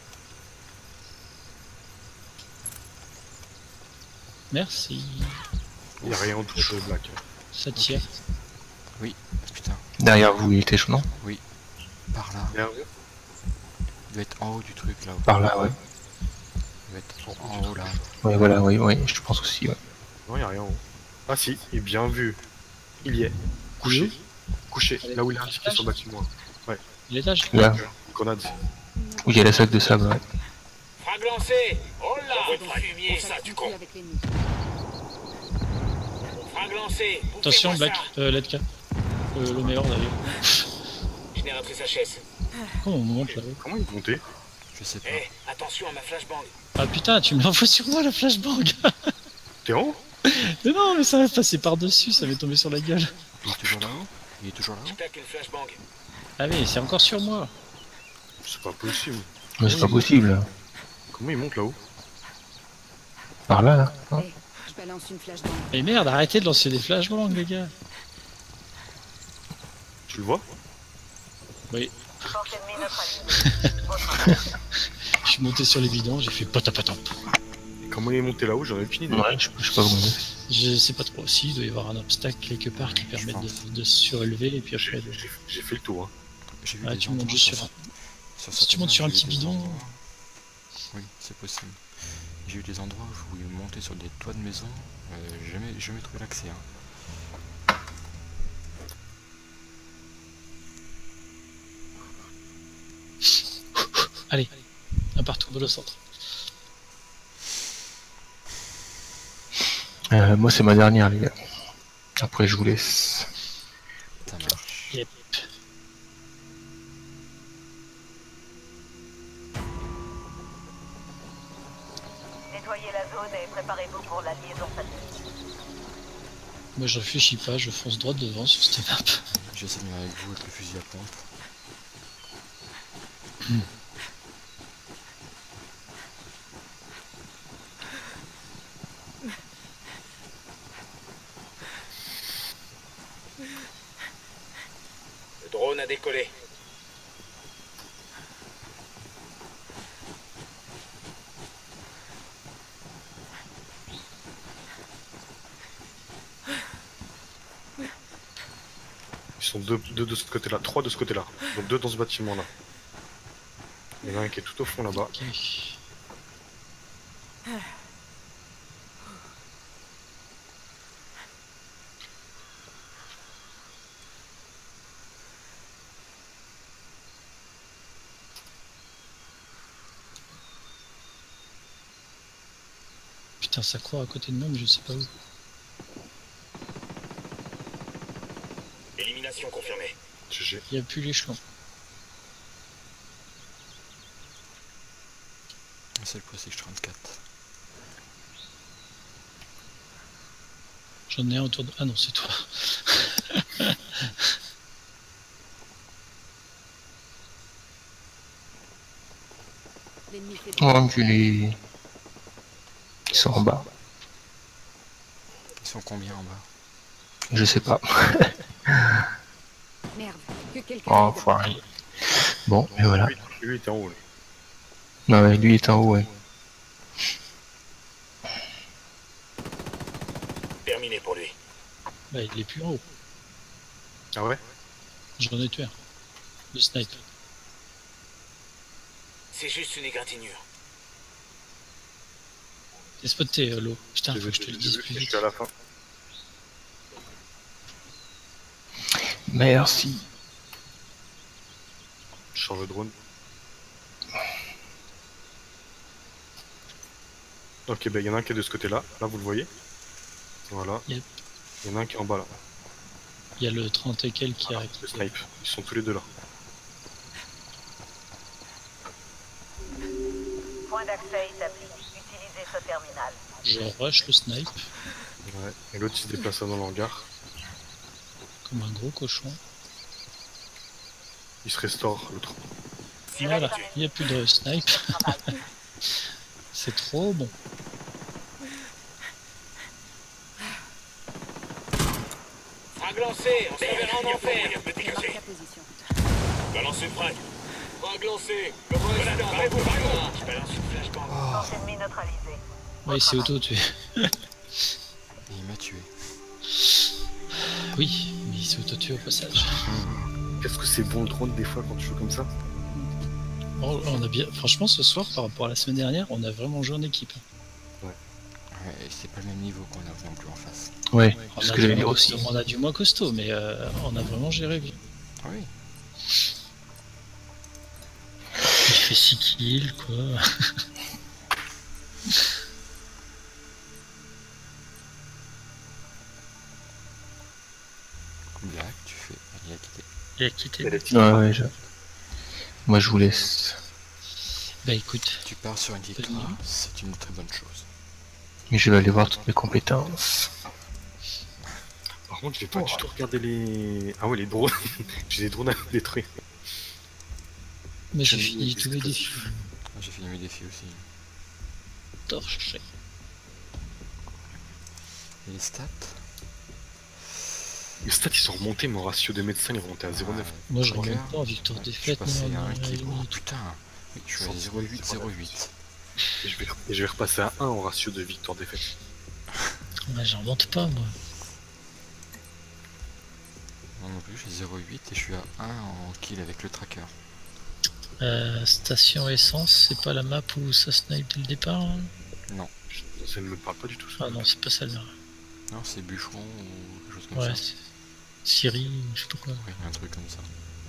merci. Il y a rien en touche Black. Ça tire. Putain, Derrière vous, il était chaud, non? par là. Derrière vous? Il doit être en haut du truc, là. Par là, ouais. Il doit être en haut, là. Ouais, voilà, oui, je pense aussi, ouais. Non, il y a rien en haut. Ah si, et bien vu. Il y est. Couché. Couché, là où il est indiqué sur le bâtiment. L'étage. Là, Grenade. où il y a la sac de sable, ouais. Frag lancé. Oh là, C'est votre bon. fumier, ça, Contact du conclu con. avec l'ennemi. Frag lancé. Attention, Bouffez-moi Black, ça. Ledka. Le meilleur d'ailleurs. Génératrice HS. Comment on monte là-haut? Comment il est monté? Je sais pas. Eh, attention à ma flashbang. Ah putain, tu me l'envoies sur moi la flashbang. T'es en haut? Mais non, mais ça va passer par-dessus, ça m'est tombé sur la gueule. Il est toujours là-haut? Il est toujours là-haut? Je claque une flashbang. Ah mais c'est encore sur moi. C'est pas possible. Mais c'est pas possible. Comment il monte là-haut? Par là, là. Hein. Eh, je balance une flashbang. Mais merde, arrêtez de lancer des flashbangs les gars. Tu le vois? Oui, Force ennemie neutralisée. Votre je suis monté sur les bidons, j'ai fait patapatap. Et comment il est monté là-haut? J'en ai aucune idée. Ouais, je sais pas comment. Je sais pas trop, si il doit y avoir un obstacle quelque part qui permet de se surélever et puis après de... J'ai fait le tour. Hein. J'ai vu Ah, des tu montes endroits juste sur sur un... sur Si tu certains montes sur un maps, j'ai petit vu des bidon. endroits- Oui, c'est possible. J'ai eu des endroits où je voulais monter sur des toits de maison. Jamais trouvé l'accès. Hein. Allez, un partout de le centre. Moi, c'est ma dernière, les gars. Après, je vous laisse. Ça marche. Yep. Nettoyez la zone et préparez-vous pour la liaison satellite. Moi je réfléchis pas, je fonce droit devant sur cette map. J'essaie de venir avec vous avec le fusil à pompe. Le drone a décollé. Ils sont deux de ce côté-là, 3 de ce côté-là. Donc 2 dans ce bâtiment-là. Il y en a un qui est tout au fond là-bas. Ok. Putain, ça court à côté de moi, mais je sais pas où. Élimination confirmée. GG. Il y a plus l'échelon. C'est le Prestige 34. J'en ai un autour de... Ah non, c'est toi. L'ennemi fait Oh, enculé. Ils sont en bas. Ils sont combien en bas? Je sais pas. Merde, que quelqu'un Oh, m'aide. enfoiré. Bon, et voilà. Lui il était en haut. Là. Non, mais lui il est en haut, ouais. Terminé pour lui. Bah, il est plus en haut. Ah ouais? J'en ai tué un. Le snipe. C'est juste une égratignure. T'es spoté, l'eau. Putain, J'ai faut vu, que je te le j'ai dise vu, plus je vite. suis à la fin. Merci. Je change le drone. Ok, ben il y en a un qui est de ce côté-là. Là, vous le voyez. Voilà. Yep. Il y en a un qui est en bas là. Il y a le 30 et quelques qui arrive. Le snipe. Ils sont tous les deux là. Point d'accès établi. Utilisez ce terminal. Je rush le snipe Ouais. Et l'autre il se déplace dans l'hangar. comme un gros cochon. Il se restaure l'autre. Voilà, il n'y a plus de snipe. C'est trop bon. Frag lancé, on se verra en enfer. Je marque ta position. Balance une frag. Frag lancé. Je balance une flashbang. Force ennemie neutralisée. Oui, c'est auto-tué. Et il m'a tué. Oui, mais il s'est auto-tué au passage. Qu'est-ce que c'est bon le drone des fois quand tu joues comme ça? Oh, on a bien... Franchement, ce soir, par rapport à la semaine dernière, on a vraiment joué en équipe. Ouais, Ouais, c'est pas le même niveau qu'on a non plus en face. Ouais, On c'est ce a que du j'allais moins dire aussi. costaud, on a du moins costaud, mais on a vraiment géré bien. Ah oui. Il fait 6 kills, quoi. Black, tu fais. Il a quitté. Il a quitté. Ouais, moi je vous laisse. Bah écoute, Tu pars sur une victoire, c'est une très bonne chose. Mais je vais aller voir toutes mes compétences. Par contre, j'ai pas du tout regardé les... Ah ouais, les drones. J'ai des drones à détruire. mais j'ai J'ai fini mis tous mes défis. Ah, j'ai fini mes défis aussi. Torché. Et les stats? Les stats, ils sont remontés, mon ratio de médecins, il est remonté à 0,9. Moi je Regarde. remonte pas en victoire Je suis défaite, passé ni à en 1 kilo. Oh, limite. putain. Oui, je suis à 0,808. Et je vais repasser à 1 en ratio de victoire-défaite. Ouais, j'en monte pas moi. Non non plus, j'ai 0,8 et je suis à 1 en kill avec le tracker. Station essence, c'est pas la map où ça snipe dès le départ hein? Non. Ça ne me parle pas du tout, ça. Ah non, c'est pas celle-là. Non, c'est bûcheron ou quelque chose comme Ouais, ça. c'est Syrie, je sais pas quoi. Oui, un truc comme ça.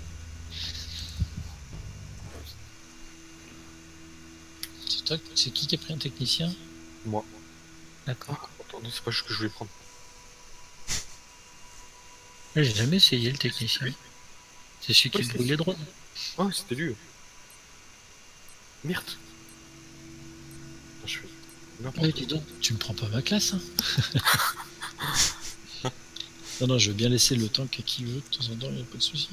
C'est toi, c'est qui a pris un technicien? Moi. D'accord. Attends, non, c'est pas ce que je voulais prendre. J'ai jamais essayé le technicien. C'est celui qui Ouais, c'est brûle les drones. Oh, c'était lui. Merde. Je fais n'importe Oui, quoi. dis donc, tu me prends pas ma classe, hein. Non, non, je veux bien laisser le tank à qui veut, de temps en temps, y'a pas de soucis.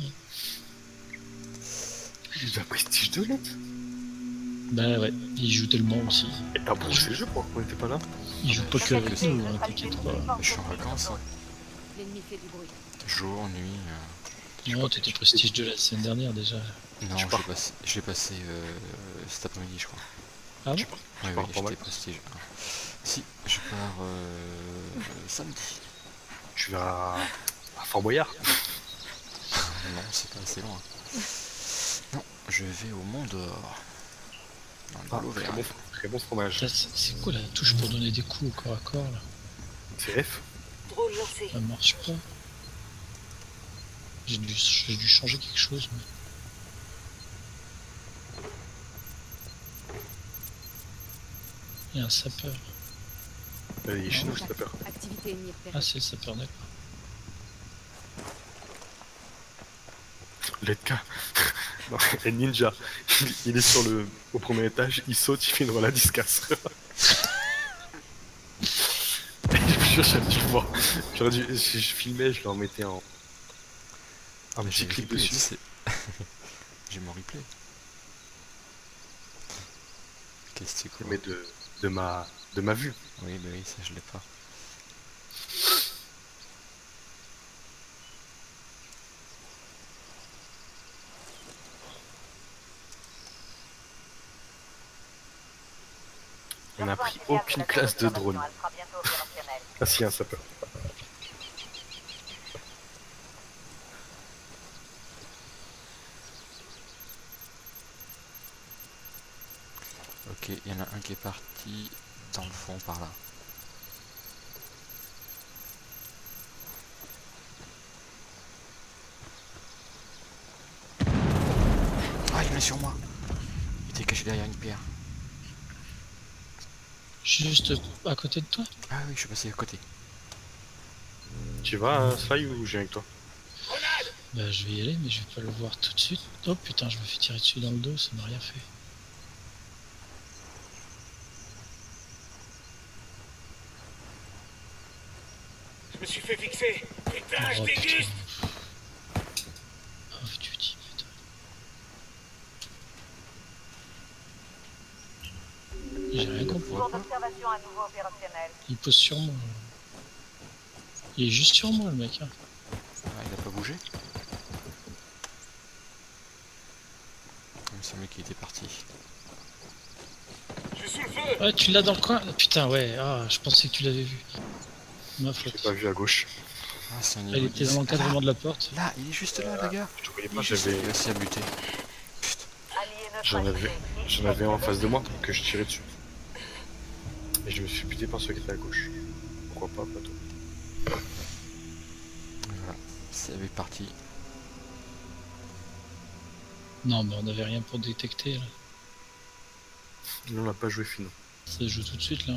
Il a prestige de lettre. Bah ouais, il joue tellement aussi. Et t'as broussé le jeu pour qu'on était pas là. Il joue pas que avec nous, hein, t'inquiète pas. Je suis en vacances. Hein. L'ennemi fait du bruit. Jour, nuit. Non, t'étais prestige de la semaine dernière déjà. Non, Tu pars. je l'ai passé cet après-midi, je crois. Ah bon? Oui, pars oui, pour j'étais vacances. prestige. Ah. Si, je pars samedi. Tu vas à Fort Boyard. Non, c'est pas assez loin. Non, je vais au Mont d'Or. Dans le Ah, Val-Auvergne. très bon fromage. Là, c'est quoi la touche pour donner des coups au corps à corps là? C'est F. Drone lancé. Ça marche pas. J'ai dû changer quelque chose. Mais... Il y a un sapeur. Il est chez nous, c'est peur. Activité ennemie repérée. Ah, c'est le sapeur, d'accord. Letka. Non, et Ninja. Il est sur le... au premier étage, il saute, il fait une roulade, il se casse. Je suis dû le voir. J'aurais dû... Si je filmais, je leur mettais un petit J'ai clip replay, dessus. tu sais. J'ai mon replay. Qu'est-ce que c'est quoi? Mais de ma vue. Oui, bah oui, ça je l'ai pas. On n'a pris aucune classe de drone. Ah si, un sapeur. Ok, il y en a un qui est parti dans le fond par là. Ah, il est sur moi. Il était caché derrière une pierre. Juste à côté de toi? Ah oui, je suis passé à côté. Tu vas à Sly ou j'ai avec toi? Bah je vais y aller, mais je vais pas le voir tout de suite. Oh putain, je me fais tirer dessus dans le dos, ça m'a rien fait. Je me suis fait fixer. Putain, je Oh putain. déguste. Oh duty, putain. J'ai rien compris. Tour d'observation à nouveau opérationnel. Il pose sur moi. Il est juste sur moi le mec. Hein. Ah, il a pas bougé. Il me semblait qu'il était parti. Je suis sous le feu. Ah tu l'as dans le coin? Putain ouais, ah je pensais que tu l'avais vu. Ma Je l'ai faute. pas vu à gauche. Ah, c'est un Elle niveau était 10. dans l'encadrement de la porte. Là, il est juste là, les gars. Je te voyais Il pas, est juste là, j'avais... il a aussi à buter. Putain. Allié J'en avais un en face de moi que je tirais dessus. Et je me suis buté par ceux qui étaient à gauche. Pourquoi pas, toi. Voilà, c'est parti. Non, mais on n'avait rien pour détecter là. Nous on n'a pas joué finaux. Ça se joue tout de suite là.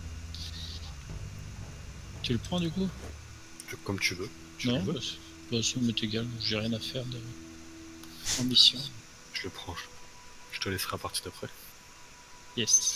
Tu le prends du coup? Comme tu veux. Non, bah, ça m'est égal, j'ai rien à faire de... en mission. Je le prends. Je te laisserai à partir d'après. Yes.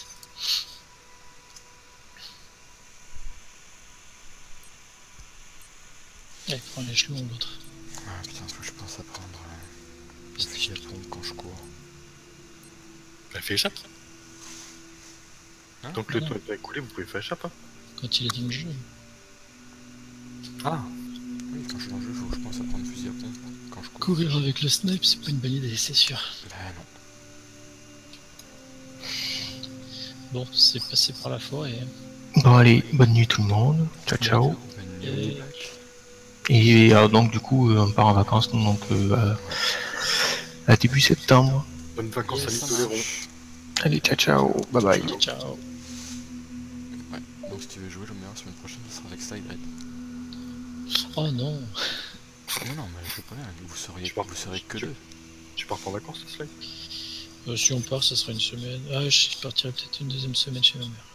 Allez, prends l'échelon ou l'autre. Ah putain, faut que je pense à prendre le fusil à pompe quand je cours. Elle fait échappe. Hein? Donc le temps est écoulé, vous pouvez faire échappe. Hein. Quand il est dans le jeu. Ah. Oui, quand je suis dans le jeu, faut que je pense à prendre le fusil à pompe quand je cours. Courir avec le snipe, c'est pas une bonne idée, c'est sûr. Bah non. Bon, c'est passé par la forêt. Bon allez, bonne nuit tout le monde. Ciao ciao. Bonne nuit, Black. Et alors, donc du coup on part en vacances donc à début septembre. Bonnes vacances à Ça l'île de Léron. marche. Allez ciao ciao, bye bye. Ciao. Ouais, donc si tu veux jouer le meilleur la semaine prochaine, ce sera avec Side. Oh non. Non, mais je sais pas bien, vous serez que deux. Tu pars en vacances, ce slide? Si on part, ça sera une semaine. Ah, je partirai peut-être une deuxième semaine chez ma mère.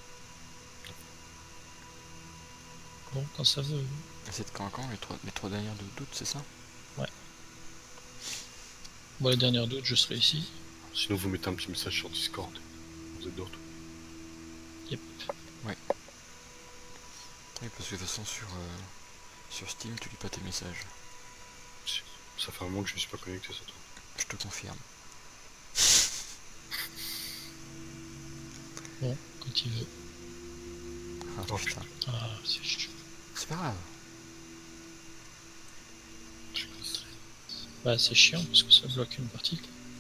Bon, quand ça veut. C'est de quand à quand, les trois dernières d'août, c'est ça? Ouais. Bon, la dernière d'août, je serai ici. Sinon vous mettez un petit message sur Discord. Vous êtes de retour. Yep. Ouais. Oui, parce que de toute façon sur Steam, tu lis pas tes messages. Ça fait un moment que je me suis pas connecté sur toi. Je te confirme. Bon, quand il veut. Ah Oh, putain. Ah, c'est chiant. C'est pas grave. Bah, c'est chiant parce que ça bloque une partie.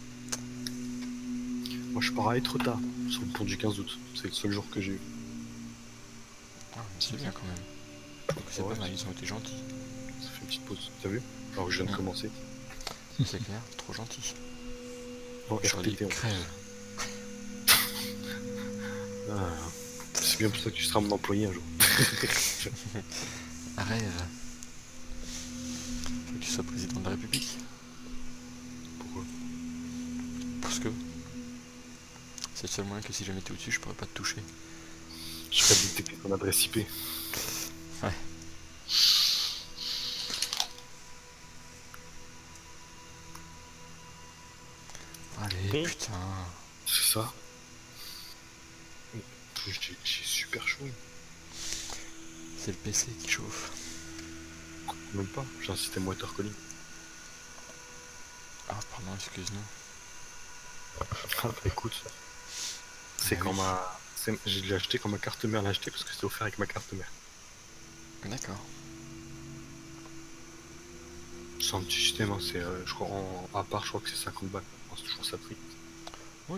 Moi je pars à Etretat, sur le pont du 15 août. C'est le seul jour que j'ai eu. Ah, c'est bien quand même. Donc c'est Ouais. pas mal, ils ont été gentils. Ça fait une petite pause. T'as vu? Alors que je viens de commencer. C'est clair, trop gentil. Bon, J'aurais dit RTT, crève. Ah, c'est bien pour ça que tu seras mon employé un jour. Rêve. Faut que tu sois président de la République. Pourquoi? Parce que c'est le seul moyen que si jamais t'es au-dessus, je pourrais pas te toucher. Je ferais détecter ton adresse IP. Ouais. Allez, putain. C'est ça. J'ai super chaud. C'est le PC qui chauffe. Même pas, j'ai un système water cooling. Ah, pardon, excuse-nous. Ah bah écoute, c'est quand je l'ai acheté quand ma carte mère l'a acheté parce que c'était offert avec ma carte mère. D'accord. C'est un petit système, hein, c'est je crois à part je crois que c'est 50 balles. Oh, c'est toujours ça de prix. Oui.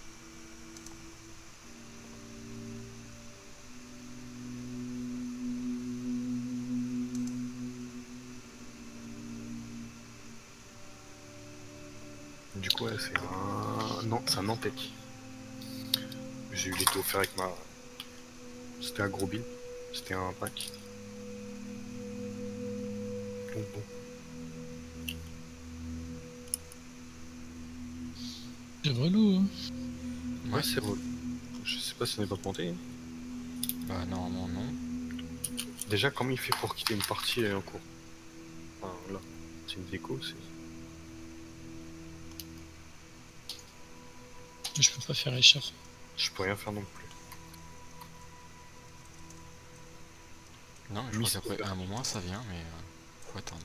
Du coup ouais, c'est un... Non, c'est un Antec. J'ai eu l'été offert avec ma... C'était un gros bill. C'était un pack. Donc bon. C'est relou, hein. Ouais, c'est vrai. Je sais pas si on n'est pas planté. Hein. Bah normalement non. Déjà, comment il fait pour quitter une partie en cours? Enfin là, c'est une déco, c'est... Je peux pas faire échappe. Je peux rien faire non plus. Non, mais je crois qu'après, à un moment, ça vient, mais faut attendre.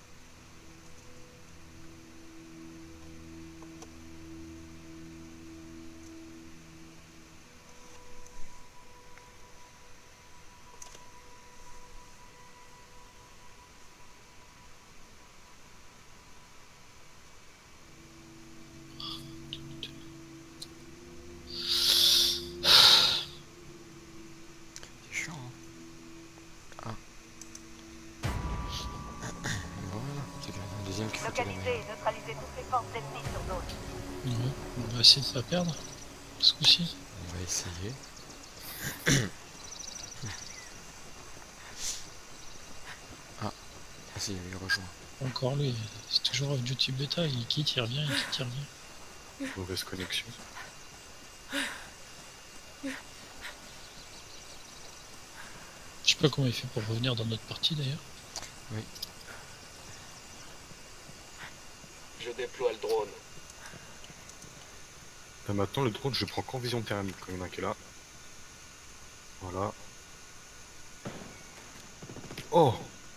C'est chiant, hein. Ah. Voilà, c'est qu'il y en a un deuxième qui foutait la Localiser merde. et neutraliser toutes les forces ennemies sur zone. Ouais, on va essayer de pas perdre ce coup-ci. On va essayer. Vas-y, il rejoint. Encore lui, c'est toujours off duty bêta, il quitte, il revient, il quitte, il revient. Mauvaise connexion. Je sais pas comment il fait pour revenir dans notre partie d'ailleurs. Oui. Je déploie le drone. Là, maintenant, le drone, je prends qu'en vision thermique quand il y en a qui est là. Voilà. Oh!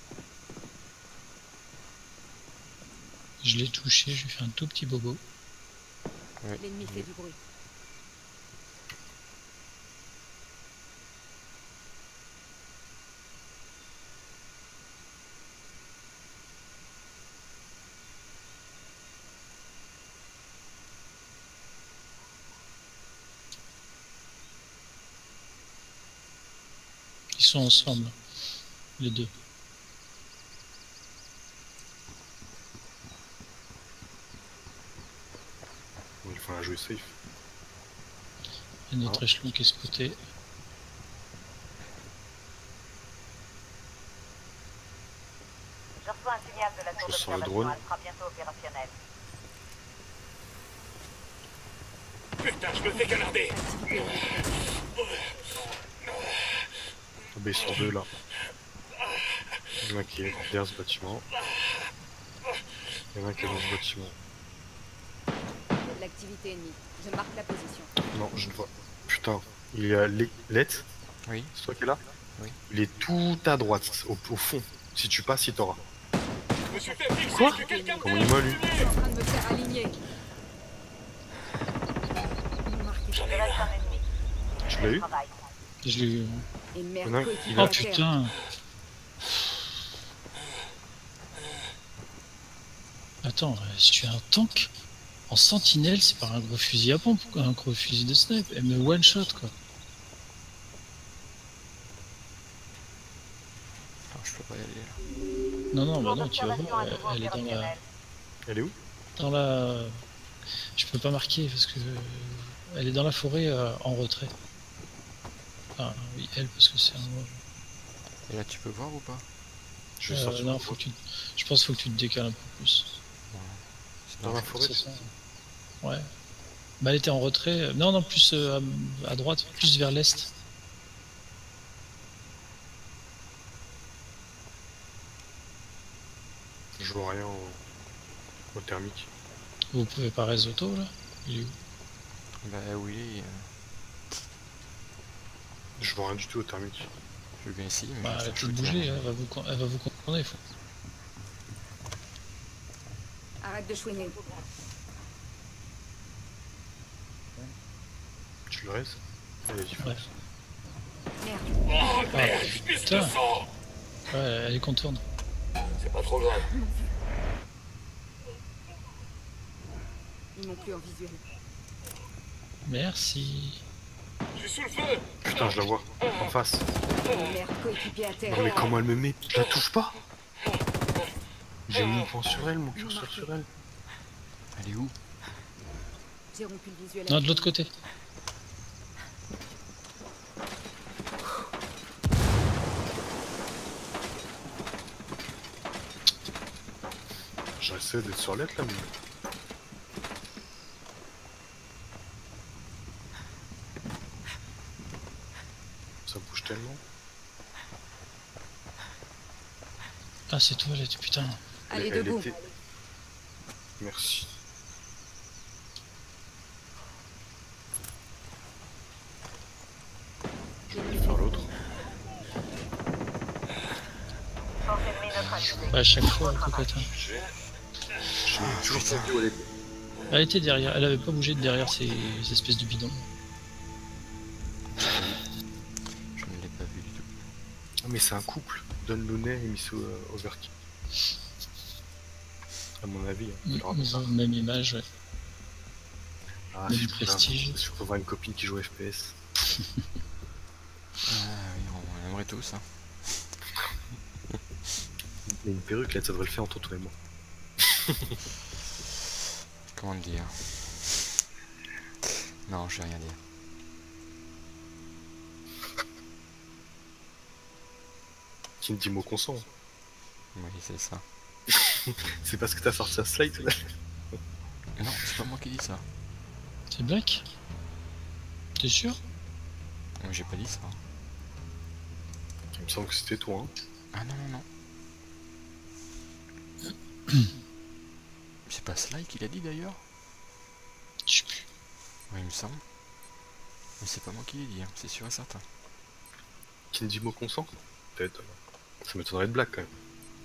Je l'ai touché, je lui fais un tout petit bobo. L'ennemi fait du bruit. Ils sont ensemble, les deux. Il faut un jouer safe. Et notre échelon qui est spoté. Je reçois un signal de la tour Je sens le d'observation. drone. Elle sera bientôt opérationnelle. Putain, je me fais canarder. Ah bah, ils sont deux là. Il y en a qui est derrière ce bâtiment. Il y en a qui est dans ce bâtiment. L'activité ennemie. Je marque la position. Non, je ne vois. Putain, il y a Let. Oui. C'est toi qui est là? Oui. Il est tout à droite, au fond. Si tu passes, il t'aura. Je me suis fait fixer. Quoi? Que quelqu'un me Comment il m'a lu? Je suis en train de me faire aligner. Il reste un ennemi. Tu l'as eu? Travail. Je l'ai eu. Et merde, Il y en a- coéquipier il a- Oh à terre. putain! Attends, si tu es un tank en sentinelle, c'est pas un gros fusil à pompe, quoi, un gros fusil de snipe, elle me one shot quoi. Alors, je peux pas y aller là. Non, non, Tour bah non, tu vas d'observation voir, à nouveau elle est opérationnelle. Elle est où? dans la. Je peux pas marquer parce que elle est dans la forêt en retrait. Enfin, oui, elle, parce que c'est un. Et là, tu peux voir ou pas? Je vais sortir. Non, faut que tu. Je pense qu'il faut que tu te décales un peu plus. C'est Dans la forêt. C'est ça. Ouais. Bah, elle était en retrait. Non, non, plus à droite, plus vers l'est. Je vois rien au thermique. Vous pouvez pas réseauto là? Il est où? Bah oui, Je vois rien du tout au thermique. je viens ici, mais Bah, je elle vais a faire peut-être shooter, bougé, hein. elle va vous contourner. Arrête de chouiner. Tu le restes? Allez, j'y Ouais. fonce. Merde. Oh Ah, merde, je pisse putain. le sang. Ouais, elle est contourne. C'est pas trop grave. Ils m'ont plus en visuel. Merci. Je suis sous le feu. Putain, je la vois. En face. Et merde, coéquipier à terre. Non mais comment elle me met? Je la touche pas? J'ai mis mon point sur elle, mon curseur sur elle. Elle est où? J'ai rompu le visuel. Non, de l'autre côté. J'essaie d'être sur l'être là, mais... Ça bouge tellement. Ah, c'est toi, là, putain. Allez, Elle debout. était- Merci. Je vais faire l'autre. Force ennemie neutralisée. Ouais, à chaque fois, elle cocotin. Je n'ai toujours pas vu où elle était. Elle était derrière, elle avait pas bougé de derrière ces espèces de bidons. Je ne l'ai pas vu du tout. Ah mais c'est un couple. Don Lunet et Miss Overkill. À mon avis. Hein, il aura pas. Même image, ouais. Ah, Même si je pouvais prestige. avoir- si je pouvais avoir une copine qui joue FPS. Ah oui, on aimerait tous, hein. Il y a une perruque là, ça devrait le faire entre toi et moi. Comment le dire? Non, je vais rien dire. Qui me dit mot consent. Oui, c'est ça. C'est parce que t'as sorti un slide là. Non, c'est pas moi qui dis ça. C'est Black? T'es sûr? J'ai pas dit ça. Il me semble que c'était toi. Hein. Ah non, non, non. C'est pas Sly qui l'a dit d'ailleurs? Je sais plus. Oui, il me semble. Mais c'est pas moi qui l'ai dit, hein, c'est sûr et certain. Qui me dit mot consent? Peut-être. Ça m'étonnerait de Black quand même.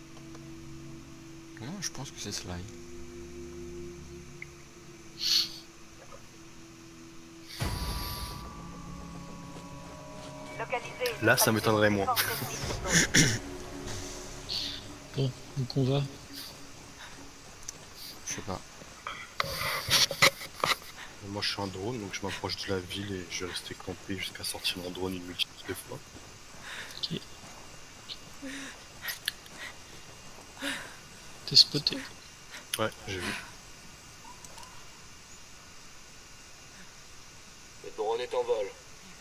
Non, je pense que c'est Sly. Là, ça m'étonnerait moins. Bon, où qu'on va? Je sais pas. Moi, je suis un drone, donc je m'approche de la ville et je vais rester campé jusqu'à sortir mon drone une multitude de fois. Ok. T'es spoté. Ouais, j'ai vu. Le drone est en vol.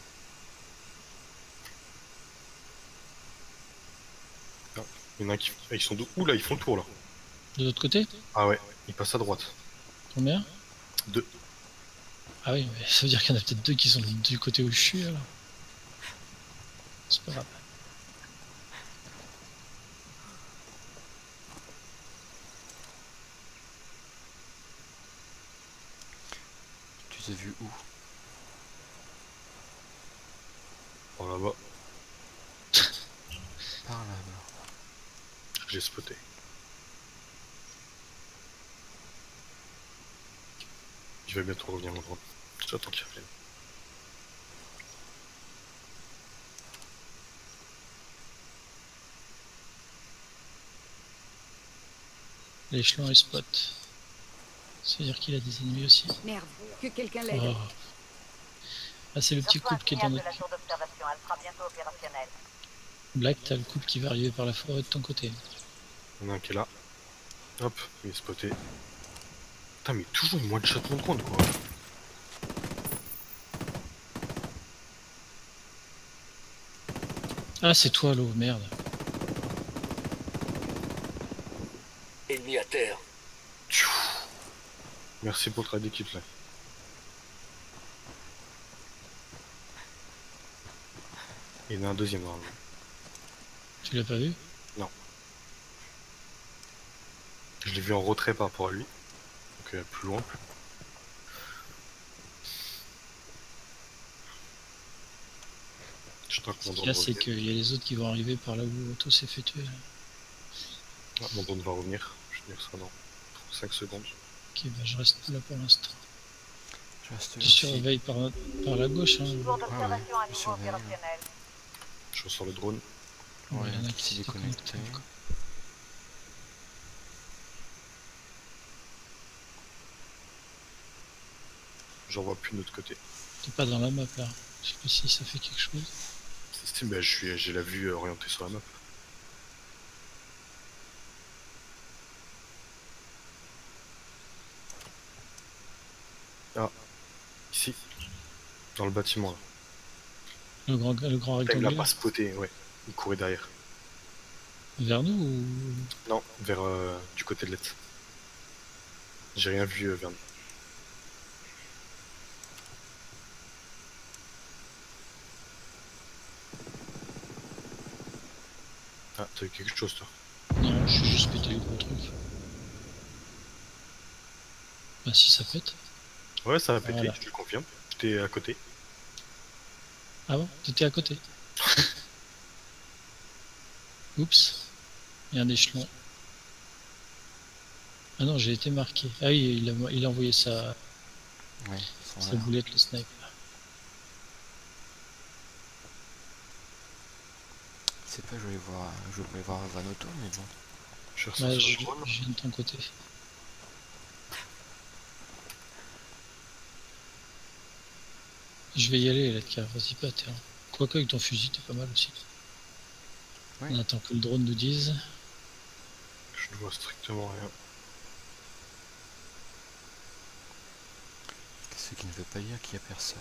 Il y en a un qui... Ah, ils sont de... Ouh là, ils font le tour là. De l'autre côté? Ah ouais, ils passent à droite. Combien? 2. Ah oui, mais ça veut dire qu'il y en a peut-être deux qui sont du côté où je suis alors. C'est pas grave. Tu t'es vu où? Par là-bas, Par là-bas. j'ai spoté. Il va bientôt revenir mon drone. J'attends qu'il revienne. L'échelon est spot. Ça veut dire qu'il a des ennemis aussi. Merde, que quelqu'un l'aide. Oh. Ah, c'est le petit couple qui est dans notre... la tour d'observation, elle sera bientôt opérationnelle. Black, t'as le couple qui va arriver par la forêt de ton côté. Il y en a un qui est là. Hop, il est spoté. Putain, mais toujours une one shot mon drone quoi. Ah, c'est toi l'eau, merde. Ennemi à terre. Merci pour le trade d'équipe là. Il y en a un deuxième normalement. Tu l'as pas vu? Non. Je l'ai vu en retrait par rapport à lui. Donc plus loin. Je crois que mon Ce qu'il y a, drone c'est revient. qu'il y a les autres qui vont arriver par là où l'auto s'est fait tuer. Ah, mon drone va revenir. Je vais dire ça dans 5 secondes. Ok, bah je reste là pour l'instant. Je reste Tu aussi. surveilles par la gauche, hein. Tour d'observation à je nouveau surveille. opérationnelle. Je ressors le drone. Ouais, il y en a un qui petit s'étaient déconnecté. connectés encore. J'en vois plus de l'autre côté. T'es pas dans la map là. Je sais pas si ça fait quelque chose. Si, bah, j'ai la vue orientée sur la map. Ah, ici, dans le bâtiment là. Le grand Il l'a rectangulaire. pas spoté, ouais. Il courait derrière. Vers nous ou... Non, vers du côté de l'Est. J'ai rien vu vers nous. Ah, t'as eu quelque chose toi. Non, je suis juste pété le gros truc. Bah si ça pète. Ouais, ça a pété, Voilà. je te le confirme. J'étais à côté. Ah bon? T'étais à côté. Oups. Il y a un échelon. Ah non, j'ai été marqué. Ah oui, il a envoyé sa Ouais, ils sont là. boulette, le sniper. C'est pas, je voulais voir Vanoto, mais bon. Je suis Bah, ressorti je sur le drone. viens de ton côté. Je vais y aller, Ledka, vas-y pas, t'es. Quoique avec ton fusil, t'es pas mal aussi. Ouais. On attend que le drone nous dise. Je ne vois strictement rien. Ce qui ne veut pas dire qu'il n'y a personne.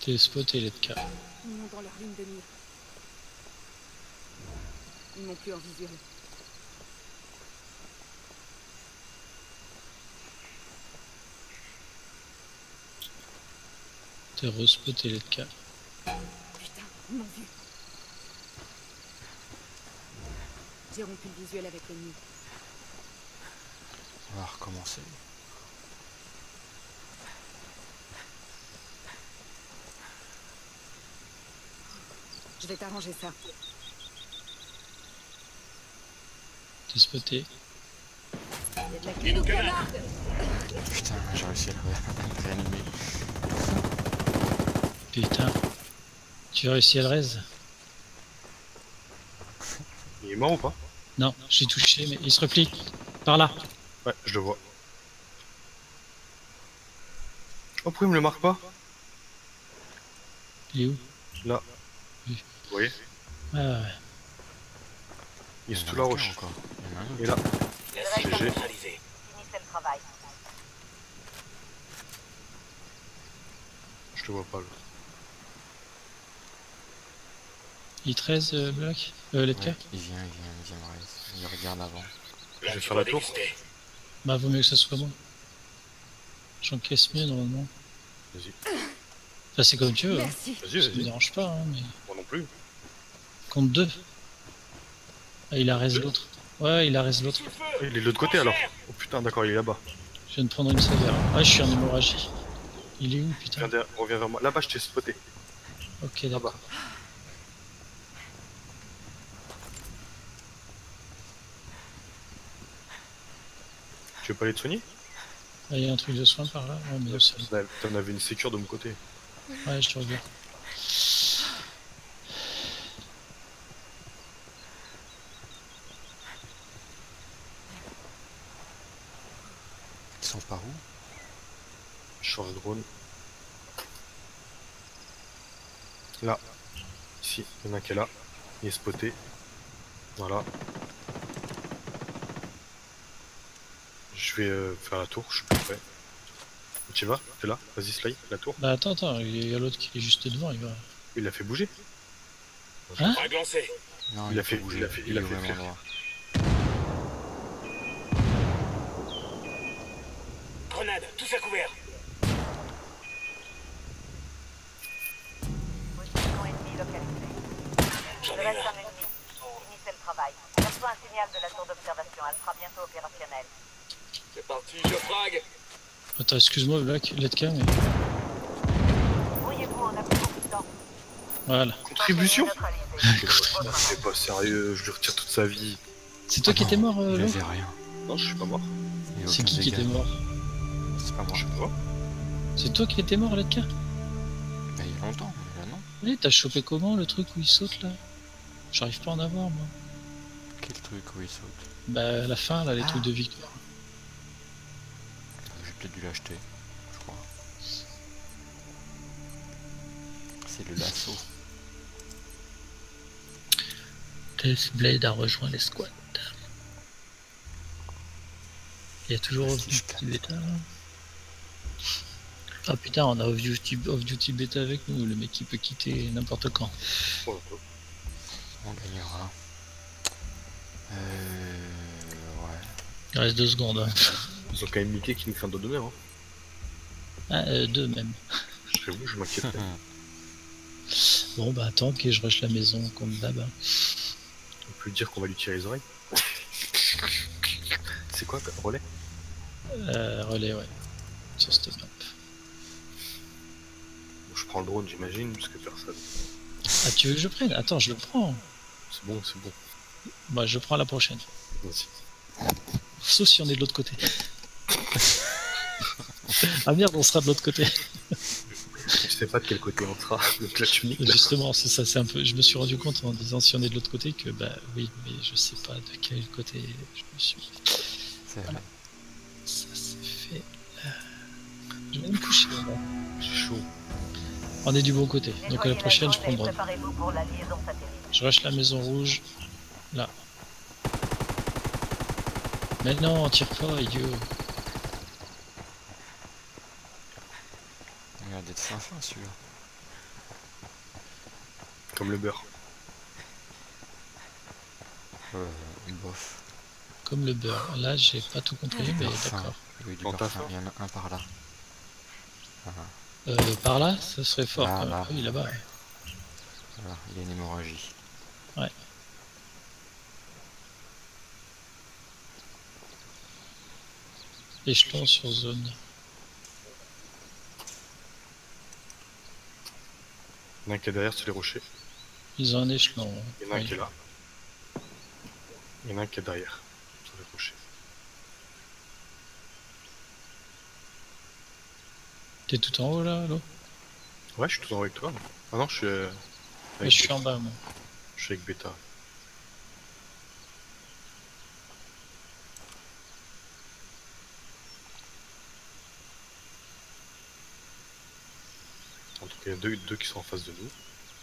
T'es spoté les cas. Ils m'ont dans leur ligne de mire. Ils m'ont plus en visuel. T'es respoté les cas. Putain, ils m'ont vu. J'ai rompu le visuel avec l'ennemi. On va recommencer. Je vais t'arranger ça. T'es spoté. Il y a de la clé au canard. Putain, j'ai réussi à le réanimer. Putain. Tu as réussi à le raise? Il est mort ou pas? Non, j'ai touché, mais il se replie. Par là. Ouais, je le vois. Oh, pourquoi il me le marque pas? Il est où? Là. Oui. Vous voyez? Ah ouais. Il est sous la roche. Encore. Il y en a un autre. Et là. Le reste GG. neutralisé. Finissez le travail. Je te vois pas là. Il 13 Black Letka. Ouais, il vient, Rise. Il regarde avant. Je vais faire la tour. Bah vaut mieux que ça soit moi. J'encaisse mieux normalement. Vas-y. Enfin c'est comme tu veux. Hein. Merci. Vas-y, Ça me vas-y. dérange pas, hein, mais... Moi non plus. Compte 2. Ah, il a raise l'autre. Ouais, il a raise l'autre. Il est de l'autre côté alors. Oh putain, d'accord, il est là-bas. Je viens de prendre une sévère. Ouais, je suis en hémorragie. Il est où, putain? Reviens vers moi. Là-bas, je t'ai spoté. Ok, d'accord. Tu veux pas aller te soigner? Ah, il y a un truc de soin par là. Ouais, mais c'est bon. T'en avais une sécure de mon côté. Ouais, je te regarde. Ils sont par où? Je change de drone. Là. Ici, il y en a un qui est là. Il est spoté. Voilà. Je vais faire la tour, je suis plus prêt. Tu vas? T'es là? Vas-y, Sly, la tour. Bah attends, il y a l'autre qui est juste devant, il va... Il l'a fait bouger. Hein? Frag lancé. Non, Il a fait- faut bouger. il a fait est au même frire. endroit. Grenade, tous à couvert. Position ennemie localisée. J'en Il ai reste un. un ennemi. Finissez le travail. On reçoit un signal de la tour d'observation. Elle sera bientôt opérationnelle. C'est parti, je frag. Attends, excuse-moi, Black, Letka, mais... Brouillez-vous, on a plus beaucoup de temps. Voilà. Contribution? Neutralisé. C'est pas sérieux, je lui retire toute sa vie. C'est toi qui étais mort, Il là? avait rien. Non, je suis pas mort. Il y a C'est aucun qui dégât. était mort? C'est pas moi. Je sais pas. C'est toi qui étais mort, Letka? Bah, il y a longtemps, mais là non. Oui, t'as chopé comment, le truc où il saute, là? J'arrive pas à en avoir, moi. Quel truc où il saute? Bah, à la fin, là, les trucs de victoire. J'ai peut-être dû l'acheter, je crois. C'est le lasso. Deathblade a rejoint les squads. Il y a toujours Off-Duty Beta. Ah putain, on a Off-Duty Beta avec nous, le mec qui peut quitter n'importe quand. Oh, On gagnera. Ouais. Il reste 2 secondes. Hein. ils ont quand même Mickey qui nous fait un dos d'honneur. Hein. Ah, 2 même. Je serais vous, je m'inquiète. Bon bah attends que je rush la maison comme d'hab. Hein. On peut lui dire qu'on va lui tirer les oreilles. C'est quoi, relais? Relais, ouais. Sur cette map. Bon, je prends le drone, j'imagine, parce que personne. Ah, tu veux que je prenne? Attends, je le prends. C'est bon, c'est bon. Bah, je prends la prochaine. Vas-y. Sauf si on est de l'autre côté. Ah merde, on sera de l'autre côté. Je sais pas de quel côté on sera. Donc là, tu me dis. Justement, c'est ça, c'est un peu. Je me suis rendu compte en disant si on est de l'autre côté que bah oui, mais je sais pas de quel côté je me suis. C'est vrai. Ça c'est fait. Je vais me coucher. Là. C'est chaud. On est du bon côté. Donc à la Nettoyez prochaine, je zone prends le et drone. préparez-vous pour la liaison satellite. Je rush la maison rouge. Là. Mais non, tire pas, idiot. Il a l'air d'être sympa celui-là. Comme le beurre. Bof. Comme le beurre. Là, j'ai pas tout compris, mais Parfum. d'accord. Oui, du Dans ta parfum. faim. Il y en a un par là. Par là, ça serait fort. Là, quand même. là. Ah oui, là-bas. Voilà, il y a une hémorragie. Ouais. Échelon sur zone. Il y en a un qui est derrière sur les rochers. Ils ont un échelon. Il y en a un Oui. qui est là. Il y en a un qui est derrière sur les rochers. T'es tout en haut là, Allo? Ouais, je suis tout en haut avec toi. Ah non, je suis. Ouais, Avec je suis Beta. en bas, moi. Je suis avec Beta. En tout cas, il y a deux qui sont en face de nous.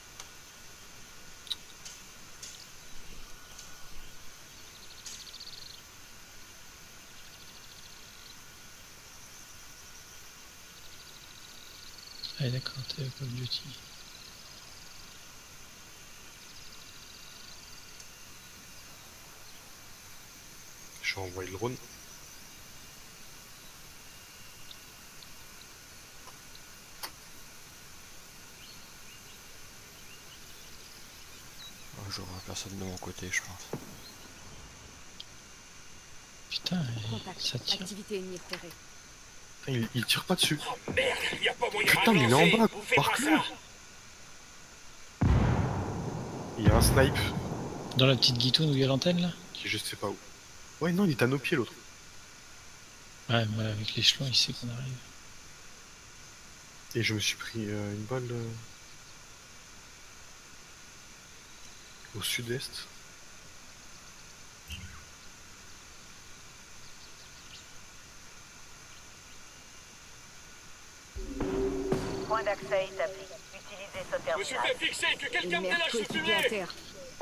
Ah d'accord, t'es Call of Duty. Je suis envoyé le drone. J'aurai personne de mon côté, je pense. Putain, Contact. ça tire. Activité ennemie repérée. Putain, il tire pas dessus. Oh merde, y a pas moyen de Putain, mais il est en relancer. bas, Vous faites par pas contre. ça. Il y a un snipe Dans la petite guitoune où il y a l'antenne là? qui je sais pas où. Ouais, non, il est à nos pieds l'autre. Ouais, moi avec l'échelon, il sait qu'on arrive. Et je me suis pris une balle au sud-est. Point d'accès établi. Utilisez ce Je me suis terminal. fait fixer, que quelqu'un Une me merde lâche coéquipier à fumer. terre.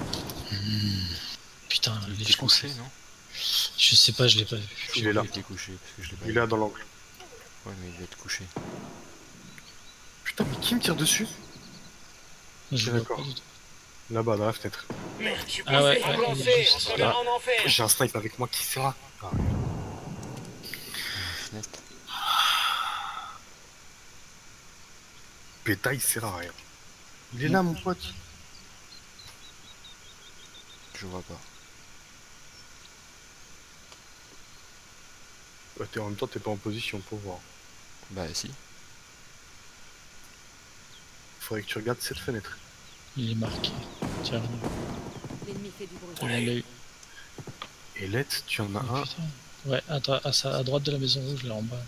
Putain, Il était l'échelon, couché, c'est... non? Je sais pas, je l'ai pas vu. Il est là. Il était couché, parce que je l'ai pas Il est vu. là dans l'angle. Ouais, mais il doit être couché. Putain, mais qui me tire dessus? Je vois d'accord. pas du tout. Là-bas, dans la fenêtre. Merde, je suis Ah ouais, pas ouais, relancé, il est on juste se là. reverra en enfer. J'ai un snipe avec moi qui sera. Ah, Fenêtre. Beta, il sert à rien. Il est là, mon pote. Je vois pas. Ouais, en même temps, t'es pas en position pour voir. Bah si. Faudrait que tu regardes cette fenêtre. Il est marqué. Tiens, L'ennemi fait du bruit. on l'a eu. Et Let, tu en as Oh, un. putain. Ouais, à droite de la maison rouge, là en bas.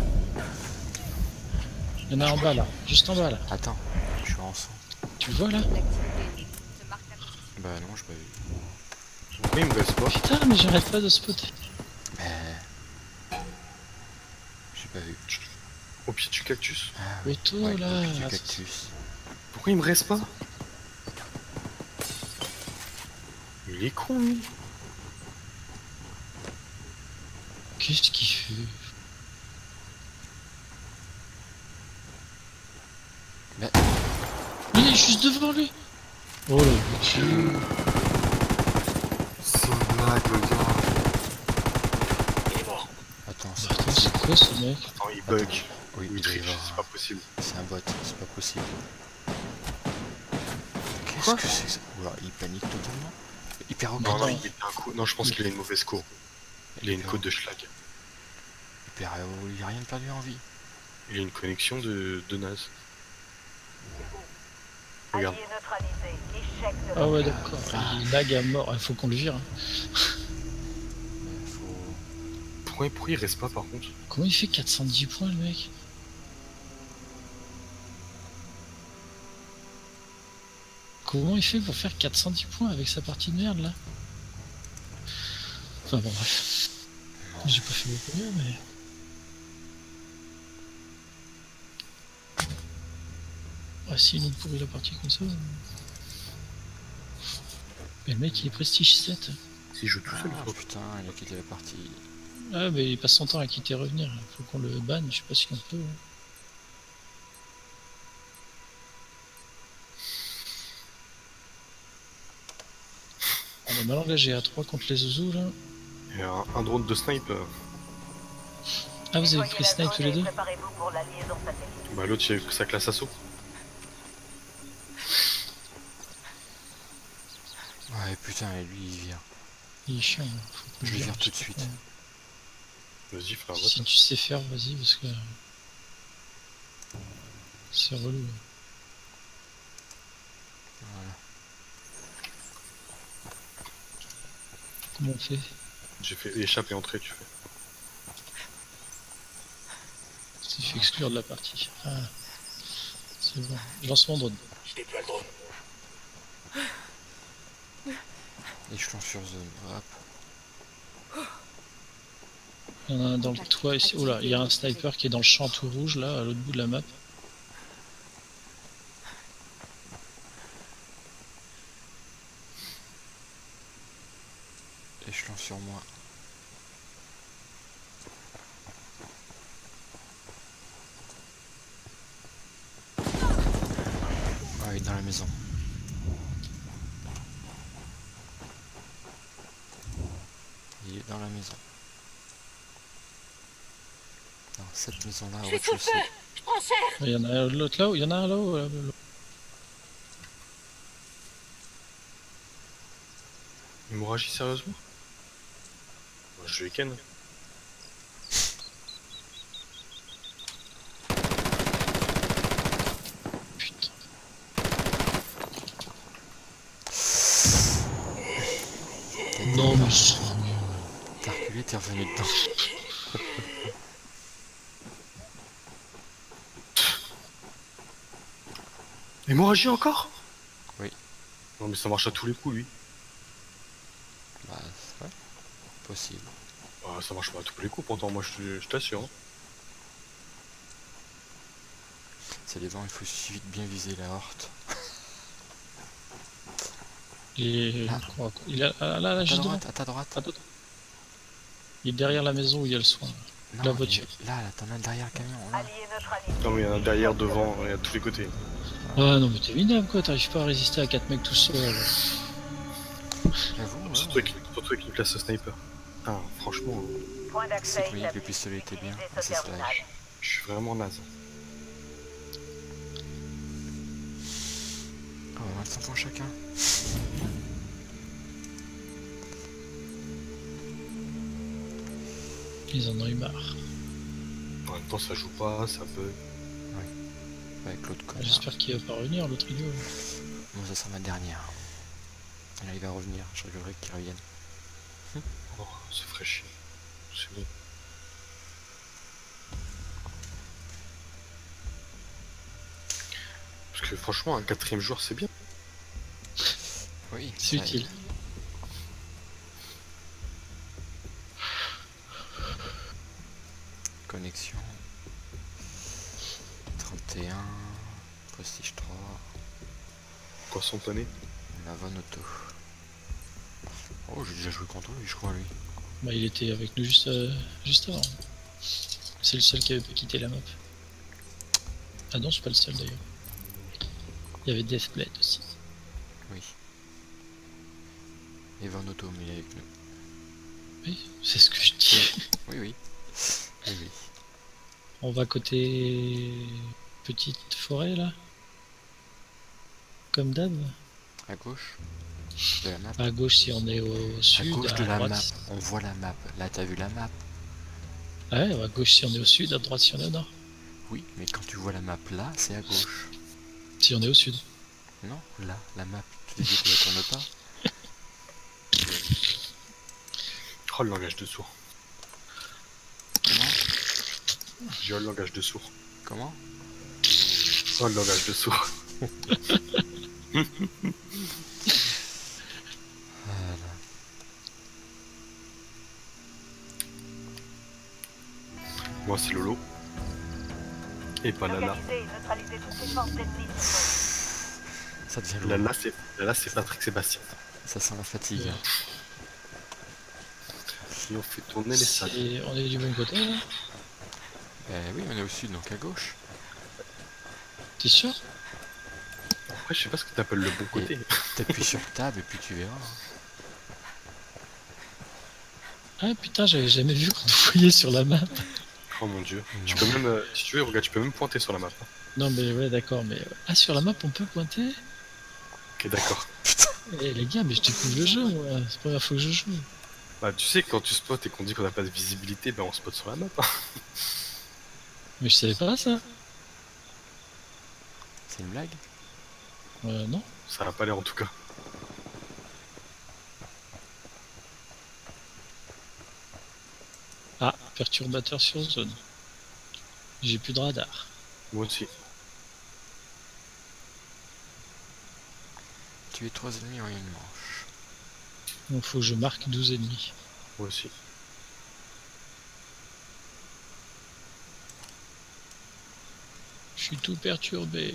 Il y en a en bas là, juste en bas là. Attends, je suis en sang. Tu le vois là? L'activité ennemie. Bah non, j'ai pas vu. Pourquoi il me reste pas? Putain, mais j'arrête pas de spotter. Mais... J'ai pas vu. Au pied du cactus. Ah oui, Auto ouais, là. au pied du cactus. Pourquoi il me reste pas? Il est con, lui. Qu'est-ce qu'il fait? Mais... Il est juste devant lui. Oh là, C'est une blague, le gars. Il est mort. Attends, bah, attends, c'est quoi ce mec? Attends, il bug. Oui, Ou il il doit y triche, avoir c'est pas possible. C'est un bot, c'est pas possible. Qu'est-ce Quoi que c'est ça? Oula, il panique totalement. Hyper Non, non, augmenté. il met un coup. Non, je pense qu'il a une mauvaise cour. Il a une côte de schlag. Hyper, il a rien perdu en vie. Il a une connexion de naze. Regarde. Allié neutralisé. Échec de Ah ouais, la d'accord. Il lag à mort. Il faut qu'on le vire. Hein. Faut... Pourquoi il reste pas par contre? Comment il fait 410 points le mec? Comment il fait pour faire 410 points avec sa partie de merde là? Enfin bon bref. J'ai pas fait beaucoup mieux mais... Ah si il nous pourrit la partie comme ça. Mais le mec il est prestige 7. S'il joue tout seul, Ah faut. putain, il a quitté la partie. Ah mais il passe son temps à quitter et revenir. Faut qu'on le banne, je sais pas si on peut. Hein. On est mal engagé à 3 contre les zouzous là. Et un drone de snipe. Ah, vous avez Nettoyez pris la snipe zone tous les et deux? préparez-vous pour la liaison satellite. Bah l'autre il a eu sa classe assaut. Ouais, putain, et lui, il vient. Il est chiant. Hein. Faut qu'on Je le gère vire tout de ce suite. truc, Vas-y frère, hein. Si tu sais faire, vas-y, parce que... C'est relou. Voilà. Comment on fait? j'ai fait échappe et entrer, tu fais. C'est fait exclure de la partie. Ah. C'est bon. Je lance mon drone. Je déploie le drone. Échelon sur zone. Hop. Il y en a un dans le toit ici. Oh là, il y a un sniper qui est dans le champ tout rouge là, à l'autre bout de la map. Échelon sur moi. Ah, il est dans la maison. Il est dans la maison. Dans cette maison-là, Je au suis sous le feu. rez-de-chaussée. Je prends cher. Il y en a un l'autre là-haut, il y en a un là-haut. Là, Hémorragie sérieusement? Bah, je vais ken. Putain. Non mais c'est... T'as reculé, t'es revenu dedans. Hémorragie encore? Oui. Non mais ça marche à tous les coups lui. Bah, c'est vrai. Possible. Bah, ça marche pas à tous les coups pourtant, moi je t'assure. Hein. C'est les vents, il suffit de bien viser la horte. Il est... Ah. Il a... Ah, là, À ta juste droite, devant. à ta droite. Attends. Il est derrière la maison où il y a le soin. Non, La mais voiture. là, t'en as un derrière le camion. Là. Allié neutralisé. Non mais il y en a derrière, devant, il y a de tous les côtés. Ah non mais t'es minable quoi, t'arrives pas à résister à 4 mecs tout seul. J'avoue, ouais. Surtout avec une classe sniper. Ah, franchement, Point C'est d'accès que oui, établi. le pistolet était bien. Utilisez ce C'est terminal. slash. je suis vraiment naze. Oh, 25 points chacun. Ils en ont eu marre. En même temps, ça joue pas, ça peut. Avec l'autre Ah, connard. j'espère qu'il va pas revenir l'autre idiot. Bon, ça sera ma dernière. Là, il va revenir. Je regarderai qu'il revienne. Oh, ça ferait chier. C'est bon. Parce que franchement, un 4ème joueur, c'est bien. Oui, C'est ça utile. aide. Connexion. 31. Prestige 3. Poisson pané. La Von Auto. Oh, j'ai déjà joué contre lui, je crois, lui. Bah il était avec nous juste avant. C'est le seul qui avait pas quitté la map. Ah non, c'est pas le seul d'ailleurs. Il y avait Deathblade aussi. Oui. Et Von Auto, mais il est avec nous. Oui, c'est ce que je dis. Oui, oui. Oui, oui. On va côté petite forêt là. Comme d'hab. À gauche de la map. À gauche si on est au À sud, gauche de à la droite. map. On voit la map. Là, t'as vu la map? Ouais, à gauche si on est au sud, à droite si on est au nord. Oui, mais quand tu vois la map là, c'est à gauche. Si on est au sud. Non, là, la map. Tu dis que tu la tournes pas? Oh, le langage de sourd. Comment? J'ai le langage de sourd. Comment? Oh, le langage de sourd. Voilà. Moi, c'est Lolo. Et pas Lala. Localisez et neutralisez toutes les forces ennemies sur zone. Ça devient lourd. Lala, c'est Patrick Sébastien. Ça sent la fatigue. hein. Et on fait tourner les salles. Et on est du bon côté là. Oui, on est au sud, donc à gauche. T'es sûr? Après, je sais pas ce que t'appelles le bon côté. T'appuies sur Tab et puis tu verras. Ah putain, j'avais jamais vu qu'on te voyait sur la map. Oh mon dieu. Non. Tu peux même, si tu veux, regarde, tu peux même pointer sur la map. Hein. Non mais ouais d'accord, mais... Ah sur la map on peut pointer? Ok, d'accord. Eh les gars, mais je découvre le jeu moi, c'est la première fois que je joue. Bah, tu sais, quand tu spots et qu'on dit qu'on n'a pas de visibilité, ben on spot sur la map. Hein. Mais je savais pas ça. C'est une blague? Non. Ça a pas l'air en tout cas. Ah, perturbateur sur zone. J'ai plus de radar. Moi aussi. Tu es 3 ennemis en une manche. Donc faut que je marque 12 ennemis. Moi aussi. Je suis tout perturbé.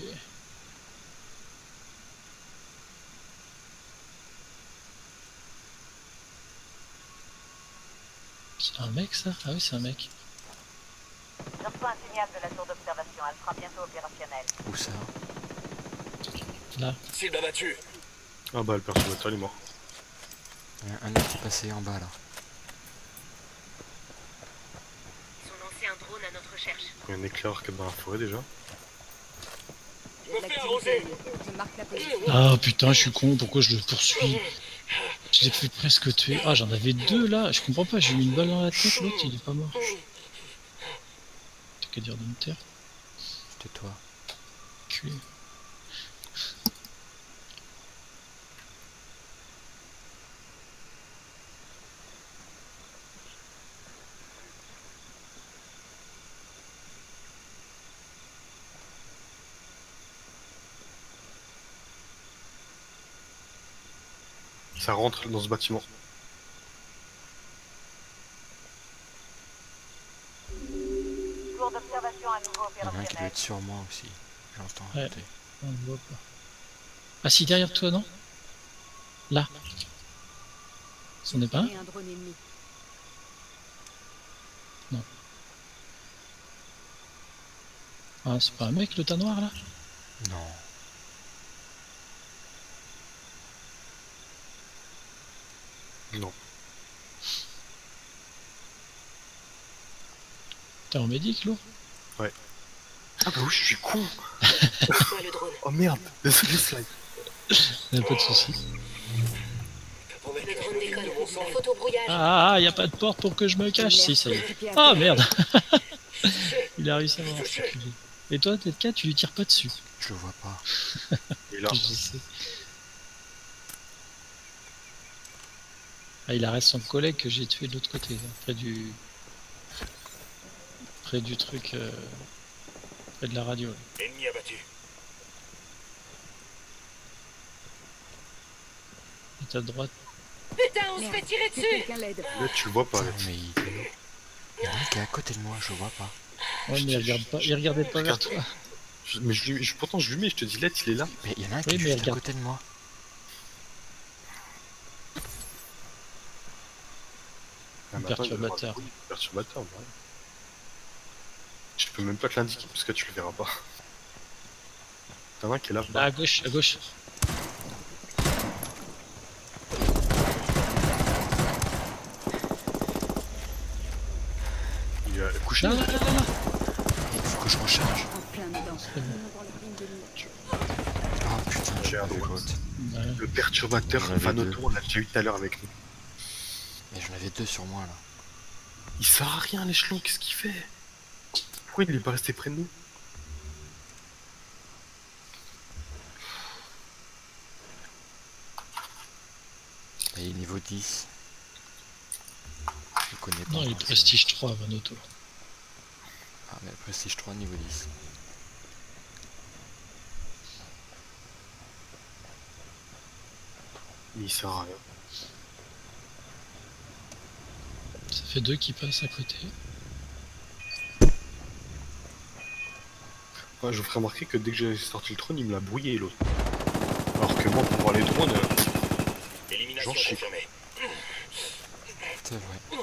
C'est un mec ça? Ah oui c'est un mec. Je reçois un signal de la tour d'observation. Elle sera bientôt opérationnelle. Où ça? Là. Cible abattue. Ah bah, le perturbateur il est mort. Il y a un autre qui est passé en bas là. Ils ont lancé un drone à notre recherche. Il y a un éclaireur qui est dans la forêt déjà. Il y a de l'activité. Je marque la position. Ah putain je suis con, pourquoi je le poursuis? Je l'ai fait presque tuer. Ah j'en avais deux là, je comprends pas, j'ai mis une balle dans la tête, l'autre il est pas mort. T'as qu'à dire de me taire, C'était toi. culé. Ça rentre dans ce bâtiment. Tour d'observation à nouveau Il y en a un qui doit opérationnelle. être sur moi aussi. J'entends. Ouais. côté. On le voit pas. Ah si, derrière toi, non? Là. C'en est pas un? Et un drone ennemi. Ah, c'est pas un mec, le tas noir, là? Non. Non. T'es en médic, l'eau? Ah bah oui, je suis con. Reçois le drone. Oh merde, désolé Slide. Y'a pas de soucis. Pour mettre Le drone décolle. La photo brouillage. Ah, y a pas de porte pour que je me cache? Si, ça y est. Ah, merde. Il a réussi à m'avoir circulé. Et toi, TK, tu lui tires pas dessus? Je le vois pas. Et là, Je sais. Ah, il arrête son collègue que j'ai tué de l'autre côté, là, près du truc, près de la radio. Là. ennemi abattu. Et à droite. Putain, on se Merde. fait tirer Que dessus. quelqu'un l'aide. là tu le vois pas. Putain, Là. mais il y en a un qui est à côté de moi, je le vois pas. Ouais, mais il regarde pas, il regardait pas vers Regarde. toi. Mais pourtant je lui mets, je te dis là, il est là. Mais il y en a un qui Oui, est mais juste à regarde. côté de moi. Ah, mais attends, il doit avoir- Perturbateur. oui, perturbateur, bah ouais. Je peux même pas te l'indiquer parce que tu le verras pas. T'en as un qui est là. Là, à gauche, à gauche. Il est couché. Là, là, là, là, là. Il faut que je recharge. En plein dedans. C'est bon. Dans la ligne de mire. Ah putain, J'ai j'ai un un droit. vote. Ouais. Le perturbateur J'en avais Vanoto, on l'a déjà eu tout à l'heure avec nous. Mais j'en avais deux sur moi là. Il sert à rien l'échelon, qu'est-ce qu'il fait? Pourquoi il est pas resté près de nous? Et il est niveau 10. Je connais pas. Non, il est encore, prestige 3, Vanoto. Ah mais prestige 3 niveau 10. Il sert à rien. Ça fait deux qui passent à côté. Ouais, je vous ferai remarquer que dès que j'ai sorti le trône, il me l'a brouillé l'autre. Alors que moi, pour voir les drones, Élimination J'en chie. confirmée. C'est vrai.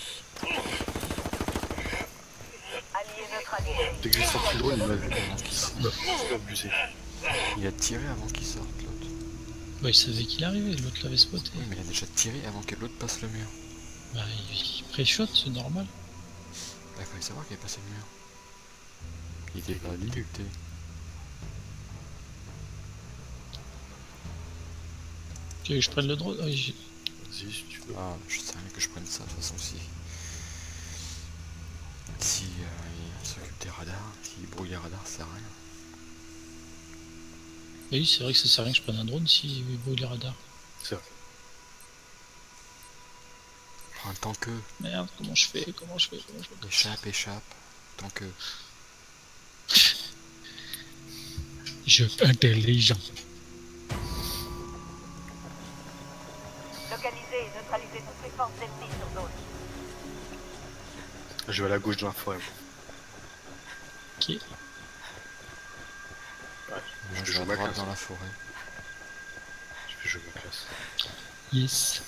Allié neutralisé. dès que j'ai sorti le drone, il m'a abusé. Il a tiré avant qu'il sorte l'autre. Bah, il savait qu'il arrivait, l'autre l'avait spoté. Oui mais il a déjà tiré avant que l'autre passe le mur. Bah, il pré-shot, c'est normal. Bah, il fallait savoir qu'il avait passé le mur. Il était pas détecté. Tu veux que je prenne le drone? Oui, Vas-y, si tu veux. Ah, je sais rien que je prenne ça, de toute façon, si il s'occupe des radars, s'il brouille les radars, ça sert à rien. oui, c'est vrai que ça sert à rien que je prenne un drone si il brouille les radars. C'est vrai. Prends un tant que. Merde, comment je fais? Échappe. Tant que. Je suis intelligent. Localiser et neutraliser toutes les forces ennemies sur zone. Je vais à la gauche dans la forêt. Ok. Ouais, Moi, je je vais vais jouer à ma droite classe. dans la forêt. Je vais jouer ma classe. Yes.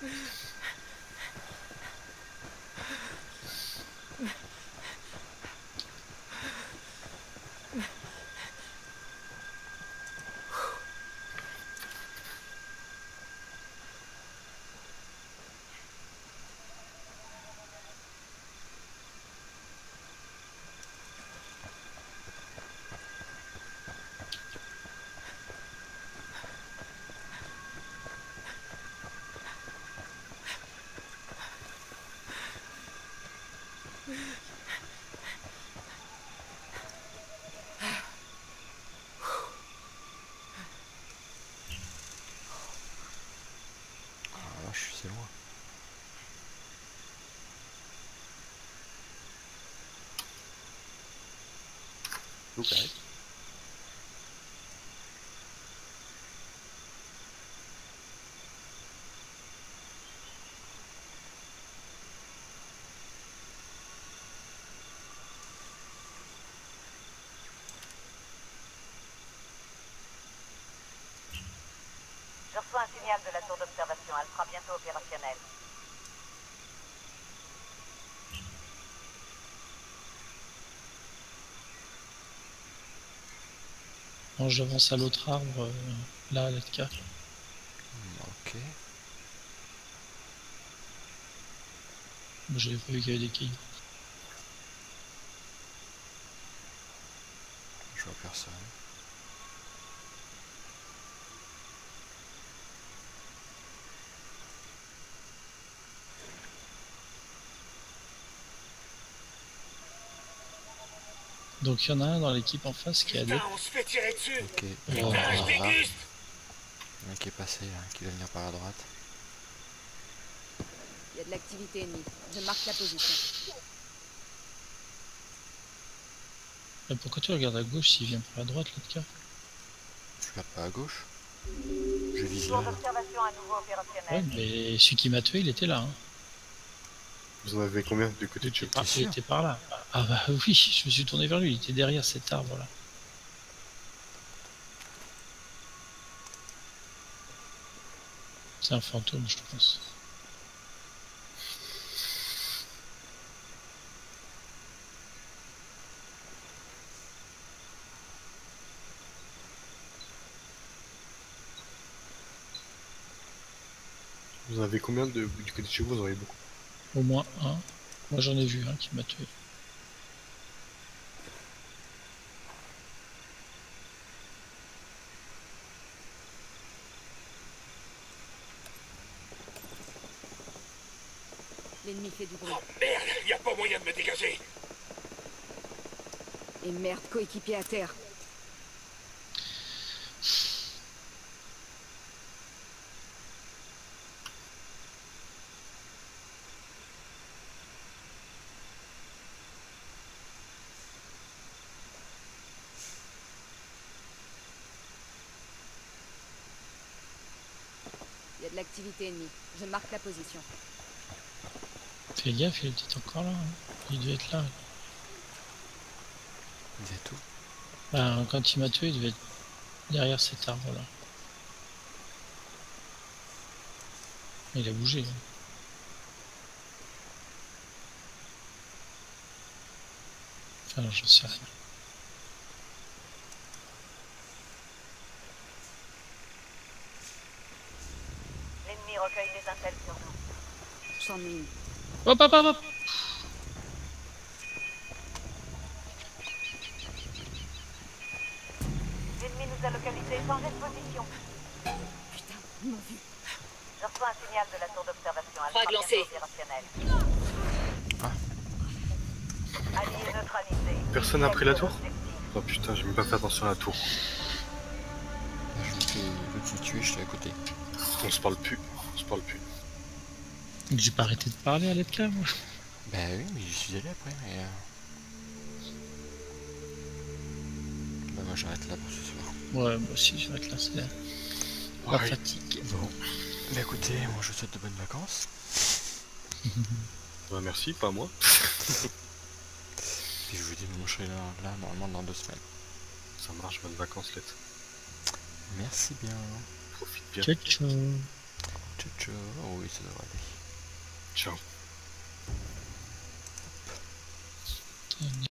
Ah la vache, c'est loin. Ok. Je reçois un signal de la tour d'observation. Elle sera bientôt opérationnelle. Bon, j'avance à l'autre arbre, là, à l'ATK. Ok. Moi, j'avais pas vu qu'il y avait des cailloux. Je vois personne. Donc, il y en a un dans l'équipe en face qui est Putain, adepte. on se fait tirer dessus. Ok. Oh. Putain, je déguste. Le mec est passé, hein, qui va venir par la droite. Il y a de l'activité ennemie. Je marque la position. Mais pourquoi tu regardes à gauche s'il vient par la droite, l'ATK? Je regarde pas à gauche. Je vise Tour là. d'observation à nouveau Ouais, opérationnelle. mais celui qui m'a tué, il était là. Hein. Vous en avez combien du côté de chez vous? T'es Il sûr? était par là. Ah bah oui, je me suis tourné vers lui, il était derrière cet arbre-là. C'est un fantôme, je pense. Vous en avez combien du côté de chez vous? Vous en avez beaucoup. Au moins un. Moi j'en ai vu un qui m'a tué. L'ennemi fait du bruit. Oh merde, y a pas moyen de me dégager. Et merde, coéquipier à terre. Il y a de l'activité ennemie. Je marque la position. Fais gaffe, il était encore là. Hein. Il devait être là. Il faisait tout. Ben, quand il m'a tué, il devait être derrière cet arbre-là. Il a bougé. Hein. Enfin, j'en sais rien. L'ennemi recueille des intels sur nous. s'ennuie. Hop hop hop hop. L'ennemi nous a localisé, changez de position. Putain, ils m'ont vu. Je reçois un signal de la tour d'observation. Elle Frag sera lancé. bientôt opérationnelle. Allié neutralisé. Personne n'a pris la tour? Objectif. Oh putain, j'ai même pas fait attention à la tour. Là, je me fais le tuer, je suis à côté. On se parle plus. On se parle plus. J'ai pas arrêté de parler à l'aide là, moi. Bah oui, mais j'y suis allé après, mais... Bah moi j'arrête là pour ce soir. Ouais, moi aussi, je vais être là, c'est la Ouais. fatigue. Bon. Bah écoutez, moi je vous souhaite de bonnes vacances. Bah merci, pas moi. Puis je vous dis, moi je serai là normalement dans 2 semaines. Ça marche, bonnes vacances, Let. Merci bien. Profite bien. Ciao, ciao. Ciao ciao. Oh oui, ça devrait aller. Ciao.